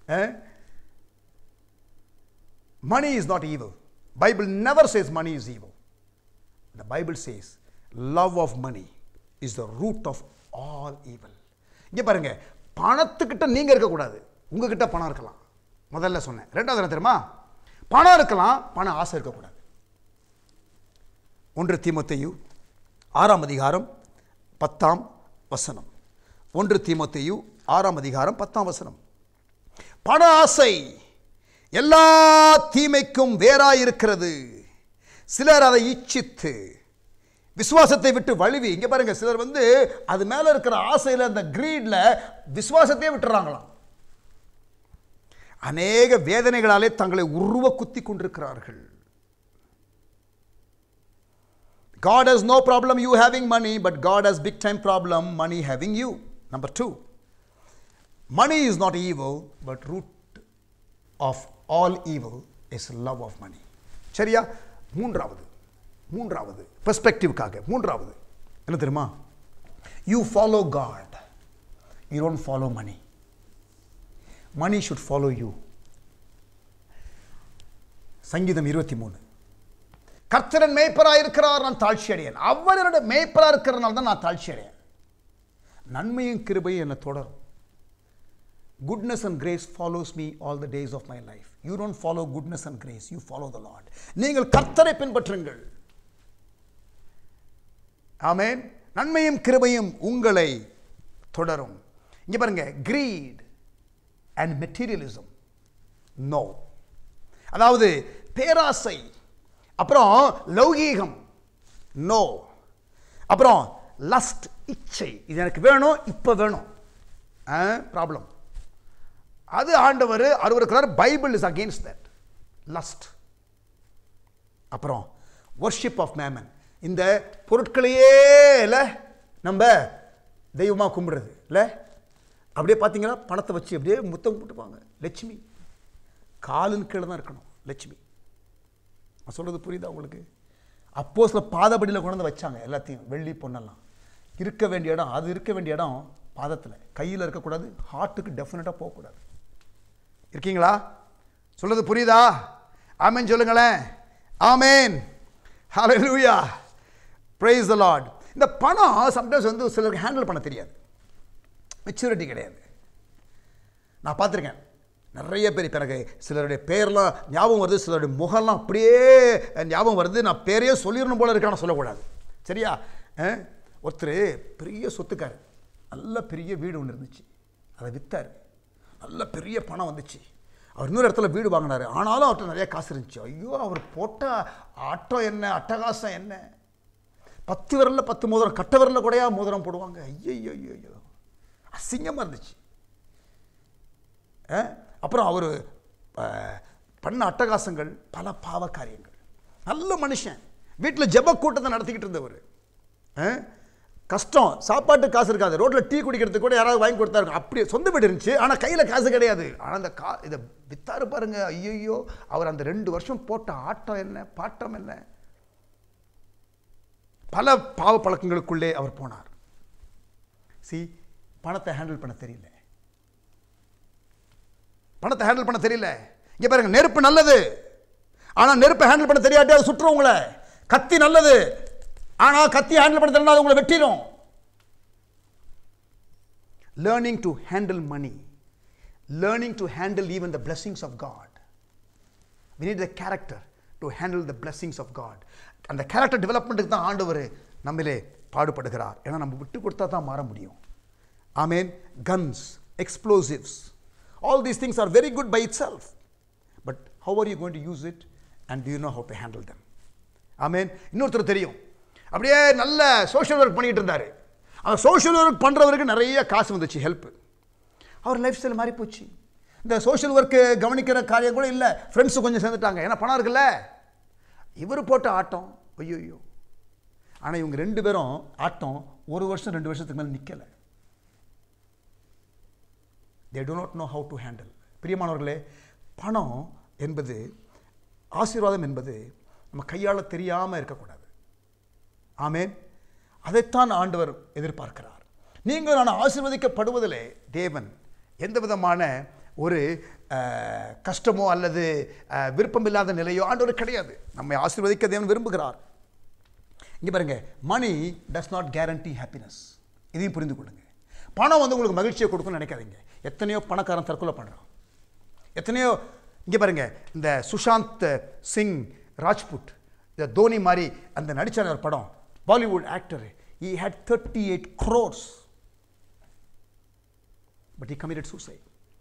D: Money is not evil. Bible never says money is evil. The Bible says love of money is the root of all evil. இங்கே பாருங்க, பணத்துக்கிட்ட நீங்கள் இருக்கக்கூடாது, உங்ககிட்ட பணம் இருக்கலாம். முதல்ல சொன்னேன். ரெண்டாவது என்ன தெரியுமா? பணம் இருக்கலாம், பண ஆசை இருக்கக்கூடாது. 1 தீமோத்தேயு 6 அதிகாரம் 10 1 தீமோத்தேயு 6 அதிகாரம் 10 பண ஆசை எல்லா தீமைக்கும் வேறாயிருக்கிறது. சிலர் அதை இச்சித்து விசுவாசத்தை விட்டு வழுவி, இங்கே பாருங்க, சிலர் அது மேலே இருக்கிற ஆசையில், அந்த கிரீடில் விசுவாசத்தையே விட்டுறாங்களாம். அநேக வேதனைகளாலே தங்களை உருவ குத்தி கொண்டிருக்கிறார்கள். God has no problem you having money, but God has big time problem money having you. Number 2, money is not evil, but root of all evil is love of money. சரியா? மூன்றாவது பெர்ஸ்பெக்டிவ்காக மூன்றாவது என்ன தெரியுமா? You follow God, you don't follow money. Money should follow you. சங்கீதம் 23, கர்த்தரன் மேய்ப்பராக இருக்கிறார், நான் தாழ்ச்சி அடையேன். அவரோட மேய்ப்பராக இருக்கிறனால தான் நான் தாழ்ச்சி அடையேன். நன்மையும் கிருபையும் என்னை தொடரும். Goodness and grace follows me all the days of my life. You don't follow goodness and grace, you follow the Lord. நீங்கள் கர்த்தரை பின்பற்றுங்கள். ஆமென். நன்மையும் கிருபையும் உங்களை தொடரும். இங்கே பாருங்க, greed and materialism no. அதாவது பேராசை, அப்புறம் லௌகீகம் நோ, அப்புறம் லஸ்ட் இச்சை, இது எனக்கு வேணும் இப்போ வேணும், ப்ராப்ளம். அது ஆண்டவர் அருவருக்கிறார். Bible is against that lust. அப்புறம் வர்ஷிப் ஆஃப் மேமன், இந்த பொருட்களையே இல்லை நம்ம தெய்வமாக கும்பிடுறது இல்லை. அப்படியே பார்த்தீங்கன்னா பணத்தை வச்சு அப்படியே முத்தம் போட்டுப்பாங்க. லட்சுமி காலின் கீழே தான் இருக்கணும் லட்சுமி. நான் சொல்கிறது புரியுதா உங்களுக்கு? அப்போஸ்தலர் பாதபடியில் கொண்டு வந்து வச்சாங்க எல்லாத்தையும், வெள்ளி பொண்ணெல்லாம். இருக்க வேண்டிய இடம், அது இருக்க வேண்டிய இடம் பாதத்தில், கையில் இருக்கக்கூடாது, ஹார்ட்டுக்கு டெஃபினட்டாக போகக்கூடாது. இருக்கீங்களா? சொல்கிறது புரியுதா? ஆமென் சொல்லுங்களேன். ஆமென். ஹல்லேலூயா. Praise the Lord. இந்த பணம் சம்டைம்ஸ் சிலருக்கு ஹேண்டில் பண்ண தெரியாது, மெச்சூரிட்டி கிடையாது. நான் பார்த்துருக்கேன் நிறைய பேர். இப்போ எனக்கு சிலருடைய பேர்லாம் ஞாபகம் வருது, சிலருடைய முகம்லாம் அப்படியே ஞாபகம் வருது. நான் பேரையே சொல்லிடணும் போல இருக்கான சொல்லக்கூடாது, சரியா? ஒருத்தர் பெரிய சொத்துக்கார், நல்ல பெரிய வீடு ஒன்று இருந்துச்சு, அதை விற்றார், நல்ல பெரிய பணம் வந்துச்சு. அவர் இன்னொரு இடத்துல வீடு வாங்கினார், ஆனாலும் அவர்கிட்ட நிறைய காசு இருந்துச்சு. ஐயோ, அவர் போட்ட ஆட்டம் என்ன, அட்டகாசம் என்ன! 10 விரலில் 10 மோதிரம், கட்ட விரலில் கூடயா மோதிரம் போடுவாங்க. ஐயோ ஐயோ ஐயோ, அசிங்கமாக இருந்துச்சு. அப்புறம் அவர் பண்ண அட்டகாசங்கள், பல பாவ காரியங்கள். நல்ல மனுஷன், வீட்டில் ஜெப கூட்டத்தை நடத்திக்கிட்டு இருந்தவர். கஷ்டம், சாப்பாட்டு காசு இருக்காது, ரோட்டில் டீ குடிக்கிறதுக்கு கூட யாராவது வாங்கி கொடுத்தாரு. அப்படி சொந்த வீடு இருந்துச்சு, ஆனால் கையில் காசு கிடையாது. ஆனால் அந்த இதை வித்தாரு பாருங்க. ஐயோ, அவர் அந்த 2 வருஷம் போட்ட ஆட்டம் என்ன, பாட்டம் என்ன, பல பாவ பழக்கங்களுக்குள்ளே அவர் போனார். பணத்தை ஹேண்டில் பண்ண தெரியல, பணத்தை ஹேண்டில் பண்ண தெரியல. இங்க பாருங்க, நெருப்பு நல்லது, ஆனா நெருப்பை ஹேண்டில் பண்ண தெரியாட்டி அது சுற்றும் உங்களை. கத்தி நல்லது, ஆனா கத்தி ஹேண்டில் பண்ண தெரியல, அது உங்களை வெட்டிடும். Learning to handle money, learning to handle even the blessings of God. we need the character to handle the blessings of God. அந்த கேரக்டர் டெவலப்மெண்ட்டுக்கு தான் ஆண்டவர் நம்மிலே பாடுபடுகிறார். ஏன்னா நம்ம விட்டு கொடுத்தா தான் மாற முடியும். ஆமென். guns, explosives, all these things are very good by itself, but how are you going to use it and do you know how to handle them? ஆமென். இன்னொருத்தர் தெரியும், அப்படியே நல்ல சோஷியல் ஒர்க் பண்ணிட்டு இருந்தாரு. அந்த சோஷியல் ஒர்க் பண்றவருக்கு நிறைய காசு வந்துச்சு, ஹெல்ப். அவர் லைஃப் ஸ்டைல் மாறி போச்சு. இந்த சோஷியல் ஒர்க்கு கவனிக்கிற காரியம் கூட இல்லை, ஃப்ரெண்ட்ஸு கொஞ்சம் சேர்ந்துட்டாங்க, ஏன்னா பணம் இருக்குல்ல. இவர் போட்ட ஆட்டம் ஐயோ. ஆனால் இவங்க 2 பேரும் ஆட்டம் 1 வருஷம் 2 வருஷத்துக்கு மேலே நிற்கலை. they do not know how to handle. பிரியமானவர்களே, பணம் என்பது, ஆசீர்வாதம் என்பது நம்ம கையாள தெரியாமல் இருக்கக்கூடாது. ஆமென். அதைத்தான் ஆண்டவர் எதிர்பார்க்கிறார். நீங்கள் நான் ஆசீர்வதிக்கப்படுவதிலே தேவன் எந்த விதமான ஒரு கஷ்டமோ அல்லது விருப்பமில்லாத நிலையோ ஆண்டவர் கிடையாது. நம்மை ஆசீர்வதிக்க தேவன் விரும்புகிறார். இங்கே பாருங்க, money does not guarantee happiness. இதையும் புரிந்து கொள்ளுங்க. பணம் உங்களுக்கு மகிழ்ச்சியை கொடுக்கும்னு நினைக்காதீங்க. எத்தனையோ பணக்காரன் தற்கொலை பண்ணுறான், எத்தனையோ. இங்கே பாருங்க, இந்த சுஷாந்த் சிங் ராஜ்புட், இந்த தோனி மாதிரி அந்த நடிச்சார் ஒரு படம், Bollywood actor. he had 38 crores but he committed suicide.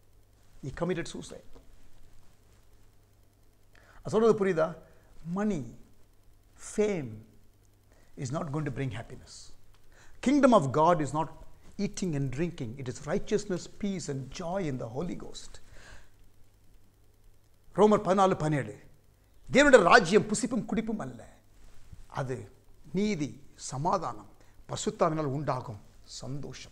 D: சொல்றது புரியுதா? money, fame is not going to bring happiness. Kingdom of God is not eating and drinking. It is righteousness, peace and joy in the Holy Ghost. ரோமர் 14:17. தேவனுடைய ராஜ்யம் புசிப்பும் குடிப்பும் அல்ல, அது நீதி, சமாதானம், பரிசுத்தாவினால் உண்டாகும் சந்தோஷம்.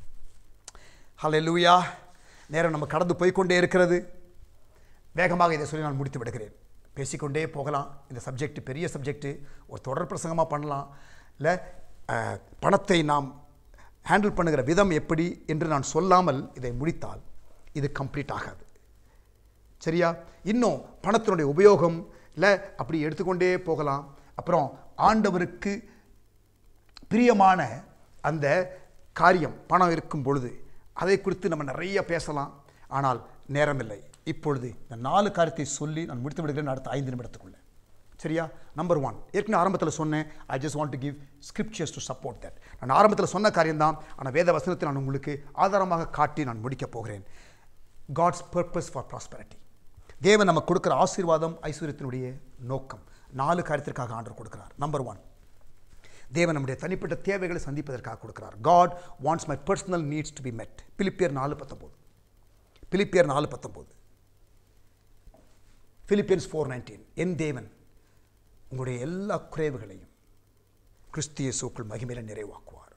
D: ஹல்லேலூயா. நேரம் நம்ம கடந்து போய்கொண்டே இருக்கிறது. வேகமாக இதை சொல்லி நான் முடித்து விடுகிறேன். பேசிக்கொண்டே போகலாம். இந்த சப்ஜெக்ட் பெரிய சப்ஜெக்ட், ஒரு தொடர் பிரசங்கமாக பண்ணலாம். இல்லை, பணத்தை நாம் ஹேண்டில் பண்ணுகிற விதம் எப்படி என்று நான் சொல்லாமல் இதை முடித்தால் இது கம்ப்ளீட் ஆகாது. சரியா? இன்னும் பணத்தினுடைய உபயோகம் இல்லை, அப்படி எடுத்துக்கொண்டே போகலாம். அப்புறம் ஆண்டவருக்கு பிரியமான அந்த காரியம் பணம் இருக்கும் பொழுது அதை குறித்து நம்ம நிறைய பேசலாம். ஆனால் நேரமில்லை. இப்பொழுது இந்த 4 காரியத்தை சொல்லி நான் முடித்து விடுகிறேன் அடுத்த 5 நிமிடத்துக்குள்ள. சரியா? நம்பர் 1, ஏற்கனவே ஆரம்பத்தில் சொன்னேன். I just want to give scriptures to support that. நான் ஆரம்பத்தில் சொன்ன காரியம்தான், ஆனால் வேத வசனத்தை நான் உங்களுக்கு ஆதாரமாக காட்டி நான் முடிக்கப் போகிறேன். God's purpose for prosperity. தேவன் நமக்கு கொடுக்குற ஆசீர்வாதம், ஐஸ்வர்யத்தினுடைய நோக்கம் 4 காரியத்திற்காக ஆண்டவர் கொடுக்கிறார். நம்பர் 1, தேவன் நம்முடைய தனிப்பட்ட தேவைகளை சந்திப்பதற்காக கொடுக்கிறார். God wants my personal needs to be met. பிலிப்பியர் 4:19. பிலிப்பியர் 4:19. Philippians 4:19. என் தேவன் உங்களுடைய எல்லா குறைவுகளையும் கிறிஸ்து இயேசுவுக்குள் மகிமையிலே நிறைவாக்குவார்.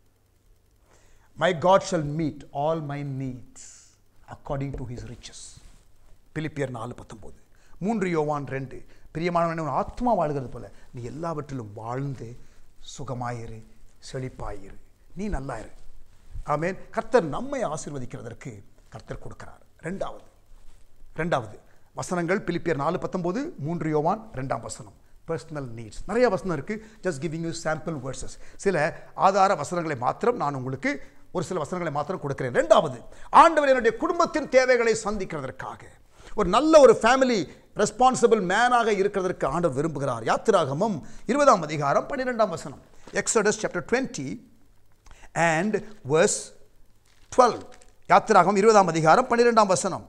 D: My God shall meet all my needs according to his riches. பிலிப்பியர் 4:19. 3 யோவான் 2. பிரியமானவனே, உன் ஆத்மா வாழ்கிறது போல நீ எல்லாவற்றிலும் வாழ்ந்து சுகமாயிரு, செழிப்பாயிரு, நீ நல்லா இரு. ஆமென். கர்த்தர் நம்மை ஆசீர்வதிக்கிறதற்கு கர்த்தர் கொடுக்கிறார். ரெண்டாவது வசனங்கள் பிலிப்பியர் 4:19, 3 யோவான் 2ஆம் வசனம். Personal needs. நிறைய வசனம் இருக்குது. Just giving you sample verses. சில ஆதார வசனங்களை மாத்திரம் நான் உங்களுக்கு ஒரு சில வசனங்களை மாத்திரம் கொடுக்கிறேன். 2வது, ஆண்டவர் என்னுடைய குடும்பத்தின் தேவைகளை சந்திக்கிறதற்காக ஒரு நல்ல ஒரு ஃபேமிலி ரெஸ்பான்சிபிள் மேனாக இருக்கிறதற்கு ஆண்டவர் விரும்புகிறார். யாத்திராகமம் 20ஆம் அதிகாரம் 12ஆம் வசனம். Exodus chapter 20 and verse 12. யாத்திராகமம் 20ஆம் அதிகாரம் 12ஆம் வசனம்.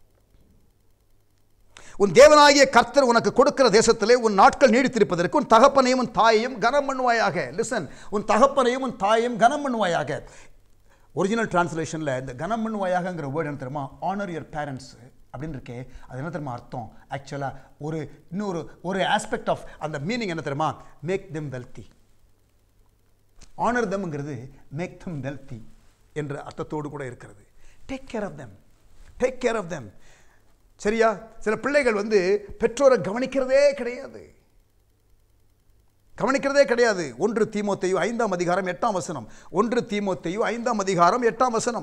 D: உன் தேவனாகிய கர்த்தர் உனக்கு கொடுக்கிற தேசத்திலே உன் நாட்கள் நீடித்திருப்பதற்கு உன் தகப்பனையும் உன் தாயையும் கனம் பண்ணுவாயாக. லிசன், உன் தகப்பனையும் உன் தாயையும் கனம் பண்ணுவாயாக. ஒரிஜினல் டிரான்ஸ்லேஷனில் இந்த கனம் பண்ணுவாயாகங்கிற வேர்டு என்ன தெரியுமா? ஆனர் யுவர் பேரண்ட்ஸ் அப்படின்னு இருக்கே, அது என்ன தெரியுமா அர்த்தம்? ஆக்சுவலாக இன்னொரு ஆஸ்பெக்ட் ஆஃப் அந்த மீனிங் என்ன தெரியுமா? Make them wealthy. ஆனர் தெம்ங்கிறது மேக் தெம் வெல்த்தி என்ற அர்த்தத்தோடு கூட இருக்கிறது. Take care of them, take care of them. சரியா? சில பிள்ளைகள் பெற்றோரை கவனிக்கிறதே கிடையாது. 1 தீமோத்தேயு 5ஆம் அதிகாரம் 8ஆம் வசனம். 1 தீமோத்தேயு 5ஆம் அதிகாரம் 8ஆம் வசனம்.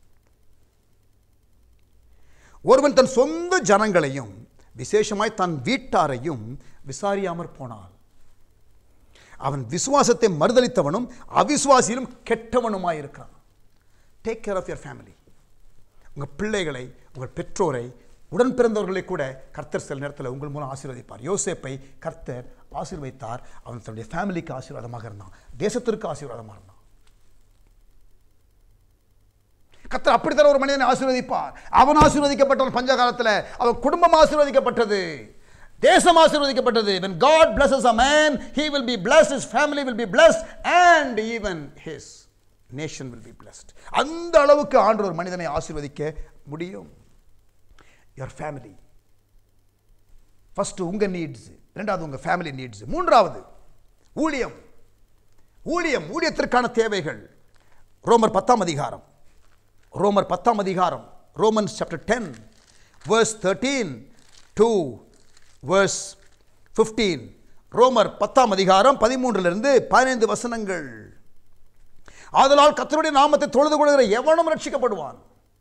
D: ஒருவன் தன் சொந்த ஜனங்களையும் விசேஷமாய் தன் வீட்டாரையும் விசாரியாமற் போனான், அவன் விசுவாசத்தை மறுதலித்தவனும் அவிசுவாசியிலும் கெட்டவனுமாய் இருக்கிறான். Take care of your family. உங்கள் பிள்ளைகளை, உங்கள் பெற்றோரை, உடன் பிறந்தவர்களை கூட கர்த்தர் சில நேரத்தில் உங்கள் மூலம் ஆசீர்வதிப்பார். யோசேப்பை கர்த்தர் ஆசீர்வதித்தார். அவன் தன்னுடைய ஃபேமிலிக்கு ஆசீர்வாதமாக இருந்தான், தேசத்திற்கு ஆசீர்வாதமாக இருந்தான். கர்த்தர் அப்படித்தான் ஒரு மனிதனை ஆசீர்வதிப்பார். அவன் ஆசீர்வதிக்கப்பட்டவன். பஞ்ச காலத்தில் அவன் குடும்பம் ஆசீர்வதிக்கப்பட்டது, தேசம் ஆசீர்வதிக்கப்பட்டது. When God blesses a man, he will be blessed, his family will be blessed, and even his nation will be blessed. அந்த அளவுக்கு ஆண்டவர் ஒரு மனிதனை ஆசீர்வதிக்க முடியும். your family first, உங்க நீட்ஸ். இரண்டாவது உங்க ஃபேமிலி நீட்ஸ். மூன்றாவது ஊழியம். ஊழியத்திற்கான தேவைகள். ரோமர் 10ஆம் அதிகாரம், Romans chapter 10 verse 13 to verse 15. ரோமர் 10ஆம் அதிகாரம் 13 15 வசனங்கள். ஆதலால் கர்த்தருடைய நாமத்தை தொழுது கொள்கிற எவனும் ரட்சிக்கப்படுவான்.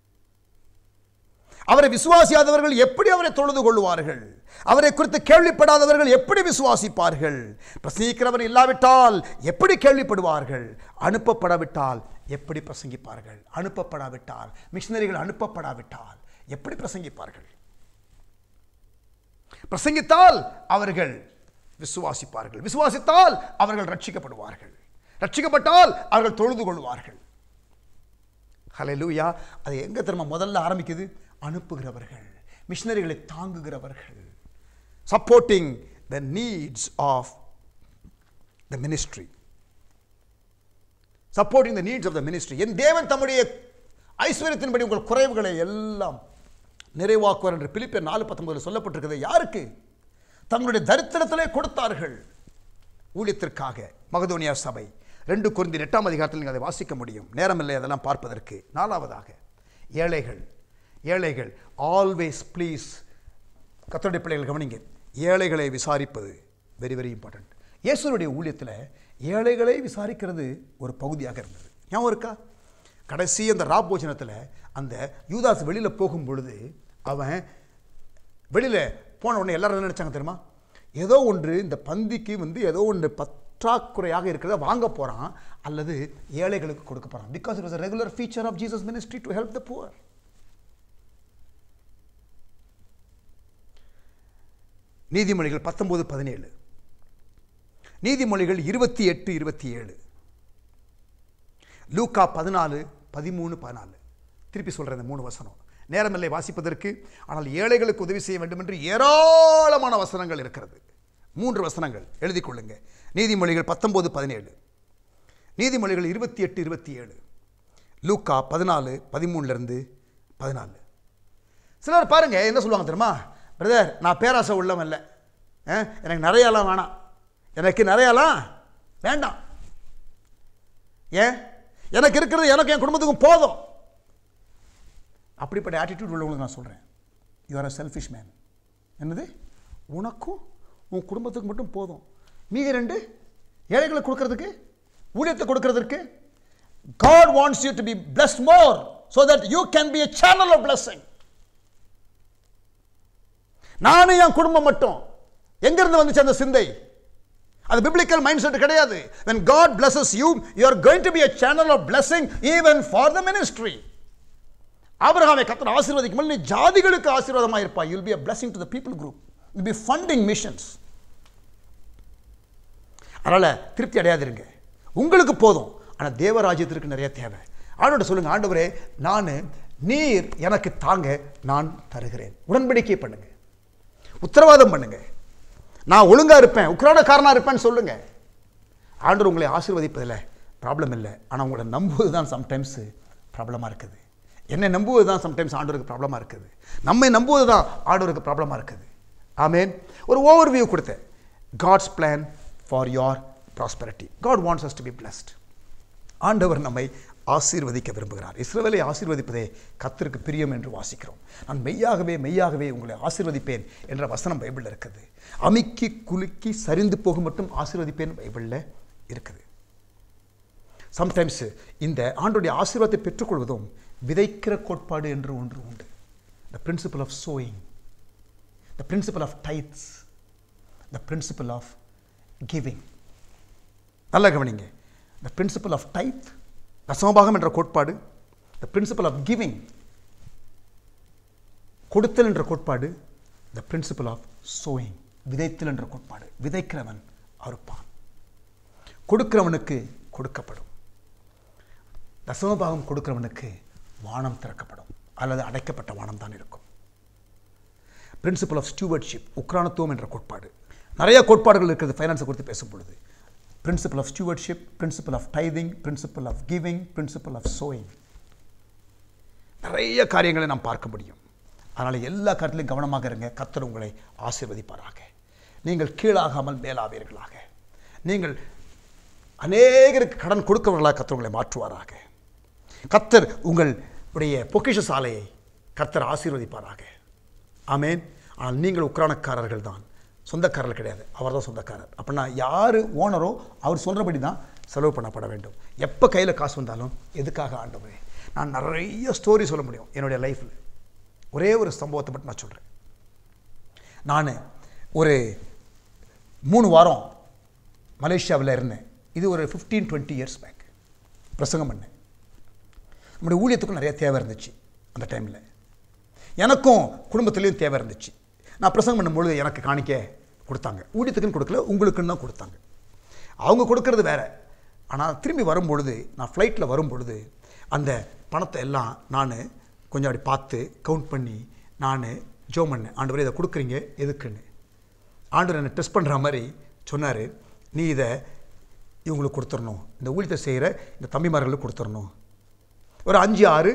D: அவரை விசுவாசியாதவர்கள் எப்படி அவரை தொழுது கொள்வார்கள்? அவரை குறித்து கேள்விப்படாதவர்கள் எப்படி விசுவாசிப்பார்கள்? பிரசங்கிக்கிறவர் இல்லாவிட்டால் எப்படி கேள்விப்படுவார்கள்? அனுப்பப்படாவிட்டால் எப்படி பிரசங்கிப்பார்கள்? அனுப்பப்படாவிட்டால், மிஷனரிகள் அனுப்பப்படாவிட்டால் எப்படி பிரசங்கிப்பார்கள்? பிரசங்கித்தால் அவர்கள் விசுவாசிப்பார்கள், விசுவாசித்தால் அவர்கள் ரட்சிக்கப்படுவார்கள், ரட்சிக்கப்பட்டால் அவர்கள் தொழுது கொள்வார்கள். ஹல்லேலூயா. அது எங்க தெரியுமா முதல்ல ஆரம்பிக்குது? அனுப்புகிறவர்கள், மிஷனரிகளை தாங்குகிறவர்கள். Supporting the needs of the ministry. Supporting the needs of the ministry. என் தேவன் தம்முடைய ஐஸ்வர்யத்தின்படி உங்கள் குறைவுகளை எல்லாம் நிறைவாக்குவார் என்று பிலிப்பியர் 4:19 சொல்லப்பட்டிருக்கிறது. யாருக்கு? தங்களுடைய தரித்திரத்திலே கொடுத்தார்கள் ஊழியத்திற்காக. மகதோனியா சபை 2 கொரிந்தியர் 8ஆம் அதிகாரத்தில் நீங்கள் அதை வாசிக்க முடியும். நேரமில்லை அதெல்லாம் பார்ப்பதற்கு. 4வதாக ஏழைகள் ஆல்வேஸ் ப்ளீஸ். கர்த்தருடைய பிள்ளைகள் கவனிங்க, ஏழைகளை விசாரிப்பது வெரி வெரி இம்பார்ட்டன்ட். இயேசுனுடைய ஊழியத்தில் ஏழைகளை விசாரிக்கிறது ஒரு பகுதியாக இருந்தது. ஞாபகம் இருக்கா? கடைசி அந்த ராபோஜனத்தில் அந்த யூதாஸ் வெளியில் போகும் பொழுது, அவன் வெளியில் போன உடனே எல்லாரும் என்ன நினச்சாங்க தெரியுமா? ஏதோ ஒன்று இந்த பந்திக்கு ஏதோ ஒன்று பற்றாக்குறையாக இருக்கிறத வாங்க போகிறான் அல்லது ஏழைகளுக்கு கொடுக்க போகிறான். Because it was a regular feature of Jesus ministry to help the poor. நீதிமொழிகள் 19:17, நீதிமொழிகள் 28:27, லூக்கா 14:13-14. திருப்பி சொல்கிறேன் இந்த 3 வசனம். நேரமில்லை வாசிப்பதற்கு. ஆனால் ஏழைகளுக்கு உதவி செய்ய வேண்டும் என்று ஏராளமான வசனங்கள் இருக்கிறது. 3 வசனங்கள் எழுதிக் கொள்ளுங்க. நீதிமொழிகள் 19:17, நீதிமொழிகள் 28:27, லூக்கா 14:13-14. சிலர் பாருங்க என்ன சொல்லுவாங்க தெரியுமா? பிரதர், நான் பேராசை உள்ளவன் இல்லை, எனக்கு நிறையாலாம் வேணாம், எனக்கு நிறையாலாம் வேண்டாம், ஏன் எனக்கு இருக்கிறது எனக்கு என் குடும்பத்துக்கும் போதும். அப்படிப்பட்ட ஆட்டிடியூட் உள்ளவங்களுக்கு நான் சொல்கிறேன், you are a selfish man. என்னது? உனக்கும் உன் குடும்பத்துக்கு மட்டும் போதும், மீதி 2 ஏழைகளுக்கு கொடுக்கறதுக்கு, ஊழியத்தை கொடுக்கறதுக்கு. God wants you to be blessed more so that you can be a channel of blessing. நானும் என் குடும்பம் மட்டும் எங்கிருந்து வந்துச்சு அந்த சிந்தை? அது biblical mindset கிடையாது. When God blesses you, you are going to be a channel of blessing even for the ministry. ஆபிரகாமை கர்த்தர் ஆசீர்வதிக்கும் போது நீ ஜாதிகளுக்கு ஆசீர்வாதமாக இருப்பாய். You will be a blessing to the people group. You will be funding missions. அதனால திருப்தி அடையாதிருங்க. உங்களுக்கு போதும், ஆனால் தேவராஜ்யத்திற்கு நிறைய தேவை. ஆண்டவர்கிட்ட சொல்லுங்க, ஆண்டவரே நீர் எனக்கு தாங்க, நான் தருகிறேன். உடன்படிக்கை பண்ணுங்க, உத்தரவாதம் பண்ணுங்க. நான் ஒழுங்கா இருப்பேன், உக்ரானக்காரனா இருப்பேன்னு சொல்லுங்க. ஆண்டவர் உங்களை ஆசீர்வதிப்பதில் ப்ராப்ளம் இல்லை, ஆனால் உங்களை நம்புவது தான் சம்டைம்ஸ் ப்ராப்ளமாக இருக்குது. என்னை நம்புவது தான் சம்டைம்ஸ் ஆண்டவருக்கு ப்ராப்ளமாக இருக்குது. நம்மை நம்புவது தான் ஆண்டவருக்கு ப்ராப்ளமாக இருக்குது. ஆமேன். ஒரு ஓவர்வியூ கொடுத்தேன். God's plan for your prosperity. God wants us to be blessed. ஆண்டவர் நம்மை ஆசீர்வதிக்க விரும்புகிறார். இஸ்ரவேலை ஆசீர்வதிப்பதே கர்த்தருக்கு பிரியம் என்று வாசிக்கிறோம். நான் மெய்யாகவே மெய்யாகவே உங்களை ஆசீர்வதிப்பேன் என்ற வசனம் பைபிளில் இருக்குது. அமுக்கி குலுக்கி சரிந்து போக மட்டும் ஆசீர்வதிப்பேன் பைபிளில் இருக்குது. சம்டைம்ஸ் இந்த ஆண்டோடைய ஆசீர்வாதத்தை பெற்றுக்கொள்வதும் விதைக்கிற கோட்பாடு என்று ஒன்று உண்டு. The principle of sowing, the principle of tithes, the principle of giving. நல்லா கவனிங்க. த பிரின்சிபல் ஆஃப் டைத், தசமபாகம் என்ற கோட்பாடு. த பிரின்சிபல் ஆஃப் கிவிங், கொடுத்தல் என்ற கோட்பாடு. த பிரின்சிபல் ஆஃப் சோயிங், விதைத்தல் என்ற கோட்பாடு. விதைக்கிறவன் அறுப்பான், கொடுக்கிறவனுக்கு கொடுக்கப்படும். தசமபாகம் கொடுக்கிறவனுக்கு வானம் திறக்கப்படும், அல்லது அடைக்கப்பட்ட வானம் தான் இருக்கும். பிரின்சிபல் ஆஃப் ஸ்டூவர்ட்ஷிப், உக்ரானத்துவம் என்ற கோட்பாடு. நிறைய கோட்பாடுகள் இருக்கிறது ஃபைனான்ஸை குறித்து பேசும் பொழுது. Principle of stewardship, principle of tithing, principle of giving, principle of sowing. நிறைய காரியங்களை நாம் பார்க்க முடியும். அதனால் எல்லா காரியத்திலையும் கவனமாக இருங்க. கர்த்தர் உங்களை ஆசீர்வதிப்பாராக. நீங்கள் கீழாகாமல் மேலாவீர்களாக. நீங்கள் அநேகருக்கு கடன் கொடுக்கிறவர்களாக கர்த்தர் உங்களை மாற்றுவாராக. கர்த்தர் உங்களுடைய பொக்கிஷ சாலையை கர்த்தர் ஆசீர்வதிப்பாராக. ஆமேன். ஆனால் நீங்கள் உக்ரானக்காரர்கள் தான், சொந்தக்காரர்கள் கிடையாது. அவர் தான் சொந்தக்காரர். அப்படின்னா யார் ஓனரோ அவர் சொல்கிறபடி தான் செலவு பண்ணப்பட வேண்டும். எப்போ கையில் காசு வந்தாலும் எதுக்காக ஆண்டவரே. நான் நிறைய ஸ்டோரி சொல்ல முடியும் என்னுடைய லைஃப்பில். ஒரே ஒரு சம்பவத்தை மட்டும் நான் சொல்கிறேன். நான் ஒரு 3 வாரம் மலேசியாவில் இருந்தேன். இது ஒரு 15-20 இயர்ஸ் பேக். பிரசங்கம் பண்ணேன். நம்முடைய ஊழியத்துக்கும் நிறைய தேவை இருந்துச்சு. அந்த டைமில் எனக்கும் குடும்பத்துலேயும் தேவை இருந்துச்சு. நான் பிரசங்கம் பண்ணும்பொழுது எனக்கு காணிக்க கொடுத்தாங்க. ஊழியத்துக்குன்னு கொடுக்கல, உங்களுக்குன்னு தான் கொடுத்தாங்க. அவங்க கொடுக்கறது வேறு. ஆனால் திரும்பி வரும்பொழுது, நான் ஃப்ளைட்டில் வரும்பொழுது அந்த பணத்தை எல்லாம் நான் கொஞ்சம் அப்படி பார்த்து கவுண்ட் பண்ணி நான் ஜோம் பண்ணேன். ஆண்டவரே இதை கொடுக்குறீங்க எதுக்குன்னு. ஆண்டவர் என்னை டெஸ்ட் பண்ணுற மாதிரி சொன்னார், நீ இதை இவங்களுக்கு கொடுத்துடணும், இந்த ஊழியத்தை செய்கிற இந்த தம்பிமார்களுக்கு கொடுத்துடணும். ஒரு 5-6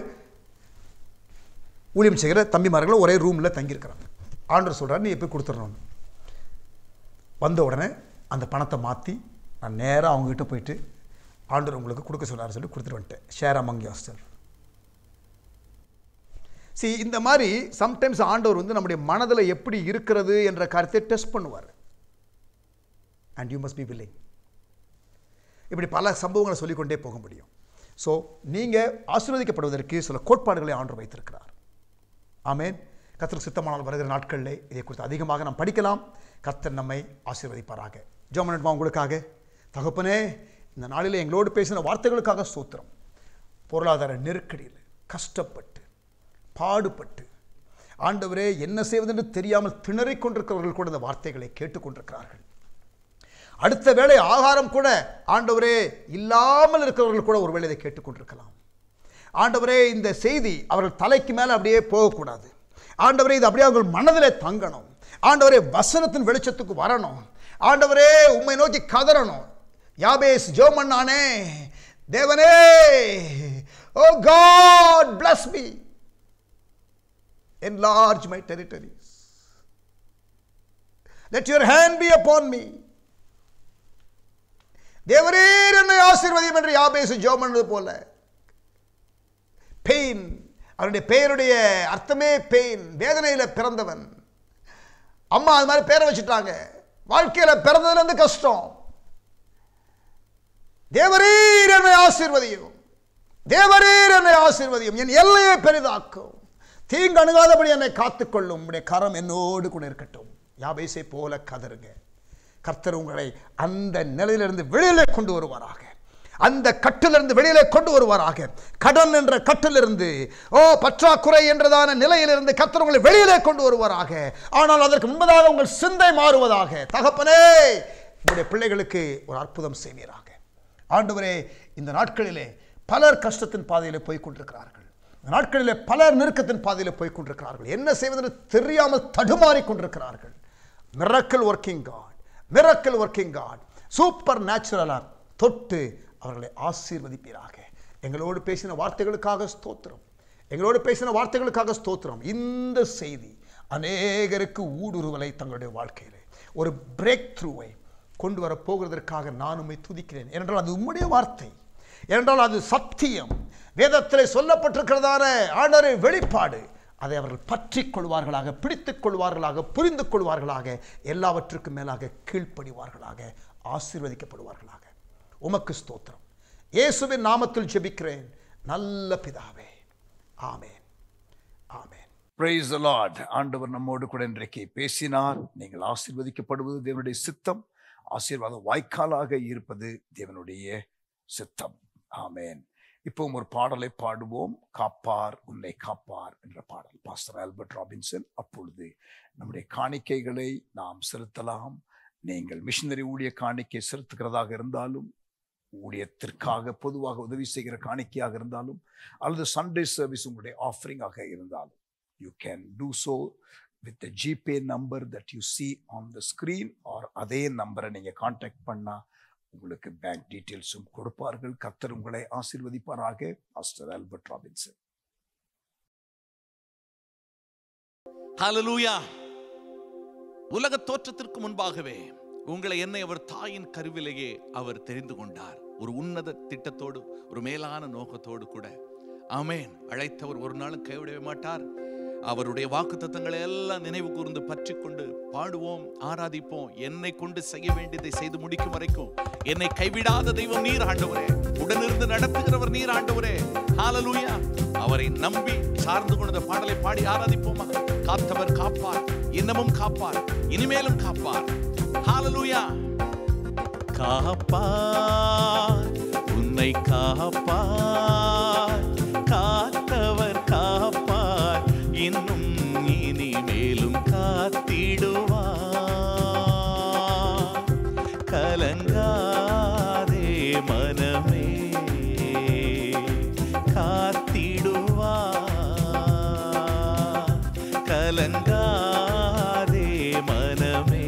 D: ஊழியம் செய்கிற தம்பிமார்களும் ஒரே ரூமில் தங்கியிருக்கிறாங்க. ஆண்டவர் சொல்கிறார், நீ எப்போ கொடுத்துடணும்னு. வந்த உடனே அந்த பணத்தை மாற்றி நான் நேராக அவங்ககிட்ட போயிட்டு, ஆண்டவர் உங்களுக்கு கொடுக்க சொன்னார் சொல்லி கொடுத்துட்டு வந்துட்டேன். Share among யோர்செல்ஃப். See, இந்த மாதிரி சம்டைம்ஸ் ஆண்டவர் நம்முடைய மனதில் எப்படி இருக்கிறது என்ற காரியத்தை டெஸ்ட் பண்ணுவார். And you must be willing. இப்படி பல சம்பவங்களை சொல்லிக்கொண்டே போக முடியும். ஸோ நீங்கள் ஆசீர்வதிக்கப்படுவதற்கு சில கோட்பாடுகளை ஆண்டவர் வைத்திருக்கிறார். ஆமேன். கர்த்தருக்கு சித்தமானால் வருகிற நாட்களில் இதை குறித்து அதிகமாக நாம் படிக்கலாம். கர்த்தர் நம்மை ஆசீர்வதிப்பாராக. ஜெபம் உங்களுக்காக. தகப்பனே, இந்த நாளில் எங்களோடு பேசின வார்த்தைகளுக்காக ஸ்தோத்திரம். பொருளாதார நெருக்கடியில் கஷ்டப்பட்டு பாடுபட்டு ஆண்டவரே என்ன செய்வதென்று தெரியாமல் திணறிக் கொண்டிருக்கிறவர்கள் கூட இந்த வார்த்தைகளை கேட்டுக்கொண்டிருக்கிறார்கள். அடுத்த வேளை ஆகாரம் கூட ஆண்டவரே இல்லாமல் இருக்கிறவர்கள் கூட ஒருவேளை இதை கேட்டுக்கொண்டிருக்கலாம். ஆண்டவரே, இந்த செய்தி அவர்கள் தலைக்கு மேலே அப்படியே போகக்கூடாது. ஆண்டவரே, இது அப்படியே அவர்கள் மனதிலே தங்கணும். ஆண்டவரே, வசனத்தின் வெளிச்சத்துக்கு வரணும். ஆண்டவரே, உம்மை நோக்கி கதறணும். யாபேஸ் ஜெபம் பண்ணானே, தேவனே, O God bless me, enlarge my territories, let your hand be upon me. தேவரீர் என்னை ஆசீர்வதியும் என்று யாபேஸ் ஜெபம் பண்ணது போல, பெயின், அவருடைய பெயருடைய அர்த்தமே பெயின், வேதனையில் பிறந்தவன். அம்மா அது மாதிரி பேரை வச்சுட்டாங்க. வாழ்க்கையில் பிறந்ததுலேருந்து கஷ்டம். தேவரீர் என்னை ஆசீர்வதியும், தேவரீர் என்னை ஆசீர்வதியும், என் எல்லையை பெரிதாக்கும், தீங்கு அணுகாதபடி என்னை காத்துக்கொள்ளும், உடைய கரம் என்னோடு கூட இருக்கட்டும். யாபேசை போல கதறுங்க. கர்த்தர் உங்களை அந்த நிலையிலிருந்து வெளியிலே கொண்டு வருவாராக. அந்த கட்டிலிருந்து வெளியிலே கொண்டு வருவாராக. கடன் என்ற கட்டிலிருந்து, பற்றாக்குறை என்றதான நிலையிலிருந்து கர்த்தர் உங்களை வெளியிலே கொண்டு வருவாராக. ஆனால் அதற்கு முன்பதாக உங்கள் சிந்தை மாறுவதாக. தகப்பனே, உங்களுடைய பிள்ளைகளுக்கு ஒரு அற்புதம் செய்வீராக. ஆண்டவரே, இந்த நாட்களிலே பலர் கஷ்டத்தின் பாதையிலே போய் கொண்டிருக்கிறார்கள். இந்த நாட்களிலே பலர் நெருக்கத்தின் பாதையிலே போய் கொண்டிருக்கிறார்கள். என்ன செய்வதென்று தெரியாமல் தடுமாறி கொண்டிருக்கிறார்கள். Miracle working God, miracle working God, super நேச்சுரலாக தொட்டு அவர்களை ஆசீர்வதிப்பீராக. எங்களோடு பேசின வார்த்தைகளுக்காக ஸ்தோத்திரம். எங்களோடு பேசின வார்த்தைகளுக்காக ஸ்தோத்திரம். இந்த செய்தி அநேகருக்கு ஊடுருவலை தங்களுடைய வாழ்க்கையிலே ஒரு பிரேக் த்ரூவை கொண்டு வர போகிறதற்காக நான் உம்மை துதிக்கிறேன். ஏனென்றால் அது உம்முடைய வார்த்தை, ஏனென்றால் அது சத்தியம், வேதத்தில் சொல்லப்பட்டிருக்கிறதான ஆண்டவரே வெளிப்பாடு. அதை அவர்கள் பற்றி கொள்வார்களாக, பிடித்துக் கொள்வார்களாக, புரிந்து கொள்வார்களாக, எல்லாவற்றுக்கும் மேலாக கீழ்ப்படிவார்களாக, ஆசீர்வதிக்கப்படுவார்களாக. உமக்கு ஸ்தோத்திரம். இயேசுவின் நாமத்தில் ஜெபிக்கிறேன் நல்ல பிதாவே, ஆமென், ஆமென்.
A: Praise the Lord. ஆண்டவர் நம்மோடு கூட இன்றைக்கு பேசினார். நீங்கள் ஆசீர்வதிக்கப்படுவது தேவனுடைய சித்தம், ஆசீர்வாதம் வாய்க்காலாக இருப்பது தேவனுடைய சித்தம். ஆமென். இப்பவும் ஒரு பாடலை பாடுவோம். காப்பார் உன்னை காப்பார் என்ற பாடல். Pastor Albert Robinson. அப்பொழுது நம்முடைய காணிக்கைகளை நாம் செலுத்தலாம். நீங்கள் மிஷனரி ஊழிய காணிக்கை செலுத்துகிறதாக இருந்தாலும், ஊழியத்திற்காக பொதுவாக உதவி செய்கிற காணிக்கையாக இருந்தாலும், அல்லது சண்டே சர்வீஸ் உங்களுடைய ஆஃபரிங்காக இருந்தாலும், you can do so with the GPay number that you see on the screen, or அதே நம்பரை நீங்க கான்டாக்ட் பண்ணா உங்களுக்கு பேங்க் டீட்டெயில்ஸும் கொடுப்பார்கள். கர்த்தர் உங்களை ஆசீர்வதிப்பாராக. Pastor Albert Robinson.
E: ஹல்லேலூயா. உலக தோற்றத்திற்கு முன்பாகவே உங்களை என்னை அவர் தாயின் கருவிலேயே அவர் தெரிந்து கொண்டார். ஒரு உன்னத திட்டத்தோடு, ஒரு மேலான நோக்கத்தோடு கூட. ஆமென். அழைத்தவர் ஒரு நாளும் கைவிடவே மாட்டார். அவருடைய வாக்குத்தத்தங்களை எல்லாம் நினைவு கூர்ந்து பற்றி கொண்டு பாடுவோம், ஆராதிப்போம். என்னை கொண்டு செய்ய வேண்டியதை செய்து முடிக்கும் வரைக்கும் என்னை கைவிடாத தெய்வம் நீர் ஆண்டவரே, உடனிருந்து நடத்துகிறவர் நீர் ஆண்டவரே. ஹல்லேலூயா. அவரை நம்பி சார்ந்து கொண்ட பாடலை பாடி ஆராதிப்போமா? காத்தவர் காப்பார், இன்னமும் காப்பார், இனிமேலும் காப்பார். ஹல்லேலூயா. காப்பார் உன்னை காப்பார், காத்தவர் காப்பார், இன்னும் இனிமேலும் காத்திடுவார். கலங்காதே மனமே, காத்திடுவார். கலங்காதே மனமே,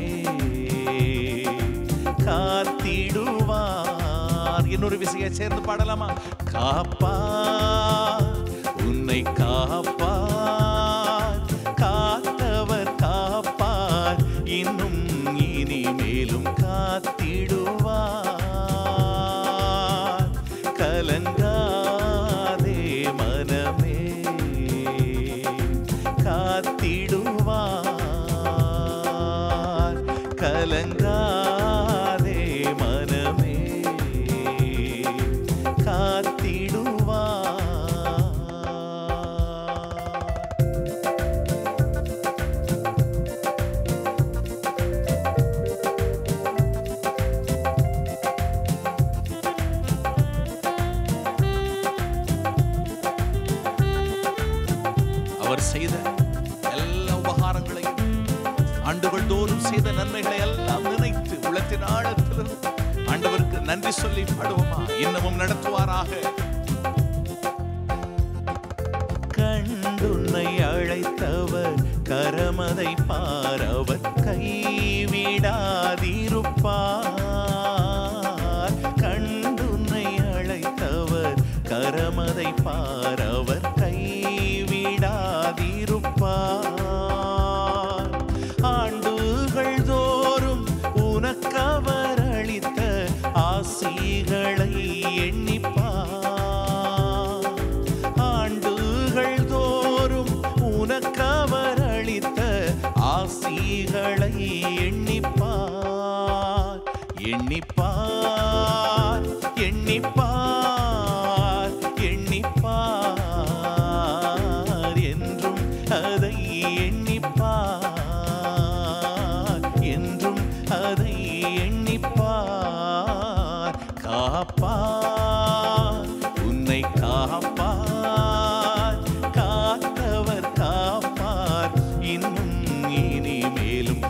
E: காத்திடுவார். இன்னொரு விஷயம் சேர்ந்து பாடலாமா? காப்பார் உன்னை காப்பார், காத்தவர் காப்பார், இன்னும் இனிமேலும் காத்திடுவார். கலங்காதே மனமே, காத்திடுவார். கலங்காதே மனமே, காத்திடுவார். அவர் செய்த எல்லா உபகாரங்களையும், ஆண்டுகள் தோறும் செய்த நன்மைகளை எல்லாம் நினைத்து உள்ளத்தின் ஆழத்தில் ஆண்டவருக்கு நன்றி சொல்லி பாடுவோமா? இன்னமும் நடத்துவாராக. கண்டுன்னை அழைத்தவர் கரமதை பாரவர் கைவிடாதிருப்பார். கண்டுன்னை அழைத்தவர் கரமதை பாரவர் கைவிடாதிருப்பார். ஆண்டுகள் தோறும் உனக்கவர் அளித்த ஆசிகளை எண்ணிப்பார். ஆண்டுகள் தோறும் உனக்கவர் அளித்த ஆசிகளை எண்ணிப்பார். எண்ணிப்பார், எண்ணிப்பார், எண்ணிப்பார், என்றும் அதை எண்ணிப்பார், என்றும் அதை எண்ணிப்பார். காப்பார் உன்னை காப்பார், காத்தவர் காப்பார், இன்னும் இனிமேலும்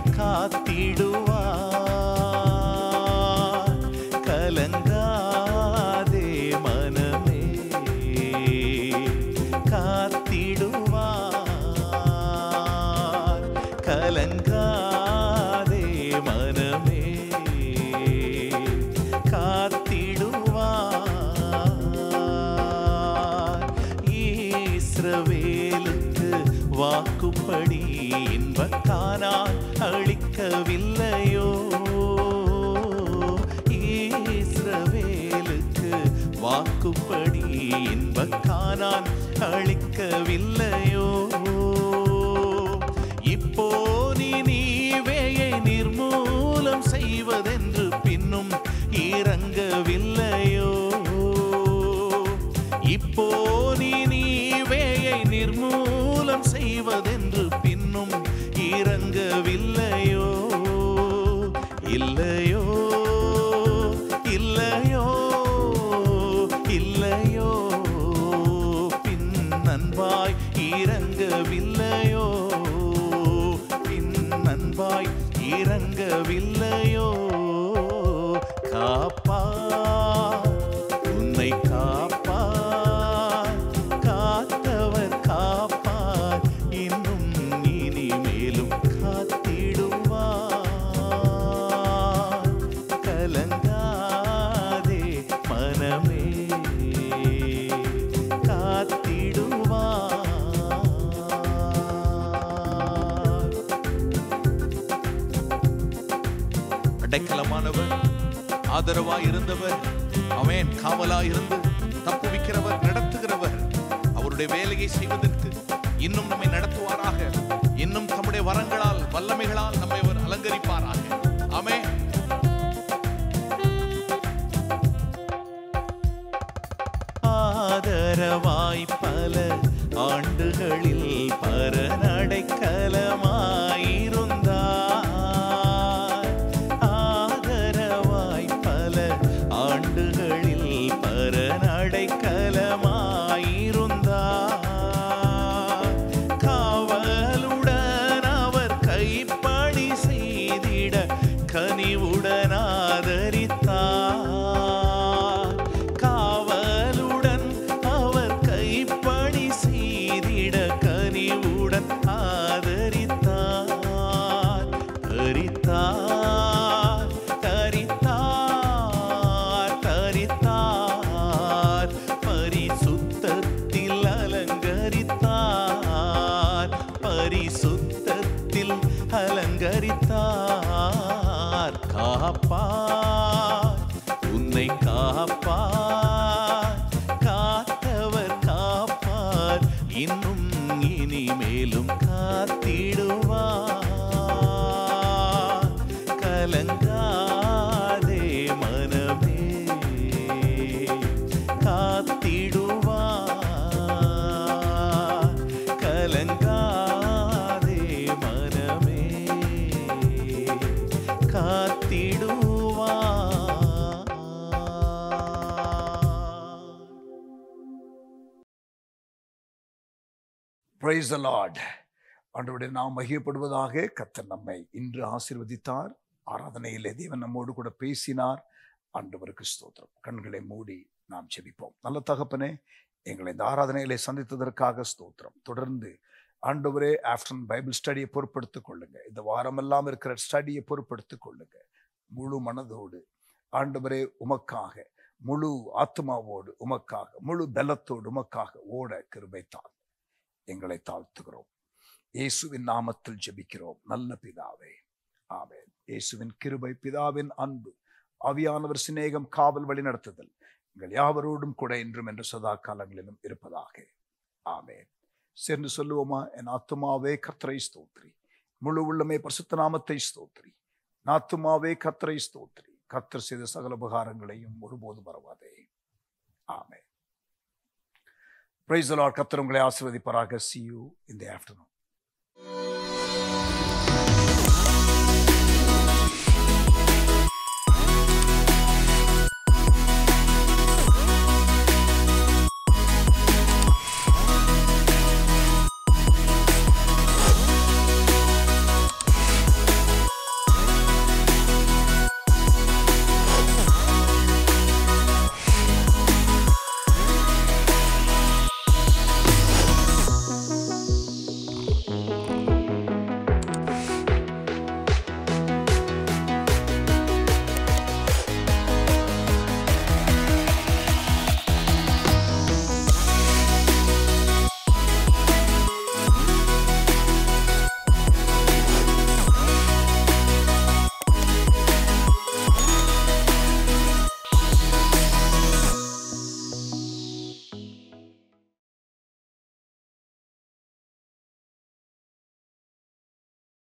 E: காத்திடுவார். கலங்காதே மனமே, காத்திடுவார். கலங்காதே மனமே, காத்திடுவார். இஸ்ரவேல் வாக்குப்படி இன்பக்கானால் அளிக்கவில்லையோ? இஸ்ரவேலுக்கு வாக்குப்படி இன்பக்கானால் அளிக்கவில்லையோ? இப்போ நீவேயை நிர்மூலம் செய்வதென்று பின்னும் இறங்கவில்லையோ? இப்போ நீவேயை நிர்மூலம் செய்வதென்று பின்னும் இறங்கவில்லையோ? இல்லையோ, இல்லையோ, இல்லையோ, பின் அன்பாய் இறங்கவில்லையோ? பின் அன்பாய் இறங்கவில்லையோ? காப்பா, உன்னை காப்பா, காத்தவர் காப்பார், இன்னும் இனிமேலும் காத்திடுவார். கலங்காதே மனமே, காத்திடுவார். அடைக்கலமானவர், ஆதரவாய் இருந்தவர், அவன் காவலாய் இருந்து தப்புவிக்கிறவர், நடத்துகிறவர். அவருடைய வேலையை செய்வதற்கு இன்னும் நம்மை நடத்துவாராக. இன்னும் தம்முடைய வரங்களால் வல்லமைகளால் நம்மை அவர் அலங்கரிப்பாராக. ஆமென். ஆதரவாய் பல ஆண்டுகளில் பரநடைக்கலமாயிருந்தார். ஆதரவாய் பல ஆண்டுகளில் பரநடைக்கலமாயிருந்தார். காவலுடன் அவர் கைப்பணி செய்திட கனிவுடன் ஆதரித்தார். காவலுடன் அவர் கைப்பணி செய்திட கனிவுடன் ஆதரித்தார். தரித்தார், தரித்தார், தரித்தார், பரிசுத்தத்தில் அலங்கரித்தார். பரிசுத்தத்தில் அலங்கரித்தார். காப்பார், உன்னை காப்பார், காத்தவர் காப்பார், இன்னும் இனிமேலும் காத்திடுவார். கலங்காதே மனமே, காத்திடுவார். கலங்காதே மனமே, காத்திடுவார்.
A: Praise the Lord. ஆண்டவருடைய நாம் மகிமைப்படுவதாக. கர்த்தர் நம்மை இன்று ஆசீர்வதித்தார். ஆராதனையிலே தேவன் நம்மோடு கூட பேசினார். ஆண்டவருக்கு ஸ்தோத்திரம். கண்களை மூடி நாம் ஜெபிப்போம். நல்ல தகப்பனே, எங்களை இந்த ஆராதனையிலே சந்தித்ததற்காக ஸ்தோத்திரம். தொடர்ந்து ஆண்டவரே ஆஃப்டர்நூன் பைபிள் ஸ்டடியை பொறுப்படுத்திக் கொள்ளுங்க. இந்த வாரமெல்லாம் இருக்கிற ஸ்டடியை பொறுப்படுத்திக் கொள்ளுங்க. முழு மனதோடு ஆண்டவரே உமக்காக, முழு ஆத்மாவோடு உமக்காக, முழு பலத்தோடு உமக்காக ஓட கிருபை தார். எங்களை தாழ்த்துகிறோம். இயேசுவின் நாமத்தில் ஜெபிக்கிறோம் நல்ல பிதாவே, ஆமென். இயேசுவின் கிருபை, பிதாவின் அன்பு, ஆவியானவர் சிநேகம், காவல் வழி நடத்துதல் எங்கள் யாவரோடும் கூட இன்றும் என்று சதா காலங்களிலும் இருப்பதாக. ஆமென். சேர்ந்து சொல்லுவோமா? என் ஆத்துமாவே கர்த்தரை ஸ்தோத்திரி, முழு உள்ளமே பரிசுத்த நாமத்தை ஸ்தோத்திரி. ஆத்துமாவே கர்த்தரை ஸ்தோத்திரி, கர்த்தர் செய்த சகல உபகாரங்களையும் ஒருபோது மறவாதே. ஆமென். Praise the Lord. கர்த்தர் உங்களை ஆசீர்வதிப்பாராக. See you in the afternoon.